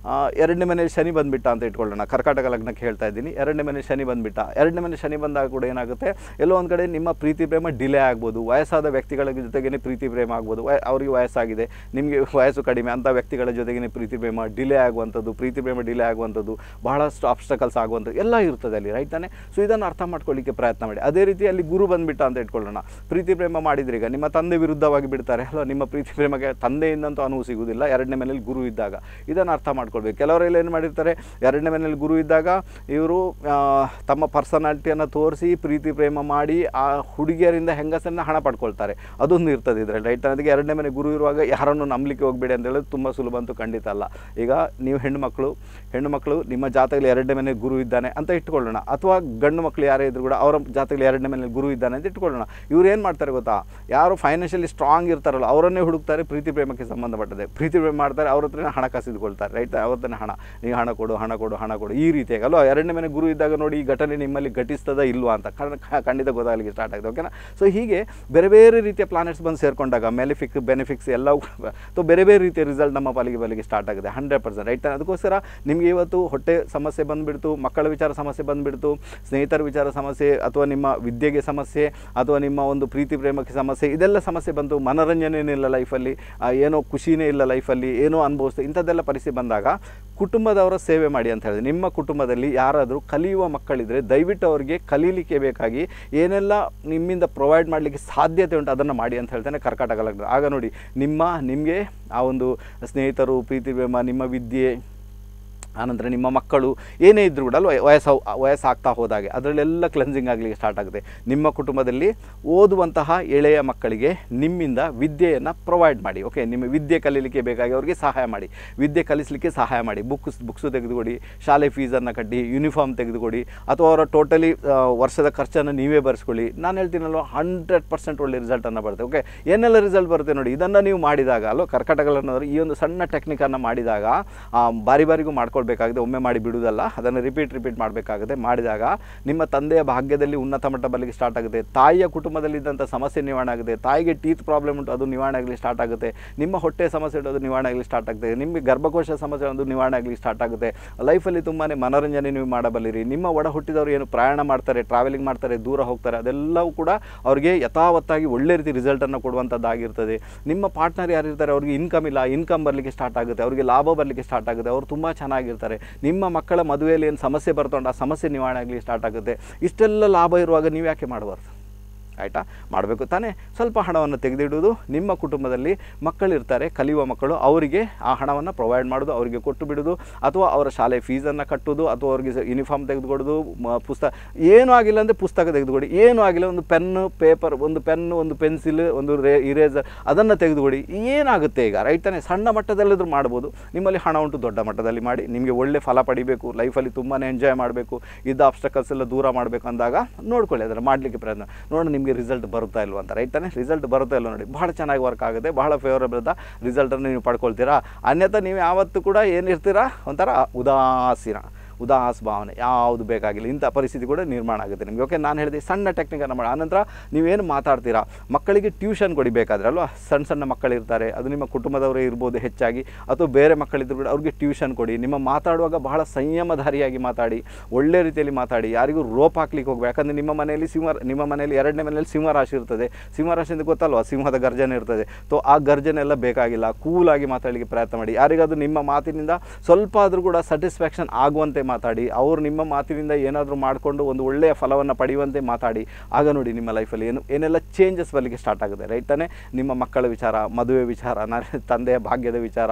2ನೇ ಮನೆಯಲ್ಲಿ ಶನಿ ಬಂದುಬಿಟ್ಟ ಅಂತ ಇಟ್ಕೊಳ್ಳೋಣ, ಕರ್ಕಾಟಕ ಲಗ್ನಕ್ಕೆ ಹೇಳ್ತಾ ಇದ್ದೀನಿ. 2ನೇ ಮನೆ ಶನಿ ಬಂದುಬಿಟ್ಟ, 2ನೇ ಮನೆ ಶನಿ ಬಂದಾಗ ಕೂಡ ಏನಾಗುತ್ತೆ, ಎಲ್ಲೋ ಒಂದು ಕಡೆ ನಿಮ್ಮ ಪ್ರೀತಿ ಪ್ರೇಮ ಡಿಲೇ ಆಗ್ಬೋದು. ವಯಸ್ಸಾದ ವ್ಯಕ್ತಿಗಳ ಜೊತೆಗೇ ಪ್ರೀತಿ ಪ್ರೇಮ ಆಗ್ಬೋದು, ಅವರಿಗೆ ವಯಸ್ಸಾಗಿದೆ, ನಿಮಗೆ ವಯಸ್ಸು ಕಡಿಮೆ, ಅಂಥ ವ್ಯಕ್ತಿಗಳ ಜೊತೆಗೇ ಪ್ರೀತಿ ಪ್ರೇಮ ಡಿಲೇ ಆಗುವಂಥದ್ದು, ಪ್ರೀತಿ ಪ್ರೇಮ ಡಿಲೇ ಆಗುವಂಥದ್ದು, ಬಹಳಷ್ಟು ಆಬ್ಸ್ಟಕಲ್ಸ್ ಆಗುವಂಥದ್ದು ಎಲ್ಲ ಇರ್ತದೆ ಅಲ್ಲಿ, ರೈಟ್ ತಾನೆ. ಸೊ ಇದನ್ನು ಅರ್ಥ ಮಾಡ್ಕೊಳ್ಳಿಕ್ಕೆ ಪ್ರಯತ್ನ ಮಾಡಿ. ಅದೇ ರೀತಿ ಅಲ್ಲಿ ಗುರು ಬಂದುಬಿಟ್ಟ ಅಂತ ಇಟ್ಕೊಳ್ಳೋಣ, ಪ್ರೀತಿ ಪ್ರೇಮ ಮಾಡಿದ್ರೆ ಈಗ ನಿಮ್ಮ ತಂದೆ ವಿರುದ್ಧವಾಗಿ ಬಿಡ್ತಾರೆ ಅಲ್ವಾ, ನಿಮ್ಮ ಪ್ರೀತಿ ಪ್ರೇಮಕ್ಕೆ ತಂದೆಯಿಂದಂತೂ ಅನುವು ಸಿಗುವುದಿಲ್ಲ 2ನೇ ಮನೆಯಲ್ಲಿ ಗುರು ಇದ್ದಾಗ. ಇದನ್ನು ಅರ್ಥ ಮಾಡ್ಕೊಳ್ಬೇಕು. ಕೆಲವರೆಲ್ಲ ಏನು ಮಾಡಿರ್ತಾರೆ, 2ನೇ ಮನೆಯಲ್ಲಿ ಗುರು ಇದ್ದಾಗ ಇವರು ತಮ್ಮ ಪರ್ಸನಾಲಿಟಿಯನ್ನು ತೋರಿಸಿ ಪ್ರೀತಿ ಪ್ರೇಮ ಮಾಡಿ ಆ ಹುಡುಗಿಯರಿಂದ ಹೆಂಗಸನ್ನ ಹಣ ಪಡ್ಕೊಳ್ತಾರೆ, ಅದೊಂದು ಇರ್ತದೆ ಇದರಲ್ಲಿ, ರೈಟ್. ಅದಕ್ಕೆ 2ನೇ ಮನೆ ಗುರು ಇರುವಾಗ ಯಾರನ್ನು ನಂಬಲಿಕ್ಕೆ ಹೋಗಬೇಡಿ ಅಂತ ಹೇಳೋದು ತುಂಬ ಸುಲಭ ಅಂತೂ ಖಂಡಿತ ಅಲ್ಲ. ಈಗ ನೀವು ಹೆಣ್ಣು ಮಕ್ಕಳು ನಿಮ್ಮ ಜಾತಕದಲ್ಲಿ 2ನೇ ಮನೆ ಗುರು ಇದ್ದಾನೆ ಅಂತ ಇಟ್ಕೊಳ್ಳೋಣ, ಅಥವಾ ಗಂಡು ಮಕ್ಕಳು ಯಾರೇ ಇದ್ರು ಕೂಡ ಅವರ ಜಾತಕದಲ್ಲಿ 2ನೇ ಮನೆ ಗುರು ಇದ್ದಾನೆ ಅಂತ ಇಟ್ಕೊಳ್ಳೋಣ. ಇವ್ರು ಏನು ಮಾಡ್ತಾರೆ ಗೊತ್ತಾ, ಯಾರು ಫೈನಾನ್ಷಿಯಲಿ ಸ್ಟ್ರಾಂಗ್ ಇರ್ತಾರಲ್ಲ ಅವರನ್ನೇ ಹುಡುಕ್ತಾರೆ, ಪ್ರೀತಿ ಪ್ರೇಮಕ್ಕೆ ಸಂಬಂಧಪಟ್ಟದೆ ಪ್ರೀತಿ ಪ್ರೇಮ ಮಾಡ್ತಾರೆ, ಅವ್ರ ಹತ್ರನೇ ಹಣ ಕಸಿದುಕೊಳ್ತಾರೆ, ರೈಟ್. ಅವ್ರತ್ತನೇ ನೀವು ಹಣ ಕೊಡು ಈ ರೀತಿಯಾಗಿ ಅಲ್ವಾ. 2ನೇ ಮನೆ ಗುರು ಇದ್ದಾಗ ನೋಡಿ ಈ ಘಟನೆ ನಿಮ್ಮಲ್ಲಿ ಘಟಿಸ್ತದ ಇಲ್ವಾ ಅಂತ ಖಂಡಿತ ಗೊತ್ತಾಗಲಿಕ್ಕೆ ಸ್ಟಾರ್ಟ್ ಆಗಿದೆ, ಓಕೆನಾ. ಸೊ ಹೀಗೆ ಬೇರೆ ಬೇರೆ ರೀತಿಯ ಪ್ಲಾನೆಟ್ಸ್ ಬಂದು ಸೇರಿಕೊಂಡಾಗ ಮೆಲಿಫಿಕ್ ಬೆನಿಫಿಕ್ಸ್ ಎಲ್ಲವೂ ಬೇರೆ ಬೇರೆ ರೀತಿಯ ರಿಸಲ್ಟ್ ನಮ್ಮ ಪಾಲಿಗೆ ಸ್ಟಾರ್ಟ್ ಆಗಿದೆ 100%, ರೈಟ್. ಅದಕ್ಕೋಸ್ಕರ ನಿಮಗೆ ಇವತ್ತು ಹೊಟ್ಟೆ ಸಮಸ್ಯೆ ಬಂದುಬಿಡ್ತು, ಮಕ್ಕಳ ವಿಚಾರ ಸಮಸ್ಯೆ ಬಂದುಬಿಡ್ತು, ಸ್ನೇಹಿತರ ವಿಚಾರ ಸಮಸ್ಯೆ, ಅಥವಾ ನಿಮ್ಮ ವಿದ್ಯೆಗೆ ಸಮಸ್ಯೆ, ಅಥವಾ ನಿಮ್ಮ ಒಂದು ಪ್ರೀತಿ ಪ್ರೇಮಕ್ಕೆ ಸಮಸ್ಯೆ, ಇದೆಲ್ಲ ಸಮಸ್ಯೆ ಬಂತು, ಮನೋರಂಜನೆಯೇ ಇಲ್ಲ ಲೈಫಲ್ಲಿ, ಏನೋ ಖುಷಿನೇ ಇಲ್ಲ ಲೈಫಲ್ಲಿ, ಏನೋ ಅನುಭವಿಸ್ತು, ಇಂಥದ್ದೆಲ್ಲ ಪರಿಸ್ಥಿತಿ ಬಂದಾಗ ಕುಟುಂಬದವರ ಸೇವೆ ಮಾಡಿ ಅಂತ ಹೇಳಿದೆ. ನಿಮ್ಮ ಕುಟುಂಬದಲ್ಲಿ ಯಾರಾದರೂ ಕಲಿಯುವ ಮಕ್ಕಳಿದ್ರೆ ದಯವಿಟ್ಟು ಅವರಿಗೆ ಕಲೀಲಿಕ್ಕೆ ಬೇಕಾಗಿ ಏನೆಲ್ಲ ನಿಮ್ಮಿಂದ ಪ್ರೊವೈಡ್ ಮಾಡಲಿಕ್ಕೆ ಸಾಧ್ಯತೆ ಉಂಟು ಅದನ್ನು ಮಾಡಿ ಅಂತ ಹೇಳ್ತೇನೆ ಕರ್ಕಾಟಕ ಲಗ್ನ. ಆಗ ನೋಡಿ ನಿಮಗೆ ಆ ಒಂದು ಸ್ನೇಹಿತರು, ಪ್ರೀತಿ ಪ್ರೇಮ, ನಿಮ್ಮ ವಿದ್ಯೆ, ಆನಂತರ ನಿಮ್ಮ ಮಕ್ಕಳು ಏನೇ ಇದ್ದರೂ ಕೂಡ ಅಲ್ವಾ ವಯಸ್ಸಾಗ್ತಾ ಹೋದಾಗೆ ಅದರಲ್ಲೆಲ್ಲ ಕ್ಲೆನ್ಸಿಂಗ್ ಆಗಲಿಕ್ಕೆ ಸ್ಟಾರ್ಟ್ ಆಗುತ್ತೆ. ನಿಮ್ಮ ಕುಟುಂಬದಲ್ಲಿ ಓದುವಂತಹ ಎಳೆಯ ಮಕ್ಕಳಿಗೆ ನಿಮ್ಮಿಂದ ವಿದ್ಯೆಯನ್ನು ಪ್ರೊವೈಡ್ ಮಾಡಿ. ಓಕೆ, ನಿಮ್ಮ ವಿದ್ಯೆ ಕಲೀಲಿಕ್ಕೆ ಬೇಕಾಗಿ ಅವರಿಗೆ ಸಹಾಯ ಮಾಡಿ, ವಿದ್ಯೆ ಕಲಿಸಲಿಕ್ಕೆ ಸಹಾಯ ಮಾಡಿ. ಬುಕ್ಸು ತೆಗೆದುಕೊಡಿ, ಶಾಲೆ ಫೀಸನ್ನು ಕಟ್ಟಿ, ಯೂನಿಫಾರ್ಮ್ ತೆಗೆದುಕೊಡಿ, ಅಥವಾ ಅವರ ಟೋಟಲಿ ವರ್ಷದ ಖರ್ಚನ್ನು ನೀವೇ ಭರಿಸ್ಕೊಳ್ಳಿ. ನಾನು ಹೇಳ್ತೀನಲ್ವ 100% ಒಳ್ಳೆ ರಿಸಲ್ಟನ್ನು ಬರುತ್ತೆ. ಓಕೆ, ಏನೆಲ್ಲ ರಿಸಲ್ಟ್ ಬರುತ್ತೆ ನೋಡಿ. ಇದನ್ನು ನೀವು ಮಾಡಿದಾಗ ಅಲ್ವ ಕರ್ಕಟಗಳನ್ನು ಈ ಒಂದು ಸಣ್ಣ ಟೆಕ್ನಿಕನ್ನು ಮಾಡಿದಾಗ ಬಾರಿ ಬಾರಿಗೂ ಮಾಡ್ಕೊಳ್ಬೇಕಾಗಿದೆ. ಒಮ್ಮೆ ಮಾಡಿ ಬಿಡುವುದಲ್ಲ, ಅದನ್ನು ರಿಪೀಟ್ ಮಾಡಬೇಕಾಗುತ್ತೆ. ಮಾಡಿದಾಗ ನಿಮ್ಮ ತಂದೆಯ ಭಾಗ್ಯದಲ್ಲಿ ಉನ್ನತ ಮಟ್ಟ ಬರಲಿಕ್ಕೆ ಸ್ಟಾರ್ಟ್ ಆಗುತ್ತೆ. ತಾಯಿಯ ಕುಟುಂಬದಲ್ಲಿದ್ದಂಥ ಸಮಸ್ಯೆ ನಿವಾರಣೆ ಆಗುತ್ತೆ. ತಾಯಿಗೆ ಟೀತ್ ಪ್ರಾಬ್ಲಮ್ ಉಂಟು, ಅದು ನಿವಾರಣೆ ಆಗಲಿ ಸ್ಟಾರ್ಟ್ ಆಗುತ್ತೆ. ನಿಮ್ಮ ಹೊಟ್ಟೆ ಸಮಸ್ಯೆ ಉಂಟು, ಅದು ನಿವಾರಣೆ ಆಗಲಿ ಸ್ಟಾರ್ಟ್ ಆಗುತ್ತೆ. ನಿಮಗೆ ಗರ್ಭಕೋಶ ಸಮಸ್ಯೆ ಅದು ನಿವಾರಣೆ ಆಗಲಿ ಸ್ಟಾರ್ಟ್ ಆಗುತ್ತೆ. ಲೈಫಲ್ಲಿ ತುಂಬಾ ಮನೋರಂಜನೆ ನೀವು ಮಾಡಬಲ್ಲಿರಿ. ನಿಮ್ಮ ಒಡ ಹುಟ್ಟಿದವರು ಏನು ಪ್ರಯಾಣ ಮಾಡ್ತಾರೆ, ಟ್ರಾವೆಲಿಂಗ್ ಮಾಡ್ತಾರೆ, ದೂರ ಹೋಗ್ತಾರೆ, ಅದೆಲ್ಲವೂ ಕೂಡ ಅವರಿಗೆ ಯಥಾವತ್ತಾಗಿ ಒಳ್ಳೆ ರೀತಿ ರಿಸಲ್ಟನ್ನು ಕೊಡುವಂಥದ್ದಾಗಿರ್ತದೆ. ನಿಮ್ಮ ಪಾರ್ಟ್ನರ್ ಯಾರಿರ್ತಾರೆ ಅವ್ರಿಗೆ ಇನ್ಕಮ್ ಇಲ್ಲ, ಇನ್ಕಮ್ ಬರಲಿಕ್ಕೆ ಸ್ಟಾರ್ಟ್ ಆಗುತ್ತೆ, ಅವರಿಗೆ ಲಾಭ ಬರಲಿಕ್ಕೆ ಸ್ಟಾರ್ಟ್ ಆಗುತ್ತೆ, ಅವರು ತುಂಬ ಚೆನ್ನಾಗಿರ್ತಾರೆ. ನಿಮ್ಮ ಮಕ್ಕಳ ಮದುವೆಯಲ್ಲಿ ಏನು ಸಮಸ್ಯೆ ಬರ್ತೊಂಡು ಆ ಸಮಸ್ಯೆ ನಿವಾರಣೆ ಆಗಲಿ ಸ್ಟಾರ್ಟ್ ಆಗುತ್ತೆ. ಇಷ್ಟೆಲ್ಲ ಲಾಭ ಇರುವಾಗ ನೀವು ಯಾಕೆ ಮಾಡಬಾರ್ದು? ಆಯಿತಾ, ಮಾಡಬೇಕು ತಾನೇ. ಸ್ವಲ್ಪ ಹಣವನ್ನು ತೆಗೆದಿಡುವುದು. ನಿಮ್ಮ ಕುಟುಂಬದಲ್ಲಿ ಮಕ್ಕಳಿರ್ತಾರೆ, ಕಲಿಯುವ ಮಕ್ಕಳು, ಅವರಿಗೆ ಆ ಹಣವನ್ನು ಪ್ರೊವೈಡ್ ಮಾಡೋದು, ಅವರಿಗೆ ಕೊಟ್ಟು ಬಿಡೋದು, ಅಥವಾ ಅವರ ಶಾಲೆ ಫೀಸನ್ನು ಕಟ್ಟೋದು, ಅಥವಾ ಅವರಿಗೆ ಯೂನಿಫಾರ್ಮ್ ತೆಗೆದುಕೊಡೋದು, ಪುಸ್ತಕ ಏನೂ ಆಗಿಲ್ಲ ಅಂದರೆ ಪುಸ್ತಕ ತೆಗೆದುಕೊಡಿ, ಏನೂ ಆಗಿಲ್ಲ ಒಂದು ಪೆನ್ನು, ಪೇಪರ್, ಒಂದು ಪೆನ್ನು, ಒಂದು ಪೆನ್ಸಿಲ್, ಒಂದು ಇರೇಸರ್, ಅದನ್ನು ತೆಗೆದುಕೊಡಿ. ಏನಾಗುತ್ತೆ ಈಗ, ರೈಟ್ ತಾನೇ? ಸಣ್ಣ ಮಟ್ಟದಲ್ಲಿದ್ದರೂ ಮಾಡ್ಬೋದು. ನಿಮ್ಮಲ್ಲಿ ಹಣ ಉಂಟು, ದೊಡ್ಡ ಮಟ್ಟದಲ್ಲಿ ಮಾಡಿ. ನಿಮಗೆ ಒಳ್ಳೆ ಫಲ ಪಡಿಬೇಕು, ಲೈಫಲ್ಲಿ ತುಂಬಾ ಎಂಜಾಯ್ ಮಾಡಬೇಕು, ಇದ್ದ ಆಬ್ಸ್ಟಕಲ್ಸ್ ಎಲ್ಲ ದೂರ ಮಾಡಬೇಕು ಅಂದಾಗ ನೋಡ್ಕೊಳ್ಳಿ, ಅದನ್ನು ಮಾಡಲಿಕ್ಕೆ ಪ್ರಯತ್ನ ನೋಡಿ. ನಿಮಗೆ ರಿಸಲ್ಟ್ ಬರುತ್ತಾ ಇಲ್ವ ಅಂತ, ರೈಟ್ ತಾನೇ? ರಿಸಲ್ಟ್ ಬರುತ್ತಾ ಇಲ್ವ ನೋಡಿ, ಬಹಳ ಚೆನ್ನಾಗಿ ವರ್ಕ್ ಆಗುತ್ತೆ, ಬಹಳ ಫೇವರಬಲ್ ರಿಸಲ್ಟನ್ನು ನೀವು ಪಡ್ಕೊಳ್ತೀರಾ. ಅನ್ಯथा ನೀವು ಯಾವತ್ತೂ ಕೂಡ ಏನಿರ್ತೀರಾ, ಒಂಥರ ಉದಾಸ ಭಾವನೆ, ಯಾವುದು ಬೇಕಾಗಿಲ್ಲ, ಇಂಥ ಪರಿಸ್ಥಿತಿ ಕೂಡ ನಿರ್ಮಾಣ ಆಗುತ್ತೆ ನಿಮಗೆ. ಓಕೆ, ನಾನು ಹೇಳಿದೆ ಸಣ್ಣ ಟೆಕ್ನಿಕನ್ನು ಮಾಡಿ. ಆನಂತರ ನೀವೇನು ಮಾತಾಡ್ತೀರಾ, ಮಕ್ಕಳಿಗೆ ಟ್ಯೂಷನ್ ಕೊಡಿಬೇಕಾದ್ರೆ ಅಲ್ವಾ, ಸಣ್ಣ ಮಕ್ಕಳಿರ್ತಾರೆ, ಅದು ನಿಮ್ಮ ಕುಟುಂಬದವರೇ ಇರ್ಬೋದು ಹೆಚ್ಚಾಗಿ, ಅಥವಾ ಬೇರೆ ಮಕ್ಕಳಿದ್ರು ಕೂಡ ಅವ್ರಿಗೆ ಟ್ಯೂಷನ್ ಕೊಡಿ. ನಿಮ್ಮ ಮಾತಾಡುವಾಗ ಬಹಳ ಸಂಯಮಧಾರಿಯಾಗಿ ಮಾತಾಡಿ, ಒಳ್ಳೆ ರೀತಿಯಲ್ಲಿ ಮಾತಾಡಿ, ಯಾರಿಗೂ ರೋಪ್ ಹಾಕ್ಲಿಕ್ಕೆ ಹೋಗಬೇಕು. ಯಾಕಂದರೆ ನಿಮ್ಮ ಮನೆಯಲ್ಲಿ ಎರಡನೇ ಮನೆಯಲ್ಲಿ ಸಿಂಹರಾಶಿ ಇರ್ತದೆ. ಸಿಂಹರಾಶಿ ಅಂತ ಗೊತ್ತಲ್ವ, ಸಿಂಹದ ಗರ್ಜನೆ ಇರ್ತದೆ. ಆ ಗರ್ಜನೆ ಎಲ್ಲ ಬೇಕಾಗಿಲ್ಲ, ಕೂಲಾಗಿ ಮಾತಾಡಲಿಕ್ಕೆ ಪ್ರಯತ್ನ ಮಾಡಿ. ಯಾರಿಗಾದ್ರೂ ನಿಮ್ಮ ಮಾತಿನಿಂದ ಸ್ವಲ್ಪ ಆದರೂ ಕೂಡ ಸ್ಯಾಟಿಸ್ಫ್ಯಾಕ್ಷನ್ ಆಗುವಂತೆ ಮಾತಾಡಿ, ಅವರು ನಿಮ್ಮ ಮಾತಿನಿಂದ ಏನಾದರೂ ಮಾಡಿಕೊಂಡು ಒಂದು ಒಳ್ಳೆಯ ಫಲವನ್ನು ಪಡೆಯುವಂತೆ ಮಾತಾಡಿ. ಆಗ ನೋಡಿ ನಿಮ್ಮ ಲೈಫಲ್ಲಿ ಏನೆಲ್ಲ ಚೇಂಜಸ್ ಬರಲಿಕ್ಕೆ ಸ್ಟಾರ್ಟ್ ಆಗುತ್ತೆ, ರೈಟ್ ತಾನೇ? ನಿಮ್ಮ ಮಕ್ಕಳ ವಿಚಾರ, ಮದುವೆ ವಿಚಾರ, ತಂದೆಯ ಭಾಗ್ಯದ ವಿಚಾರ,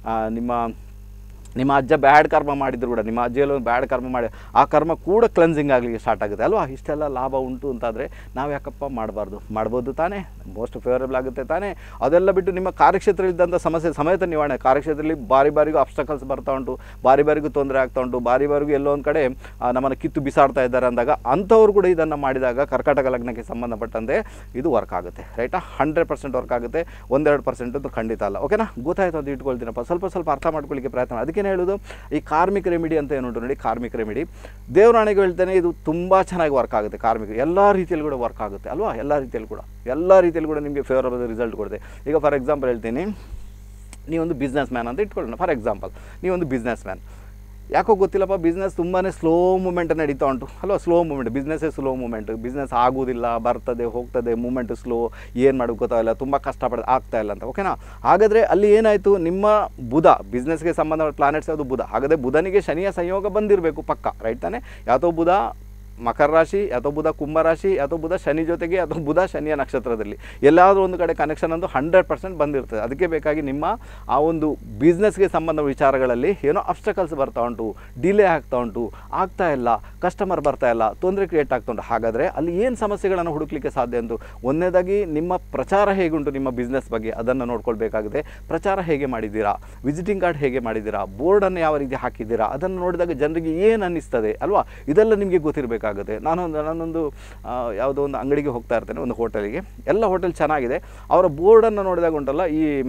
ನಿಮ್ಮ ಅಜ್ಜ ಬ್ಯಾಡ್ ಕರ್ಮ ಮಾಡಿದ್ರು ಕೂಡ, ನಿಮ್ಮ ಅಜ್ಜಿಯಲ್ಲಿ ಒಂದು ಬ್ಯಾಡ್ ಕರ್ಮ ಮಾಡಿ ಆ ಕರ್ಮ ಕೂಡ ಕ್ಲೆನ್ಸಿಂಗ್ ಆಗಲಿಕ್ಕೆ ಸ್ಟಾರ್ಟ್ ಆಗುತ್ತೆ ಅಲ್ವಾ. ಇಷ್ಟೆಲ್ಲ ಲಾಭ ಉಂಟು ಅಂತಾದರೆ ನಾವು ಯಾಕಪ್ಪ ಮಾಡಬಾರ್ದು? ಮಾಡ್ಬೋದು ತಾನೇ, ಮೋಸ್ಟ್ ಫೇವರೇಬಲ್ ಆಗುತ್ತೆ ತಾನೇ. ಅದೆಲ್ಲ ಬಿಟ್ಟು ನಿಮ್ಮ ಕಾರ್ಯಕ್ಷೇತ್ರದಲ್ಲಿದ್ದಂಥ ಸಮಸ್ಯೆ ಸಮೇತ ನಿವಾರಣೆ. ಕಾರ್ಯಕ್ಷೇತ್ರದಲ್ಲಿ ಬಾರಿಗೂ ಅಬ್ಸ್ಟಕಲ್ಸ್ ಬರ್ತಾ ಉಂಟು, ಬಾರಿಗೂ ತೊಂದರೆ ಆಗ್ತಾ ಉಂಟು, ಬಾರಿಗೂ ಎಲ್ಲೋ ಒಂದು ಕಡೆ ನಮ್ಮನ್ನು ಕಿತ್ತು ಬಿಸಾಡ್ತಾ ಇದ್ದಾರೆ ಅಂದಾಗ ಅಂಥವ್ರು ಕೂಡ ಇದನ್ನು ಮಾಡಿದಾಗ ಕರ್ಕಾಟಕ ಲಗ್ನಕ್ಕೆ ಸಂಬಂಧಪಟ್ಟಂತೆ ಇದು ವರ್ಕ್ ಆಗುತ್ತೆ, ರೈಟಾ? 100% ವರ್ಕ್ ಆಗುತ್ತೆ, 1-2% ಅಂತೂ ಖಂಡಿತ ಅಲ್ಲ. ಓಕೆನಾ? ಗೊತ್ತಾಯ್ತು ಅಂತ ಇಟ್ಕೊಳ್ತೀನಪ್ಪ, ಸ್ವಲ್ಪ ಅರ್ಥ ಮಾಡ್ಕೊಳ್ಳಿಕ್ಕೆ ಪ್ರಯತ್ನ. ಅದಕ್ಕೆ ಹೇಳೋದು ಈ ಕಾರ್ಮಿಕ ರೆಮಿಡಿ ಅಂತ ಏನುಂಟು ನೋಡಿ, ಕಾರ್ಮಿಕ ರೆಮಿಡಿ ದೇವರಾಣಿಗೆ ಹೇಳ್ತೇನೆ, ಇದು ತುಂಬ ಚೆನ್ನಾಗಿ ವರ್ಕ್ ಆಗುತ್ತೆ. ಕಾರ್ಮಿಕ ಎಲ್ಲ ರೀತಿಯಲ್ಲಿ ಕೂಡ ವರ್ಕ್ ಆಗುತ್ತೆ ಅಲ್ವಾ, ಎಲ್ಲ ರೀತಿಯಲ್ಲಿ ಕೂಡ ನಿಮಗೆ ಫೇವರಬಲ್ ರಿಸಲ್ಟ್ ಕೊಡುತ್ತೆ. ಈಗ ಫಾರ್ ಎಕ್ಸಾಂಪಲ್ ಹೇಳ್ತೀನಿ, ನೀವೊಂದು ಬಿಸ್ನೆಸ್ ಮ್ಯಾನ್ ಅಂತ ಇಟ್ಕೊಳ್ಳೋಣ. ಫಾರ್ ಎಕ್ಸಾಂಪಲ್ ನೀವೊಂದು ಬಿಸ್ನೆಸ್ ಮ್ಯಾನ್, ಯಾಕೋ ಗೊತ್ತಿಲ್ಲಪ್ಪ ಬಿಸ್ನೆಸ್ ತುಂಬಾ ಸ್ಲೋ ಮೂಮೆಂಟ್ ನಡೀತಾ ಉಂಟು ಅಲ್ವಾ. ಸ್ಲೋ ಮೂಮೆಂಟ್, ಬಿಸ್ನೆಸ್ಸೇ ಸ್ಲೋ ಮೂಮೆಂಟ್, ಬಿಸ್ನೆಸ್ ಆಗೋದಿಲ್ಲ, ಬರ್ತದೆ ಹೋಗ್ತದೆ, ಮೂಮೆಂಟ್ ಸ್ಲೋ, ಏನು ಮಾಡೋದು ಗೊತ್ತಾಗಲ್ಲ, ತುಂಬ ಕಷ್ಟಪಡೋದು ಆಗ್ತಾ ಇಲ್ಲ ಅಂತ. ಓಕೆನಾ? ಹಾಗಾದರೆ ಅಲ್ಲಿ ಏನಾಯಿತು, ನಿಮ್ಮ ಬುಧ, ಬಿಸ್ನೆಸ್ಗೆ ಸಂಬಂಧ ಪ್ಲಾನೆಟ್ಸ್ ಯಾವುದು ಬುಧ, ಹಾಗಾದರೆ ಬುಧನಿಗೆ ಶನಿಯ ಸಂಯೋಗ ಬಂದಿರಬೇಕು ಪಕ್ಕ, ರೈಟ್ ತಾನೆ? ಯಾತೋ ಬುಧ ಮಕರ ರಾಶಿ, ಅಥವಾ ಬುಧ ಕುಂಭ ರಾಶಿ, ಅಥವಾ ಬುಧ ಶನಿ ಜೊತೆಗೆ, ಅಥವಾ ಬುಧ ಶನಿಯ ನಕ್ಷತ್ರದಲ್ಲಿ ಎಲ್ಲಾದರೂ ಒಂದು ಕಡೆ ಕನೆಕ್ಷನ್ ಅಂದು 100% ಬಂದಿರ್ತದೆ. ಅದಕ್ಕೆ ಬೇಕಾಗಿ ನಿಮ್ಮ ಆ ಒಂದು ಬಿಸ್ನೆಸ್ಗೆ ಸಂಬಂಧ ವಿಚಾರಗಳಲ್ಲಿ ಏನೋ ಅಬ್ಸ್ಟಕಲ್ಸ್ ಬರ್ತಾ ಉಂಟು, ಡಿಲೇ ಆಗ್ತಾ ಉಂಟು, ಆಗ್ತಾ ಇಲ್ಲ, ಕಸ್ಟಮರ್ ಬರ್ತಾ ಇಲ್ಲ, ತೊಂದರೆ ಕ್ರಿಯೇಟ್ ಆಗ್ತಾ ಉಂಟು. ಹಾಗಾದರೆ ಅಲ್ಲಿ ಏನು ಸಮಸ್ಯೆಗಳನ್ನು ಹುಡುಕ್ಲಿಕ್ಕೆ ಸಾಧ್ಯ ಉಂಟು? ಒಂದನೇದಾಗಿ ನಿಮ್ಮ ಪ್ರಚಾರ ಹೇಗುಂಟು ನಿಮ್ಮ ಬಿಸ್ನೆಸ್ ಬಗ್ಗೆ, ಅದನ್ನು ನೋಡ್ಕೊಳ್ಬೇಕಾಗಿದೆ. ಪ್ರಚಾರ ಹೇಗೆ ಮಾಡಿದ್ದೀರಾ, ವಿಸಿಟಿಂಗ್ ಕಾರ್ಡ್ ಹೇಗೆ ಮಾಡಿದ್ದೀರಾ, ಬೋರ್ಡನ್ನು ಯಾವ ರೀತಿ ಹಾಕಿದ್ದೀರಾ, ಅದನ್ನು ನೋಡಿದಾಗ ಜನರಿಗೆ ಏನು ಅನ್ನಿಸ್ತದೆ ಅಲ್ವಾ, ಇದೆಲ್ಲ ನಿಮಗೆ ಗೊತ್ತಿರಬೇಕಾಗುತ್ತೆ. ನಾನೊಂದು ಯಾವುದೋ ಒಂದು ಅಂಗಡಿಗೆ ಹೋಗ್ತಾ ಇರ್ತೇನೆ, ಒಂದು ಹೋಟೆಲಿಗೆ, ಎಲ್ಲ ಹೋಟೆಲ್ ಚೆನ್ನಾಗಿದೆ, ಅವರ ಬೋರ್ಡನ್ನು ನೋಡಿದಾಗ ಉಂಟಲ್ಲ,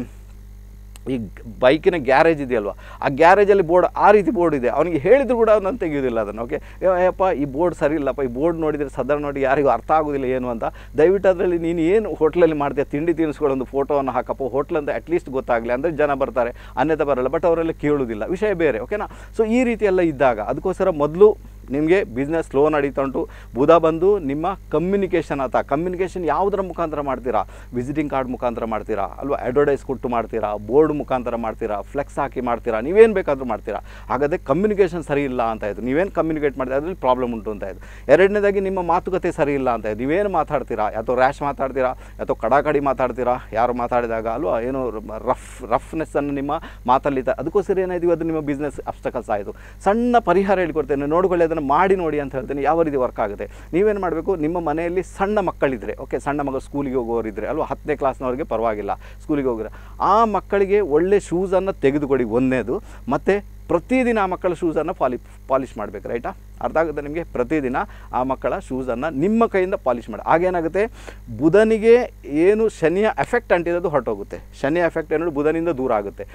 ಈ ಬೈಕಿನ ಗ್ಯಾರೇಜ್ ಇದೆಯಲ್ವ, ಆ ಗ್ಯಾರೇಜಲ್ಲಿ ಬೋರ್ಡ್ ಆ ರೀತಿ ಬೋರ್ಡ್ ಇದೆ, ಅವನಿಗೆ ಹೇಳಿದ್ರು ಕೂಡ ನಾನು ತೆಗೆಯೋದಿಲ್ಲ ಅದನ್ನು. ಓಕೆ, ಅಯ್ಯಪ್ಪ ಈ ಬೋರ್ಡ್ ಸರಿ ಇಲ್ಲಪ್ಪ, ಈ ಬೋರ್ಡ್ ನೋಡಿದರೆ ಸಾಧಾರಣ ನೋಡಿ ಯಾರಿಗೂ ಅರ್ಥ ಆಗೋದಿಲ್ಲ ಏನು ಅಂತ. ದಯವಿಟ್ಟು ಅದರಲ್ಲಿ ನೀನು ಏನು ಹೋಟ್ಲಲ್ಲಿ ಮಾಡ್ತೀಯ, ತಿಂಡಿ ತಿನಿಸ್ಕೊಳ್ಳೋ ಒಂದು ಫೋಟೋವನ್ನು ಹಾಕಪ್ಪ, ಹೋಟ್ಲ್ ಅಂತ ಅಟ್ಲೀಸ್ಟ್ ಗೊತ್ತಾಗಲಿ, ಅಂದರೆ ಜನ ಬರ್ತಾರೆ, ಅನ್ಯತಾ ಬರಲ್ಲ. ಬಟ್ ಅವರೆಲ್ಲ ಕೇಳೋದಿಲ್ಲ, ವಿಷಯ ಬೇರೆ. ಓಕೆನಾ? ಸೊ ಈ ರೀತಿ ಎಲ್ಲ ಇದ್ದಾಗ ಅದಕ್ಕೋಸ್ಕರ ಮೊದಲು ನಿಮಗೆ ಬಿಸ್ನೆಸ್ ಸ್ಲೋ ನಡೀತಾ ಉಂಟು. ಬುಧ ಬಂದು ನಿಮ್ಮ ಕಮ್ಯುನಿಕೇಷನ್ ಯಾವುದರ ಮುಖಾಂತರ ಮಾಡ್ತೀರಾ? ವಿಸಿಟಿಂಗ್ ಕಾರ್ಡ್ ಮುಖಾಂತರ ಮಾಡ್ತೀರಾ ಅಲ್ವಾ, ಅಡ್ವರ್ಟೈಸ್ ಕೊಟ್ಟು ಮಾಡ್ತೀರಾ, ಬೋರ್ಡ್ ಮುಖಾಂತರ ಮಾಡ್ತೀರಾ, ಫ್ಲೆಕ್ಸ್ ಹಾಕಿ ಮಾಡ್ತೀರಾ, ನೀವೇನು ಬೇಕಾದರೂ ಮಾಡ್ತೀರಾ. ಹಾಗಾದರೆ ಕಮ್ಯುನಿಕೇಷನ್ ಸರಿ ಇಲ್ಲ ಅಂತ ಆಯಿತು. ನೀವೇನು ಕಮ್ಯುನಿಕೇಟ್ ಮಾಡ್ತೀರಾ ಅದರಲ್ಲಿ ಪ್ರಾಬ್ಲಮ್ ಉಂಟು ಅಂತ ಆಯಿತು. ಎರಡನೇದಾಗಿ ನಿಮ್ಮ ಮಾತುಕತೆ ಸರಿ ಇಲ್ಲ ಅಂತ ಆಯಿತು. ನೀವೇನು ಮಾತಾಡ್ತೀರಾ, ಅಥವಾ ರ್ಯಾಶ್ ಮಾತಾಡ್ತೀರಾ ಅಥವಾ ಕಡಾಕಡಿ ಮಾತಾಡ್ತೀರಾ, ಯಾರು ಮಾತಾಡಿದಾಗ ಅಲ್ವಾ ಏನೋ ರಫ್ನೆಸ್ಸನ್ನು ನಿಮ್ಮ ಮಾತಲ್ಲಿ ಅದಕ್ಕೋಸ್ಕರ ಏನಾಯಿತು ಅದು ನಿಮ್ಮ ಬಿಸ್ನೆಸ್ ಅಬ್ಸ್ಟಕಲ್ಸ್ ಆಯಿತು. ಸಣ್ಣ ಪರಿಹಾರ ಹೇಳ್ಕೊಡ್ತೇನೆ, ನೋಡ್ಕೊಳ್ಳಿ, ಅದನ್ನು ಮಾಡಿ ನೋಡಿ ಅಂತ ಹೇಳ್ತೇನೆ. ಯಾವ ರೀತಿ ವರ್ಕ್ ಆಗುತ್ತೆ ನೀವೇನು ಮಾಡಬೇಕು, ನಿಮ್ಮ ಮನೆಯಲ್ಲಿ ಸಣ್ಣ ಮಕ್ಕಳಿದ್ರೆ ಓಕೆ, ಸಣ್ಣ ಮಗಳು ಸ್ಕೂಲಿಗೆ ಹೋಗೋರಿದ್ರೆ ಅಲ್ವಾ, 10ನೇ ಕ್ಲಾಸ್ನವ್ರಿಗೆ ಪರವಾಗಿಲ್ಲ, ಸ್ಕೂಲಿಗೆ ಹೋಗಿದ್ರೆ ಆ ಮಕ್ಕಳಿಗೆ ಒಳ್ಳೆ ಶೂಸನ್ನು ತೆಗೆದುಕೊಡಿ ಒಂದನೇದು. ಮತ್ತು ಪ್ರತಿದಿನ ಆ ಮಕ್ಕಳ ಶೂಸನ್ನು ಪಾಲಿಷ್ ಮಾಡಬೇಕು. ರೈಟಾ? ಅರ್ಥ ಆಗುತ್ತೆ ನಿಮಗೆ? ಪ್ರತಿದಿನ ಆ ಮಕ್ಕಳ ಶೂಸನ್ನು ನಿಮ್ಮ ಕೈಯಿಂದ ಪಾಲಿಷ್ ಮಾಡಿ. ಆಗೇನಾಗುತ್ತೆ, ಬುಧನಿಗೆ ಏನು ಶನಿಯ ಎಫೆಕ್ಟ್ ಅಂಟಿರೋದು ಹೊರಟೋಗುತ್ತೆ. ಶನಿಯ ಎಫೆಕ್ಟ್ ಏನೋ ಬುಧನಿಂದ ದೂರ ಆಗುತ್ತೆ.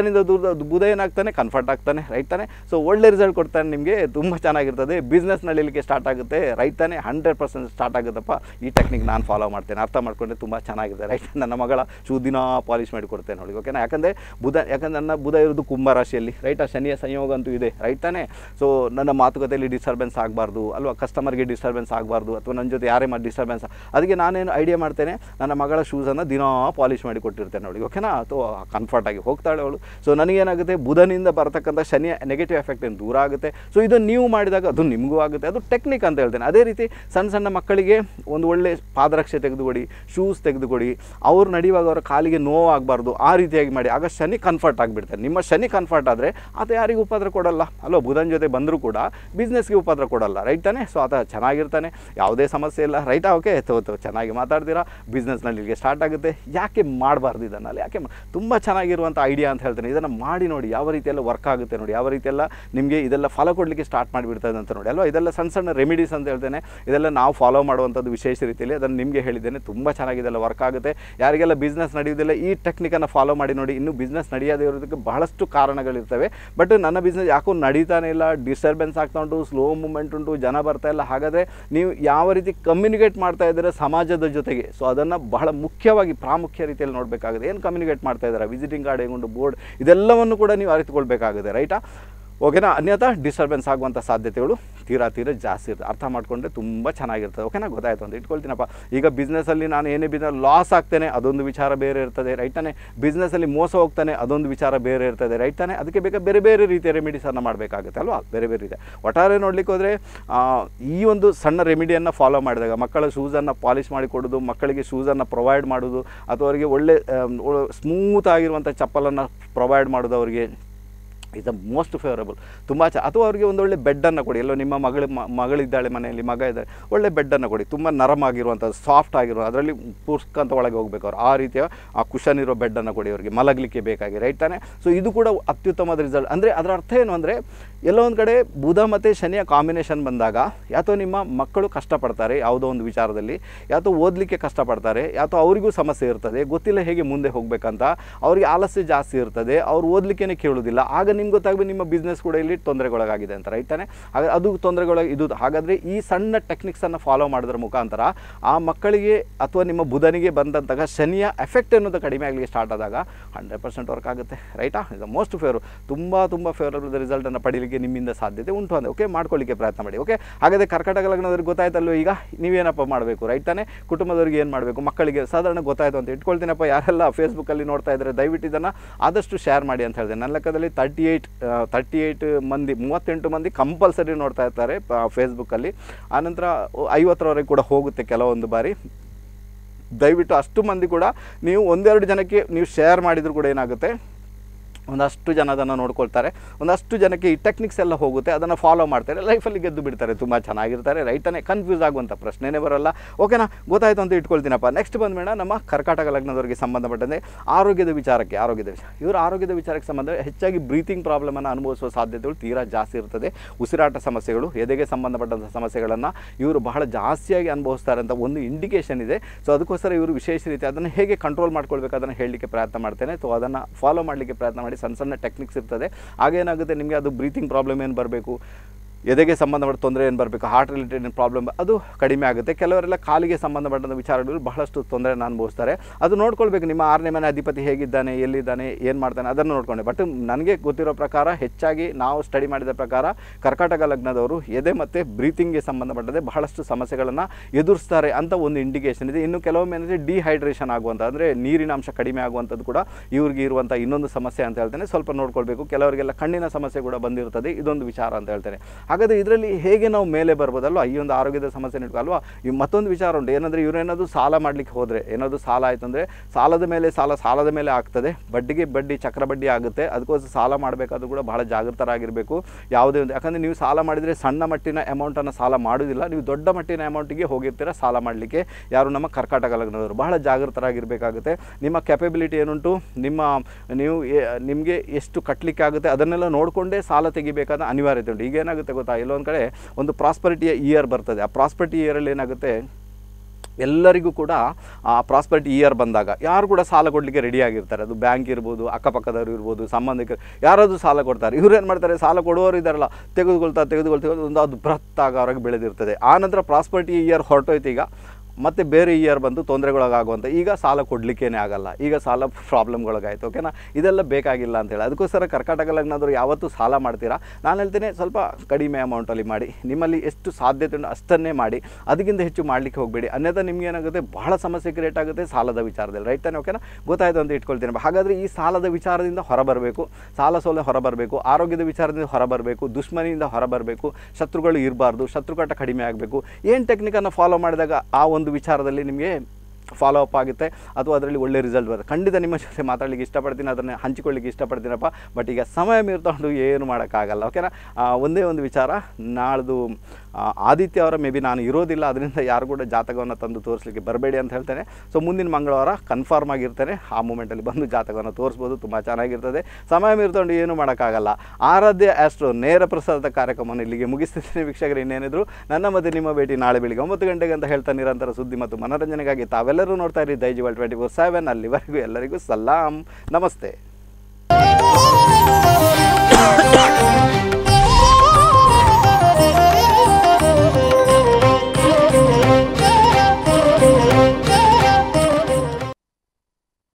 ಬುಧ ಏನಾಗ್ತಾನೆ, ಕನ್ಫರ್ಟ್ ಆಗ್ತಾನೆ. ರೈಟ್ ತಾನೆ? ಸೊ ಒಳ್ಳೆ ರಿಸಲ್ಟ್ ಕೊಡ್ತಾನೆ ನಿಮಗೆ, ತುಂಬ ಚೆನ್ನಾಗಿರ್ತದೆ. ಬಿಸ್ನೆಸ್ ನಡೀಲಿಕ್ಕೆ ಸ್ಟಾರ್ಟ್ ಆಗುತ್ತೆ. ರೈಟ್ ತಾನೆ? 100% ಸ್ಟಾರ್ಟ್ ಆಗುತ್ತಪ್ಪ. ಈ ಟೆಕ್ನಿಕ್ ನಾನು ಫಾಲೋ ಮಾಡ್ತೇನೆ, ಅರ್ಥ ಮಾಡ್ಕೊಂಡ್ರೆ ತುಂಬ ಚೆನ್ನಾಗಿದೆ. ರೈಟ್? ನನ್ನ ಮಗಳ ಶೂ ದಿನ ಪಾಲಿಷ್ ಮಾಡಿ ಕೊಡ್ತೇನೆ ನೋಡಿ, ಓಕೆನಾ? ಯಾಕಂದರೆ ನನ್ನ ಬುಧ ಇರೋದು ಕುಂಭರಾಶಿಯಲ್ಲಿ. ರೈಟಾ? ಶನಿಯ ಸಂಯೋಗ ಅಂತೂ ಇದೆ. ರೈಟ್ ತಾನೆ? ಸೊ ನನ್ನ ಮಾತುಕತೆಯಲ್ಲಿ ಡಿಸ್ಟರ್ಬೆನ್ಸ್ ಆಗಬಾರ್ದು ಅಲ್ವಾ, ಕಸ್ಟಮರ್ಗೆ ಡಿಸ್ಟರ್ಬೆನ್ಸ್ ಆಗಬಾರ್ದು, ಅಥವಾ ನನ್ನ ಜೊತೆ ಯಾರೇ ಮಾಡಿ ಡಿಸ್ಟರ್ಬೆನ್ಸ್. ಅದಕ್ಕೆ ನಾನೇನು ಐಡಿಯಾ ಮಾಡ್ತೇನೆ, ನನ್ನ ಮಗಳ ಶೂಸನ್ನು ದಿನ ಪಾಲಿಷ್ ಮಾಡಿ ಕೊಟ್ಟಿರ್ತೇನೆ ನೋಡಿ, ಓಕೆನಾ? ಅಥವಾ ಕಂಫರ್ಟಾಗಿ ಹೋಗ್ತಾಳೆ ಅವಳು. ಸೊ ನನಗೇನಾಗುತ್ತೆ, ಬುಧನಿಂದ ಬರತಕ್ಕಂಥ ಶನಿಯ ನೆಗೆಟಿವ್ ಎಫೆಕ್ಟ್ ಏನು ದೂರ ಆಗುತ್ತೆ. ಸೊ ಇದನ್ನು ನೀವು ಮಾಡಿದಾಗ ಅದು ನಿಮಗೂ ಆಗುತ್ತೆ. ಅದು ಟೆಕ್ನಿಕ್ ಅಂತ ಹೇಳ್ತೇನೆ. ಅದೇ ರೀತಿ ಸಣ್ಣ ಮಕ್ಕಳಿಗೆ ಒಂದು ಒಳ್ಳೆ ಪಾದರಕ್ಷೆ ತೆಗೆದುಕೊಡಿ, ಶೂಸ್ ತೆಗೆದುಕೊಡಿ. ಅವ್ರು ನಡೆಯುವಾಗ ಅವರ ಕಾಲಿಗೆ ನೋವಾಗಬಾರ್ದು, ಆ ರೀತಿಯಾಗಿ ಮಾಡಿ. ಆಗ ಶನಿ ಕನ್ಫರ್ಟ್ ಆಗಿಬಿಡ್ತಾರೆ. ನಿಮ್ಮ ಶನಿ ಕನ್ಫರ್ಟ್ ಆದರೆ ಆತ ಯಾರಿಗೂ ಉಪದ್ರ ಕೊಡಲ್ಲ ಅಲ್ವಾ, ಬುಧನ ಜೊತೆ ಬಂದರೂ ಕೂಡ ಬಿಸ್ನೆಸ್ಗೆ ಉಪದ್ರ ಕೊಡಲ್ಲ. ರೈಟ್ ತಾನೆ? ಸೊ ಆತ ಚೆನ್ನಾಗಿರ್ತಾನೆ, ಯಾವುದೇ ಸಮಸ್ಯೆ ಇಲ್ಲ. ರೈಟಾ? ಓಕೆ, ಚೆನ್ನಾಗಿ ಮಾತಾಡ್ತೀರಾ, ಬಿಸ್ನೆಸ್ನಲ್ಲಿ ಇಲ್ಲಿಗೆ ಸ್ಟಾರ್ಟ್ ಆಗುತ್ತೆ. ಯಾಕೆ ಮಾಡಬಾರ್ದು ಇದನ್ನಲ್ಲಿ? ಯಾಕೆ ತುಂಬ ಚೆನ್ನಾಗಿರುವಂಥ ಐಡಿಯಾ ಅಂತ ಹೇಳ್ತೇನೆ. ಇದನ್ನು ಮಾಡಿ ನೋಡಿ, ಯಾವ ರೀತಿಯೆಲ್ಲ ವರ್ಕ್ ಆಗುತ್ತೆ ನೋಡಿ, ಯಾವ ರೀತಿಯೆಲ್ಲ ನಿಮಗೆ ಇದೆಲ್ಲ ಫಾಲೋ ಕೊಡಲಿಕ್ಕೆ ಸ್ಟಾರ್ಟ್ ಮಾಡಿಬಿಡ್ತದೆ ಅಂತ ನೋಡಿ ಅಲ್ವಾ. ಇದೆಲ್ಲ ಸಣ್ಣ ರೆಮಿಡೀಸ್ ಅಂತ ಹೇಳ್ತೇನೆ. ಇದೆಲ್ಲ ನಾವು ಫಾಲೋ ಮಾಡುವಂಥದ್ದು ವಿಶೇಷ ರೀತಿಯಲ್ಲಿ. ಅದನ್ನು ನಿಮಗೆ ಹೇಳಿದ್ದೇನೆ, ತುಂಬ ಚೆನ್ನಾಗಿದೆಲ್ಲ ವರ್ಕ್ ಆಗುತ್ತೆ. ಯಾರಿಗೆಲ್ಲ ಬಿಸ್ನೆಸ್ ನಡೆಯುವುದಿಲ್ಲ ಈ ಟೆಕ್ನಿಕನ್ನು ಫಾಲೋ ಮಾಡಿ ನೋಡಿ. ಇನ್ನೂ ಬಿಸ್ನೆಸ್ ನಡೆಯದೇ ಇರೋದಕ್ಕೆ ಬಹಳಷ್ಟು ಕಾರಣಗಳಿರ್ತವೆ. ಬಟ್ ನನ್ನ ಬಿಸ್ನೆಸ್ ಯಾಕೋ ನಡೀತಾನೆ ಇಲ್ಲ, ಡಿಸ್ಟರ್ಬೆನ್ಸ್ ಆಗ್ತಾ ಉಂಟು, ಸ್ಲೋ ಮೂಮೆಂಟ್ ಉಂಟು, ಜನ ಬರ್ತಾ ಇಲ್ಲ. ಹಾಗಾದರೆ ನೀವು ಯಾವ ರೀತಿ ಕಮ್ಯುನಿಕೇಟ್ ಮಾಡ್ತಾ ಇದ್ದೀರಾ ಸಮಾಜದ ಜೊತೆಗೆ, ಸೊ ಅದನ್ನು ಬಹಳ ಮುಖ್ಯವಾಗಿ ಪ್ರಾಮುಖ್ಯ ರೀತಿಯಲ್ಲಿ ನೋಡಬೇಕಾಗುತ್ತೆ. ಏನು ಕಮ್ಯುನಿಕೇಟ್ ಮಾಡ್ತಾ ಇದ್ದೀರಾ, ವಿಸಿಟಿಂಗ್ ಕಾರ್ಡ್ ಹೇಗೊಂಡು ಬೋರ್ಡ್ ಇದೆಲ್ಲವನ್ನು ಕೂಡ ನೀವು ಅರಿತುಕೊಳ್ಬೇಕಾಗುತ್ತೆ. ರೈಟಾ? ಓಕೆನಾ? ಅನ್ಯಥಾ ಡಿಸ್ಟರ್ಬೆನ್ಸ್ ಆಗುವಂಥ ಸಾಧ್ಯತೆಗಳು ತೀರಾ ಜಾಸ್ತಿ ಇರ್ತದೆ. ಅರ್ಥ ಮಾಡಿಕೊಂಡ್ರೆ ತುಂಬ ಚೆನ್ನಾಗಿರ್ತದೆ. ಓಕೆನಾ? ಗೊತ್ತಾಯಿತು ಅಂತ ಇಟ್ಕೊಳ್ತೀನಪ್ಪ. ಈಗ ಬಿಸ್ನೆಸ್ಸಲ್ಲಿ ನಾನು ಏನೇ ಬಿಸ್ನೆಸ್ ಲಾಸ್ ಆಗ್ತೇನೆ ಅದೊಂದು ವಿಚಾರ ಬೇರೆ ಇರ್ತದೆ. ರೈಟ್ ತಾನೆ? ಬಿಸ್ನೆಸ್ಸಲ್ಲಿ ಮೋಸ ಹೋಗ್ತಾನೆ ಅದೊಂದು ವಿಚಾರ ಬೇರೆ ಇರ್ತದೆ. ರೈಟ್ ತಾನೆ? ಅದಕ್ಕೆ ಬೇಕಾದ ಬೇರೆ ಬೇರೆ ರೀತಿಯ ರೆಮಿಡೀಸನ್ನು ಮಾಡಬೇಕಾಗುತ್ತೆ ಅಲ್ವಾ, ಬೇರೆ ಬೇರೆ ರೀತಿಯ. ಒಟ್ಟಾರೆ ನೋಡಲಿಕ್ಕೆ ಹೋದರೆ ಈ ಒಂದು ಸಣ್ಣ ರೆಮಿಡಿಯನ್ನು ಫಾಲೋ ಮಾಡಿದಾಗ, ಮಕ್ಕಳ ಶೂಸನ್ನು ಪಾಲಿಷ್ ಮಾಡಿ ಕೊಡೋದು, ಮಕ್ಕಳಿಗೆ ಶೂಸನ್ನು ಪ್ರೊವೈಡ್ ಮಾಡೋದು, ಅಥವಾ ಅವರಿಗೆ ಒಳ್ಳೆ ಸ್ಮೂತ್ ಆಗಿರುವಂಥ ಚಪ್ಪಲನ್ನು ಪ್ರೊವೈಡ್ ಮಾಡೋದು ಅವರಿಗೆ ಇಸ್ ದ ಮೋಸ್ಟ್ ಫೇವರಬಲ್. ತುಂಬ ಅಥವಾ ಅವರಿಗೆ ಒಂದೊಳ್ಳೆ ಬೆಡ್ಡನ್ನು ಕೊಡಿ. ಎಲ್ಲೋ ನಿಮ್ಮ ಮಗಳಿದ್ದಾಳೆ ಮನೆಯಲ್ಲಿ, ಮಗ ಇದ್ದಾರೆ, ಒಳ್ಳೆ ಬೆಡ್ಡನ್ನು ಕೊಡಿ. ತುಂಬ ನರಮಾಗಿರುವಂಥದ್ದು, ಸಾಫ್ಟ್ ಆಗಿರೋ, ಅದರಲ್ಲಿ ಪುರ್ಸ್ಕಂತ ಒಳಗೆ ಹೋಗಬೇಕು ಅವ್ರು, ಆ ರೀತಿಯ ಆ ಕುಷನ್ ಇರೋ ಬೆಡ್ಡನ್ನು ಕೊಡಿ ಅವರಿಗೆ, ಮಲಗಲಿಕ್ಕೆ ಬೇಕಾಗಿ. ರೈಟ್ ತಾನೆ? ಸೊ ಇದು ಕೂಡ ಅತ್ಯುತ್ತಮವಾದ ರಿಸಲ್ಟ್. ಅಂದರೆ ಅದರ ಅರ್ಥ ಏನು ಅಂದರೆ, ಎಲ್ಲೋ ಒಂದು ಕಡೆ ಬುಧ ಮತ್ತು ಶನಿಯ ಕಾಂಬಿನೇಷನ್ ಬಂದಾಗ ಯಾತೋ ನಿಮ್ಮ ಮಕ್ಕಳು ಕಷ್ಟಪಡ್ತಾರೆ ಯಾವುದೋ ಒಂದು ವಿಚಾರದಲ್ಲಿ, ಯಾತೋ ಓದಲಿಕ್ಕೆ ಕಷ್ಟಪಡ್ತಾರೆ, ಯಾತೋ ಅವರಿಗೂ ಸಮಸ್ಯೆ ಇರ್ತದೆ, ಗೊತ್ತಿಲ್ಲ ಹೇಗೆ ಮುಂದೆ ಹೋಗಬೇಕಂತ, ಅವರಿಗೆ ಆಲಸ್ಯ ಜಾಸ್ತಿ ಇರ್ತದೆ, ಅವ್ರು ಓದಲಿಕ್ಕೇ ಕೇಳೋದಿಲ್ಲ. ಆಗ ನಿಮ್ಗೆ ಗೊತ್ತಾಗಬೇಕು ನಿಮ್ಮ ಬಿಸ್ನೆಸ್ ಕೂಡ ಇಲ್ಲಿ ತೊಂದರೆಗೊಳಗಾಗಿದೆ ಅಂತ. ರೈಟ್ ತಾನೆ? ಹಾಗೆ ಅದು ತೊಂದರೆಗೊಳಗೆ ಇದು. ಹಾಗಾದರೆ ಈ ಸಣ್ಣ ಟೆಕ್ನಿಕ್ಸನ್ನು ಫಾಲೋ ಮಾಡೋದ್ರ ಮುಖಾಂತರ ಆ ಮಕ್ಕಳಿಗೆ ಅಥವಾ ನಿಮ್ಮ ಬುಧನಿಗೆ ಬಂದಂತಹ ಶನಿಯ ಎಫೆಕ್ಟ್ ಅನ್ನೋದು ಕಡಿಮೆ ಆಗಲಿಕ್ಕೆ ಸ್ಟಾರ್ಟ್ ಆದಾಗ 100% ವರ್ಕ್ ಆಗುತ್ತೆ. ರೈಟಾ? ಇದು ಮೋಸ್ಟ್ ತುಂಬ ಫೇವರಬಲ್ ರಿಸಲ್ಟನ್ನು ಪಡೀಲಿಕ್ಕೆ ನಿಮ್ಮಿಂದ ಸಾಧ್ಯತೆ ಉಂಟು ಅಂದರೆ ಓಕೆ, ಮಾಡ್ಕೊಳ್ಳಿಕ್ಕೆ ಪ್ರಯತ್ನ ಮಾಡಿ. ಓಕೆ, ಹಾಗಾದರೆ ಕರ್ಕಾಟಕ ಲಗ್ನದವ್ರಿಗೆ ಗೊತ್ತಾಯ್ತಲ್ವ ಈಗ ನೀವೇನಪ್ಪ ಮಾಡಬೇಕು. ರೈಟ್ ತಾನೆ? ಕುಟುಂಬದವ್ರಿಗೆ ಏನು ಮಾಡಬೇಕು, ಮಕ್ಕಳಿಗೆ ಸಾಧಾರಣ ಗೊತ್ತಾಯಿತು ಅಂತ ಇಟ್ಕೊಳ್ತೀನಪ್ಪ. ಯಾರೆಲ್ಲ ಫೇಸ್ಬುಕ್ಕಲ್ಲಿ ನೋಡ್ತಾ ಇದ್ದಾರೆ ದಯವಿಟ್ಟು ಇದನ್ನು ಆದಷ್ಟು ಶೇರ್ ಮಾಡಿ ಅಂತ ಹೇಳಿದೆ. ನನ್ನ ಲೆಕ್ಕದಲ್ಲಿ 38 ಮಂದಿ 38 ಮಂದಿ ಕಂಪಲ್ಸರಿ ನೋಡ್ತಾ ಇರ್ತಾರೆ ಫೇಸ್ಬುಕ್ಕಲ್ಲಿ. ಆನಂತರ 50ರವರೆಗೆ ಕೂಡ ಹೋಗುತ್ತೆ ಕೆಲವೊಂದು ಬಾರಿ. ದಯವಿಟ್ಟು ಅಷ್ಟು ಮಂದಿ ಕೂಡ ನೀವು ಒಂದೆರಡು ಜನಕ್ಕೆ ನೀವು ಶೇರ್ ಮಾಡಿದರೂ ಕೂಡ ಏನಾಗುತ್ತೆ, ಒಂದಷ್ಟು ಜನ ಅದನ್ನು ನೋಡ್ಕೊಳ್ತಾರೆ, ಒಂದಷ್ಟು ಜನಕ್ಕೆ ಈ ಟೆಕ್ನಿಕ್ಸ್ ಎಲ್ಲ ಹೋಗುತ್ತೆ, ಅದನ್ನು ಫಾಲೋ ಮಾಡ್ತಾರೆ, ಲೈಫಲ್ಲಿ ಗೆದ್ದು ಬಿಡ್ತಾರೆ, ತುಂಬ ಚೆನ್ನಾಗಿರ್ತಾರೆ. ರೈಟನೇ? ಕನ್ಫ್ಯೂಸ್ ಆಗುವಂಥ ಪ್ರಶ್ನೆನೇ ಬರೋಲ್ಲ. ಓಕೆನಾ? ಗೊತ್ತಾಯಿತು ಅಂತ ಇಟ್ಕೊಳ್ತೀನಪ್ಪ. ನೆಕ್ಸ್ಟ್ ಬಂದ್ಬೇಡ ನಮ್ಮ ಕರ್ಕಾಟಕ ಲಗ್ನದವರಿಗೆ ಸಂಬಂಧಪಟ್ಟಂತೆ ಆರೋಗ್ಯದ ವಿಚಾರಕ್ಕೆ. ಇವರು ಆರೋಗ್ಯದ ವಿಚಾರಕ್ಕೆ ಸಂಬಂಧ ಹೆಚ್ಚಾಗಿ ಬ್ರೀತಿಂಗ್ ಪ್ರಾಬ್ಲಮನ್ನು ಅನುಭವಿಸುವ ಸಾಧ್ಯತೆಗಳು ತೀರಾ ಜಾಸ್ತಿ ಇರ್ತದೆ. ಉಸಿರಾಟ ಸಮಸ್ಯೆಗಳು, ಎದೆಗೆ ಸಂಬಂಧಪಟ್ಟಂಥ ಸಮಸ್ಯೆಗಳನ್ನು ಇವರು ಬಹಳ ಜಾಸ್ತಿಯಾಗಿ ಅನುಭವಿಸ್ತಾರೆ ಅಂತ ಒಂದು ಇಂಡಿಕೇಷನ್ ಇದೆ. ಸೊ ಅದಕ್ಕೋಸ್ಕರ ಇವರು ವಿಶೇಷ ರೀತಿ ಅದನ್ನು ಹೇಗೆ ಕಂಟ್ರೋಲ್ ಮಾಡ್ಕೊಳ್ಬೇಕು ಅದನ್ನು ಹೇಳಲಿಕ್ಕೆ ಪ್ರಯತ್ನ ಮಾಡ್ತೇನೆ. ಸೊ ಅದನ್ನು ಫಾಲೋ ಮಾಡಲಿಕ್ಕೆ ಪ್ರಯತ್ನ ಮಾಡಿ. ಸಣ್ಣ ಟೆಕ್ನಿಕ್ಸ್ ಇರ್ತದೆ. ಆಗೇನಾಗುತ್ತೆ ನಿಮಗೆ ಅದು ಬ್ರೀತಿಂಗ್ ಪ್ರಾಬ್ಲಮ್ ಏನು ಬರಬೇಕು, ಎದೆಗೆ ಸಂಬಂಧಪಟ್ಟ ತೊಂದರೆ ಏನು ಬರಬೇಕು, ಹಾರ್ಟ್ ರಿಲೇಟೆಡ್ ಪ್ರಾಬ್ಲಮ್ ಅದು ಕಡಿಮೆ ಆಗುತ್ತೆ. ಕೆಲವರೆಲ್ಲ ಕಾಲಿಗೆ ಸಂಬಂಧಪಟ್ಟಂಥ ವಿಚಾರಗಳು ಬಹಳಷ್ಟು ತೊಂದರೆಯನ್ನು ಅನುಭವಿಸ್ತಾರೆ. ಅದು ನೋಡ್ಕೊಳ್ಬೇಕು, ನಿಮ್ಮ 6ನೇ ಮನೆ ಅಧಿಪತಿ ಹೇಗಿದ್ದಾನೆ, ಎಲ್ಲಿದ್ದಾನೆ, ಏನು ಮಾಡ್ತಾನೆ ಅದನ್ನು ನೋಡ್ಕೊಂಡೆ. ಬಟ್ ನನಗೆ ಗೊತ್ತಿರೋ ಪ್ರಕಾರ ಹೆಚ್ಚಾಗಿ ನಾವು ಸ್ಟಡಿ ಮಾಡಿದ ಪ್ರಕಾರ ಕರ್ಕಾಟಕ ಲಗ್ನದವರು ಎದೆ ಮತ್ತು ಬ್ರೀತಿಂಗ್ಗೆ ಸಂಬಂಧಪಟ್ಟಂತೆ ಬಹಳಷ್ಟು ಸಮಸ್ಯೆಗಳನ್ನು ಎದುರಿಸ್ತಾರೆ ಅಂತ ಒಂದು ಇಂಡಿಕೇಷನ್ ಇದೆ. ಇನ್ನು ಕೆಲವೊಮ್ಮೆ ಏನಂದರೆ ಡಿಹೈಡ್ರೇಷನ್ ಆಗುವಂಥ, ಅಂದರೆ ನೀರಿನ ಅಂಶ ಕಡಿಮೆ ಆಗುವಂಥದ್ದು ಕೂಡ ಇವ್ರಿಗೆ ಇರುವಂಥ ಇನ್ನೊಂದು ಸಮಸ್ಯೆ ಅಂತ ಹೇಳ್ತೇನೆ. ಸ್ವಲ್ಪ ನೋಡ್ಕೊಳ್ಬೇಕು. ಕೆಲವರಿಗೆಲ್ಲ ಕಣ್ಣಿನ ಸಮಸ್ಯೆ ಕೂಡ ಬಂದಿರ್ತದೆ, ಇದೊಂದು ವಿಚಾರ ಅಂತ ಹೇಳ್ತೇನೆ. ಹಾಗಾದರೆ ಇದರಲ್ಲಿ ಹೇಗೆ ನಾವು ಮೇಲೆ ಬರ್ಬೋದಲ್ವ, ಈ ಒಂದು ಆರೋಗ್ಯದ ಸಮಸ್ಯೆ ಇಟ್ಕೊಲ್ವಾ. ಈ ಮತ್ತೊಂದು ವಿಚಾರ ಉಂಟು, ಏನಂದರೆ ಇವರೇನಾದರೂ ಸಾಲ ಮಾಡಲಿಕ್ಕೆ ಹೋದರೆ, ಏನಾದರೂ ಸಾಲ ಆಯಿತು ಅಂದರೆ ಸಾಲದ ಮೇಲೆ ಸಾಲ, ಸಾಲದ ಮೇಲೆ ಆಗ್ತದೆ, ಬಡ್ಡಿಗೆ ಬಡ್ಡಿ, ಚಕ್ರ ಬಡ್ಡಿ ಆಗುತ್ತೆ. ಅದಕ್ಕೋಸ್ಕರ ಸಾಲ ಮಾಡಬೇಕಾದ್ರೂ ಕೂಡ ಬಹಳ ಜಾಗೃತರಾಗಿರಬೇಕು. ಯಾವುದೇ ಒಂದು, ಯಾಕಂದರೆ ನೀವು ಸಾಲ ಮಾಡಿದರೆ ಸಣ್ಣ ಮಟ್ಟಿನ ಅಮೌಂಟನ್ನು ಸಾಲ ಮಾಡೋದಿಲ್ಲ, ನೀವು ದೊಡ್ಡ ಮಟ್ಟಿನ ಅಮೌಂಟಿಗೆ ಹೋಗಿರ್ತೀರ ಸಾಲ ಮಾಡಲಿಕ್ಕೆ. ಯಾರು ನಮ್ಮ ಕರ್ಕಾಟಕ ಲಗ್ನದವರು ಬಹಳ ಜಾಗೃತರಾಗಿರಬೇಕಾಗುತ್ತೆ. ನಿಮ್ಮ ಕ್ಯಾಪಬಿಲಿಟಿ ಏನುಂಟು, ನಿಮಗೆ ಎಷ್ಟು ಕಟ್ಟಲಿಕ್ಕೆ ಆಗುತ್ತೆ ಅದನ್ನೆಲ್ಲ ನೋಡಿಕೊಂಡೇ ಸಾಲ ತೆಗಿಬೇಕಾದ ಅನಿವಾರ್ಯತೆ ಉಂಟು. ಈಗೇನಾಗುತ್ತೆ ಗೊತ್ತಾ, ಎಲ್ಲೊಂದು ಕಡೆ ಒಂದು ಪ್ರಾಸ್ಪರಿಟಿಯ ಇಯರ್ ಬರ್ತದೆ. ಆ ಪ್ರಾಸ್ಪರಿಟಿ ಇಯರಲ್ಲಿ ಏನಾಗುತ್ತೆ, ಎಲ್ಲರಿಗೂ ಕೂಡ ಆ ಪ್ರಾಸ್ಪರಿಟಿ ಇಯರ್ ಬಂದಾಗ ಯಾರು ಕೂಡ ಸಾಲ ಕೊಡಲಿಕ್ಕೆ ರೆಡಿ ಆಗಿರ್ತಾರೆ. ಅದು ಬ್ಯಾಂಕ್ ಇರ್ಬೋದು, ಅಕ್ಕಪಕ್ಕದವರು ಇರ್ಬೋದು, ಸಂಬಂಧಿಕರು ಯಾರಾದರೂ ಸಾಲ ಕೊಡ್ತಾರೆ. ಇವ್ರು ಏನು ಮಾಡ್ತಾರೆ, ಸಾಲ ಕೊಡುವವರು ಇದ್ದಾರಲ್ಲ, ತೆಗೆದುಕೊಳ್ತಾ ಒಂದು ಅದು ಬೃಹತ್ತಾಗಿ ಅವ್ರಿಗೆ ಬೆಳೆದಿರ್ತದೆ. ಆನಂತರ ಪ್ರಾಸ್ಪರಿಟಿ ಇಯರ್ ಹೊರಟೋಯ್ತು, ಈಗ ಮತ್ತು ಬೇರೆ ಇಯರ್ ಬಂದು ತೊಂದರೆಗೊಳಗಾಗುವಂಥ, ಈಗ ಸಾಲ ಕೊಡಲಿಕ್ಕೇ ಆಗಲ್ಲ, ಈಗ ಸಾಲ ಪ್ರಾಬ್ಲಮ್ಗಳಾಗಾಯ್ತು. ಓಕೆನಾ, ಇದೆಲ್ಲ ಬೇಕಾಗಿಲ್ಲ ಅಂತೇಳಿ. ಅದಕ್ಕೋಸ್ಕರ ಕರ್ಕಾಟಕ ಲಗ್ನದವರು ಯಾವತ್ತೂ ಸಾಲ ಮಾಡ್ತೀರಾ, ನಾನು ಹೇಳ್ತೇನೆ ಸ್ವಲ್ಪ ಕಡಿಮೆ ಅಮೌಂಟಲ್ಲಿ ಮಾಡಿ, ನಿಮ್ಮಲ್ಲಿ ಎಷ್ಟು ಸಾಧ್ಯತೆ ಉಂಟು ಅಷ್ಟನ್ನೇ ಮಾಡಿ, ಅದಕ್ಕಿಂತ ಹೆಚ್ಚು ಮಾಡಲಿಕ್ಕೆ ಹೋಗಬೇಡಿ. ಅನ್ಯथा ನಿಮ್ಗೆ ಏನಾಗುತ್ತೆ, ಬಹಳ ಸಮಸ್ಯೆ ಕ್ರಿಯೇಟ್ ಆಗುತ್ತೆ ಸಾಲದ ವಿಚಾರದಲ್ಲಿ. ರೈಟ್ ತಾನೆ? ಓಕೆನಾ, ಗೊತ್ತಾಯಿತು ಅಂತ ಇಟ್ಕೊಳ್ತೀನಿ. ಹಾಗಾದರೆ ಈ ಸಾಲದ ವಿಚಾರದಿಂದ ಹೊರಬರಬೇಕು, ಸಾಲ ಸೋಲೆ ಹೊರಬರಬೇಕು, ಆರೋಗ್ಯದ ವಿಚಾರದಿಂದ ಹೊರಬರಬೇಕು, ದುಶ್ಮನಿಯಿಂದ ಹೊರಬರಬೇಕು, ಶತ್ರುಗಳು ಇರಬಾರ್ದು, ಶತ್ರುಕಟ ಕಡಿಮೆ ಆಗಬೇಕು. ಏನು ಟೆಕ್ನಿಕನ್ನು ಫಾಲೋ ಮಾಡಿದಾಗ ಆ ಒಂದು ವಿಚಾರದಲ್ಲಿ ನಿಮಗೆ ಫಾಲೋ ಅಪ್ ಆಗುತ್ತೆ ಅಥವಾ ಅದರಲ್ಲಿ ಒಳ್ಳೆ ರಿಸಲ್ಟ್ ಬರುತ್ತೆ. ಖಂಡಿತ ನಿಮ್ಮ ಜೊತೆ ಮಾತಾಡಲಿಕ್ಕೆ ಇಷ್ಟಪಡ್ತೀನಿ, ಅದನ್ನು ಹಂಚಿಕೊಳ್ಳಿಕ್ಕೆ ಇಷ್ಟಪಡ್ತೀನಪ್ಪ. ಬಟ್ ಈಗ ಸಮಯ ಮೀರ್ಕೊಂಡು ಏನು ಮಾಡೋಕ್ಕಾಗಲ್ಲ. ಓಕೆನಾ, ಒಂದೇ ಒಂದು ವಿಚಾರ, ನಾಳ್ದು ಆದಿತ್ಯ ಅವರ ಮೇ ಬಿ ನಾನು ಇರೋದಿಲ್ಲ, ಅದರಿಂದ ಯಾರು ಕೂಡ ಜಾತಕವನ್ನು ತಂದು ತೋರಿಸಲಿಕ್ಕೆ ಬರಬೇಡಿ ಅಂತ ಹೇಳ್ತೇನೆ. ಸೊ ಮುಂದಿನ ಮಂಗಳವಾರ ಕನ್ಫರ್ಮ್ ಆಗಿರ್ತೇನೆ, ಆ ಮೂಮೆಂಟಲ್ಲಿ ಬಂದು ಜಾತಕವನ್ನು ತೋರಿಸ್ಬೋದು, ತುಂಬ ಚೆನ್ನಾಗಿರ್ತದೆ. ಸಮಯ ಮೀರ್ಕೊಂಡು ಏನು ಮಾಡೋಕ್ಕಾಗಲ್ಲ. ಆರಾಧ್ಯ ಆಸ್ಟ್ರೋ ನೇರ ಪ್ರಸಾರದ ಕಾರ್ಯಕ್ರಮವನ್ನು ಇಲ್ಲಿಗೆ ಮುಗಿಸ್ತಿದ್ದೀನಿ ವೀಕ್ಷಕರು. ಇನ್ನೇನಿದ್ರು ನನ್ನ ಮತ್ತೆ ನಿಮ್ಮ ಭೇಟಿ ನಾಳೆ ಬೆಳಿಗ್ಗೆ 9 ಗಂಟೆಗೆ ಅಂತ ಹೇಳ್ತಾ ನಿರಂತರ ಸುದ್ದಿ ಮತ್ತು ಮನೋರಂಜನೆಗಾಗಿ ತಾವೆಲ್ಲರೂ ನೋಡ್ತಾ ಇರಿ ದೈಜಿವಲ್ 24/7. ಅಲ್ಲಿವರೆಗೂ ಎಲ್ಲರಿಗೂ ಸಲಾಂ, ನಮಸ್ತೆ.